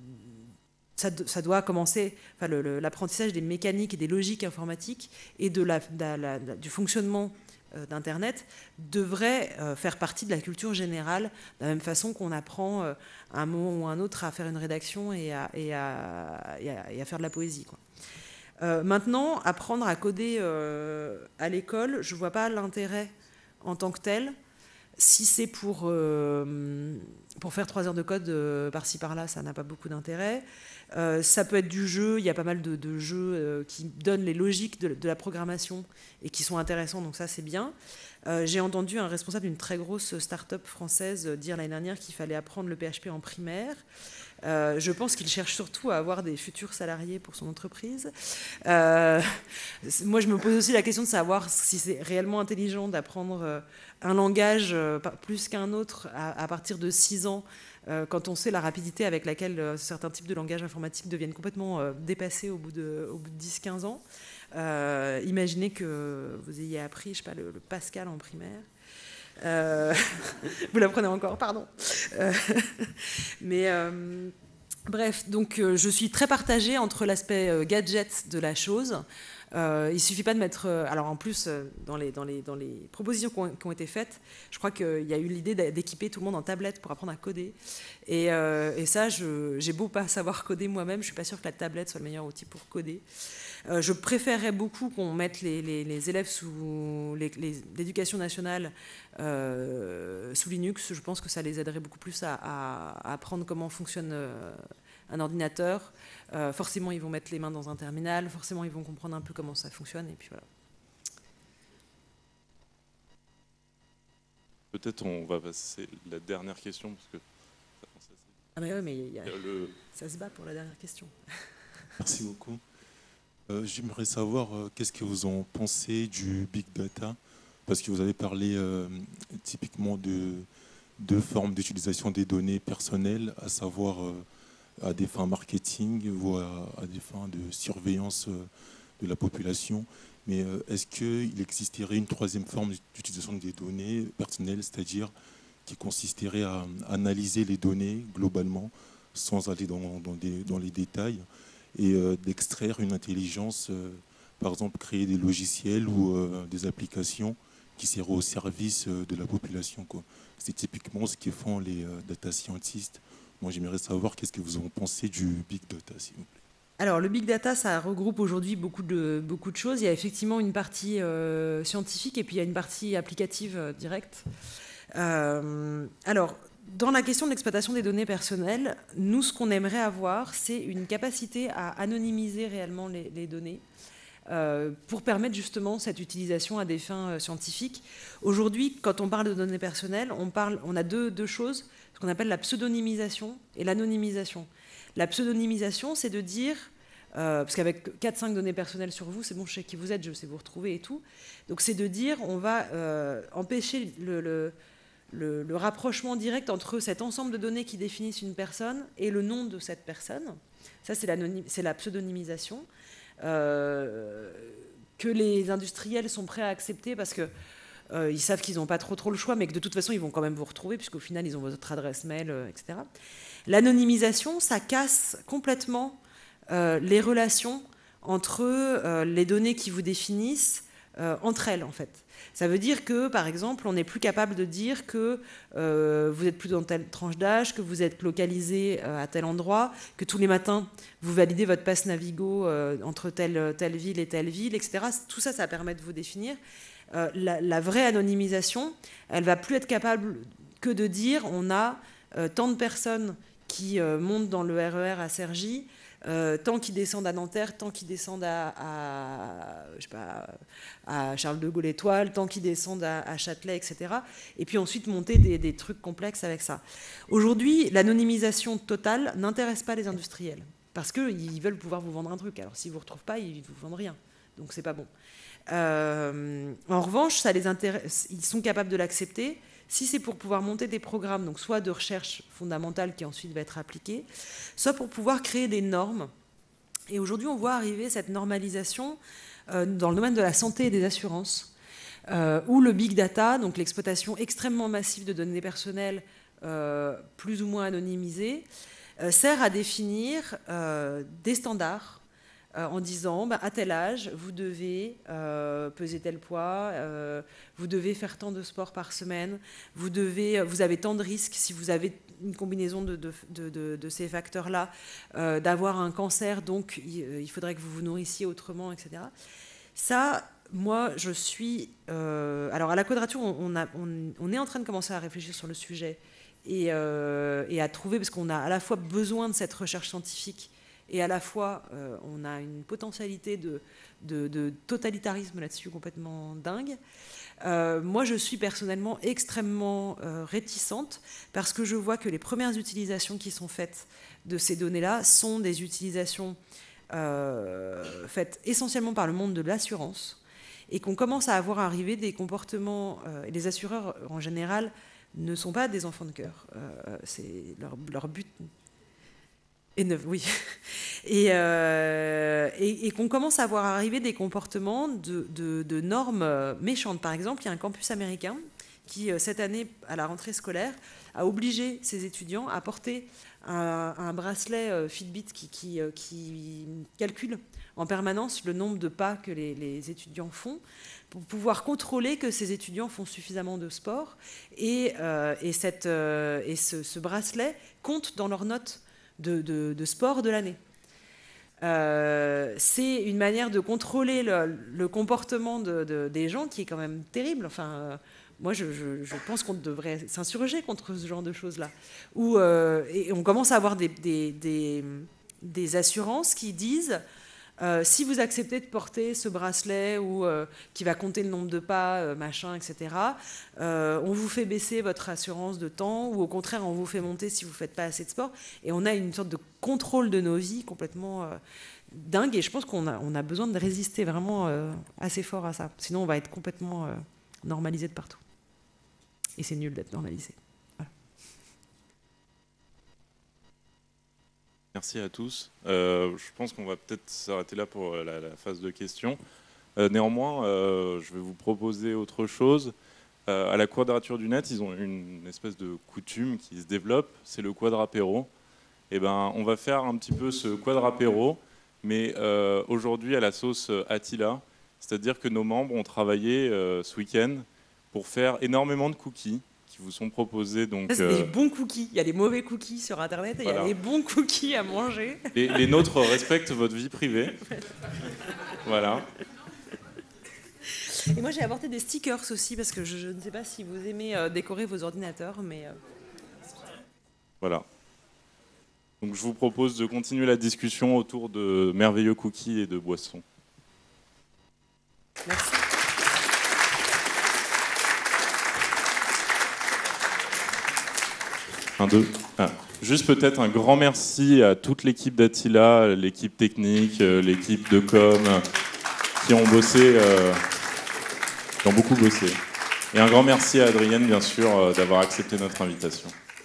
Ça, ça doit commencer, enfin, le, le, l'apprentissage des mécaniques et des logiques informatiques et de la, de la, de, du fonctionnement euh, d'Internet devrait euh, faire partie de la culture générale, de la même façon qu'on apprend euh, à un moment ou à un autre à faire une rédaction et à, et à, et à, et à faire de la poésie, quoi. Euh, maintenant, apprendre à coder euh, à l'école, je ne vois pas l'intérêt en tant que tel. Si c'est pour, euh, pour faire trois heures de code euh, par-ci par-là, ça n'a pas beaucoup d'intérêt. Euh, ça peut être du jeu, il y a pas mal de, de jeux euh, qui donnent les logiques de, de la programmation et qui sont intéressants, donc ça c'est bien. Euh, j'ai entendu un responsable d'une très grosse start-up française dire l'année dernière qu'il fallait apprendre le P H P en primaire. Euh, je pense qu'il cherche surtout à avoir des futurs salariés pour son entreprise. Euh, moi, je me pose aussi la question de savoir si c'est réellement intelligent d'apprendre un langage plus qu'un autre à, à partir de six ans, euh, quand on sait la rapidité avec laquelle euh, certains types de langages informatiques deviennent complètement euh, dépassés au bout de, au bout de dix quinze ans. Euh, imaginez que vous ayez appris, je sais pas, le, le Pascal en primaire. Euh, vous l'apprenez encore, pardon. Euh, mais euh, bref, donc euh, je suis très partagée entre l'aspect euh, gadget de la chose. Euh, il suffit pas de mettre... Euh, alors en plus, euh, dans, les, dans, les, dans les propositions qui ont, qui ont été faites, je crois qu'il y a eu l'idée d'équiper tout le monde en tablette pour apprendre à coder. Et, euh, et ça, je, j'ai beau pas savoir coder moi-même, je suis pas sûre que la tablette soit le meilleur outil pour coder. Euh, je préférerais beaucoup qu'on mette les, les, les élèves sous les, les, l'éducation nationale euh, sous Linux. Je pense que ça les aiderait beaucoup plus à, à, à apprendre comment fonctionne euh, un ordinateur. Euh, forcément, ils vont mettre les mains dans un terminal. Forcément, ils vont comprendre un peu comment ça fonctionne. Et puis voilà. Peut-être on va passer la dernière question parce que ça avance assez. Ah mais oui, mais il y a, le... ça se bat pour la dernière question. Merci beaucoup. Euh, j'aimerais savoir euh, qu'est-ce que vous en pensez du big data, parce que vous avez parlé euh, typiquement de deux formes d'utilisation des données personnelles, à savoir euh, à des fins marketing ou à, à des fins de surveillance euh, de la population. Mais euh, est-ce qu'il existerait une troisième forme d'utilisation des données personnelles, c'est-à-dire qui consisterait à analyser les données globalement, sans aller dans, dans, des, dans les détails, et euh, d'extraire une intelligence, euh, par exemple créer des logiciels ou euh, des applications qui seraient au service euh, de la population, quoi. C'est typiquement ce que font les euh, data scientists. Moi, j'aimerais savoir qu'est-ce que vous en pensez du big data, s'il vous plaît. Alors, le big data, ça regroupe aujourd'hui beaucoup de, beaucoup de choses. Il y a effectivement une partie euh, scientifique et puis il y a une partie applicative euh, directe. Euh, alors, dans la question de l'exploitation des données personnelles, nous, ce qu'on aimerait avoir, c'est une capacité à anonymiser réellement les, les données euh, pour permettre justement cette utilisation à des fins euh, scientifiques. Aujourd'hui, quand on parle de données personnelles, on, parle, on a deux, deux choses, ce qu'on appelle la pseudonymisation et l'anonymisation. La pseudonymisation, c'est de dire, euh, parce qu'avec quatre cinq données personnelles sur vous, c'est bon, je sais qui vous êtes, je sais vous retrouver et tout. Donc c'est de dire, on va euh, empêcher le... le Le, le rapprochement direct entre cet ensemble de données qui définissent une personne et le nom de cette personne. Ça, c'est, c'est la pseudonymisation euh, que les industriels sont prêts à accepter parce qu'ils euh, savent qu'ils n'ont pas trop, trop le choix, mais que de toute façon, ils vont quand même vous retrouver puisqu'au final, ils ont votre adresse mail, euh, et cetera. L'anonymisation, ça casse complètement euh, les relations entre euh, les données qui vous définissent euh, entre elles, en fait. Ça veut dire que, par exemple, on n'est plus capable de dire que euh, vous êtes plus dans telle tranche d'âge, que vous êtes localisé euh, à tel endroit, que tous les matins, vous validez votre passe Navigo euh, entre telle, telle ville et telle ville, et cetera. Tout ça, ça permet de vous définir. euh, la, la vraie anonymisation, elle va plus être capable que de dire on a euh, tant de personnes qui euh, montent dans le R E R à Cergy, euh, tant qui descendent à Nanterre, tant qui descendent à, à, je sais pas, à Charles de Gaulle Étoile, tant qui descendent à, à Châtelet, et cetera. Et puis ensuite monter des, des trucs complexes avec ça. Aujourd'hui, l'anonymisation totale n'intéresse pas les industriels, parce qu'ils veulent pouvoir vous vendre un truc. Alors s'ils ne vous retrouvent pas, ils ne vous vendent rien. Donc c'est pas bon. Euh, en revanche, ça les intéresse, ils sont capables de l'accepter si c'est pour pouvoir monter des programmes, donc soit de recherche fondamentale qui ensuite va être appliquée, soit pour pouvoir créer des normes. Et aujourd'hui, on voit arriver cette normalisation euh, dans le domaine de la santé et des assurances, euh, où le big data, donc l'exploitation extrêmement massive de données personnelles, euh, plus ou moins anonymisées, euh, sert à définir euh, des standards Euh, en disant, bah, à tel âge, vous devez euh, peser tel poids, euh, vous devez faire tant de sport par semaine, vous, devez, vous avez tant de risques si vous avez une combinaison de, de, de, de, de ces facteurs-là, euh, d'avoir un cancer, donc il, il faudrait que vous vous nourrissiez autrement, et cetera. Ça, moi, je suis... Euh, alors, à la Quadrature, on, a, on, on est en train de commencer à réfléchir sur le sujet et, euh, et à trouver, parce qu'on a à la fois besoin de cette recherche scientifique et à la fois, euh, on a une potentialité de, de, de totalitarisme là-dessus complètement dingue. Euh, moi, je suis personnellement extrêmement euh, réticente parce que je vois que les premières utilisations qui sont faites de ces données-là sont des utilisations euh, faites essentiellement par le monde de l'assurance et qu'on commence à avoir arrivé des comportements... Euh, et les assureurs, en général, ne sont pas des enfants de cœur. Euh, c'est leur, leur but... Et neuf, oui. Et, euh, et, et qu'on commence à voir arriver des comportements de, de, de normes méchantes. Par exemple, il y a un campus américain qui, cette année, à la rentrée scolaire, a obligé ses étudiants à porter un, un bracelet Fitbit qui, qui, qui calcule en permanence le nombre de pas que les, les étudiants font pour pouvoir contrôler que ces étudiants font suffisamment de sport. Et, euh, et, cette, euh, et ce, ce bracelet compte dans leurs notes De, de, de sport de l'année. Euh, c'est une manière de contrôler le, le comportement de, de, des gens qui est quand même terrible. Enfin, euh, moi, je, je, je pense qu'on devrait s'insurger contre ce genre de choses-là. Où, euh, et on commence à avoir des, des, des, des assurances qui disent euh, si vous acceptez de porter ce bracelet ou euh, qui va compter le nombre de pas, euh, machin, et cetera, euh, on vous fait baisser votre assurance de temps ou au contraire, on vous fait monter si vous ne faites pas assez de sport. Et on a une sorte de contrôle de nos vies complètement euh, dingue. Et je pense qu'on a, on a besoin de résister vraiment euh, assez fort à ça. Sinon, on va être complètement euh, normalisé de partout. Et c'est nul d'être normalisé. Merci à tous. Euh, je pense qu'on va peut-être s'arrêter là pour la, la phase de questions. Euh, néanmoins, euh, je vais vous proposer autre chose. Euh, à la Quadrature du Net, ils ont une espèce de coutume qui se développe, c'est le quadrapéro. Et ben, on va faire un petit peu ce quadrapéro, mais euh, aujourd'hui à la sauce Attila. C'est-à-dire que nos membres ont travaillé euh, ce week-end pour faire énormément de cookies qui vous sont proposés. Donc, ça, c'est euh, des bons cookies. Il y a des mauvais cookies sur Internet et voilà. Il y a des bons cookies à manger. Les, les nôtres respectent votre vie privée. Voilà. Et moi, j'ai apporté des stickers aussi parce que je, je ne sais pas si vous aimez euh, décorer vos ordinateurs, mais... Euh... Voilà. Donc, je vous propose de continuer la discussion autour de merveilleux cookies et de boissons. Merci. Un, deux. Ah. Juste peut-être un grand merci à toute l'équipe d'Attila, l'équipe technique, l'équipe de com, qui ont bossé, euh, qui ont beaucoup bossé. Et un grand merci à Adrienne, bien sûr, d'avoir accepté notre invitation.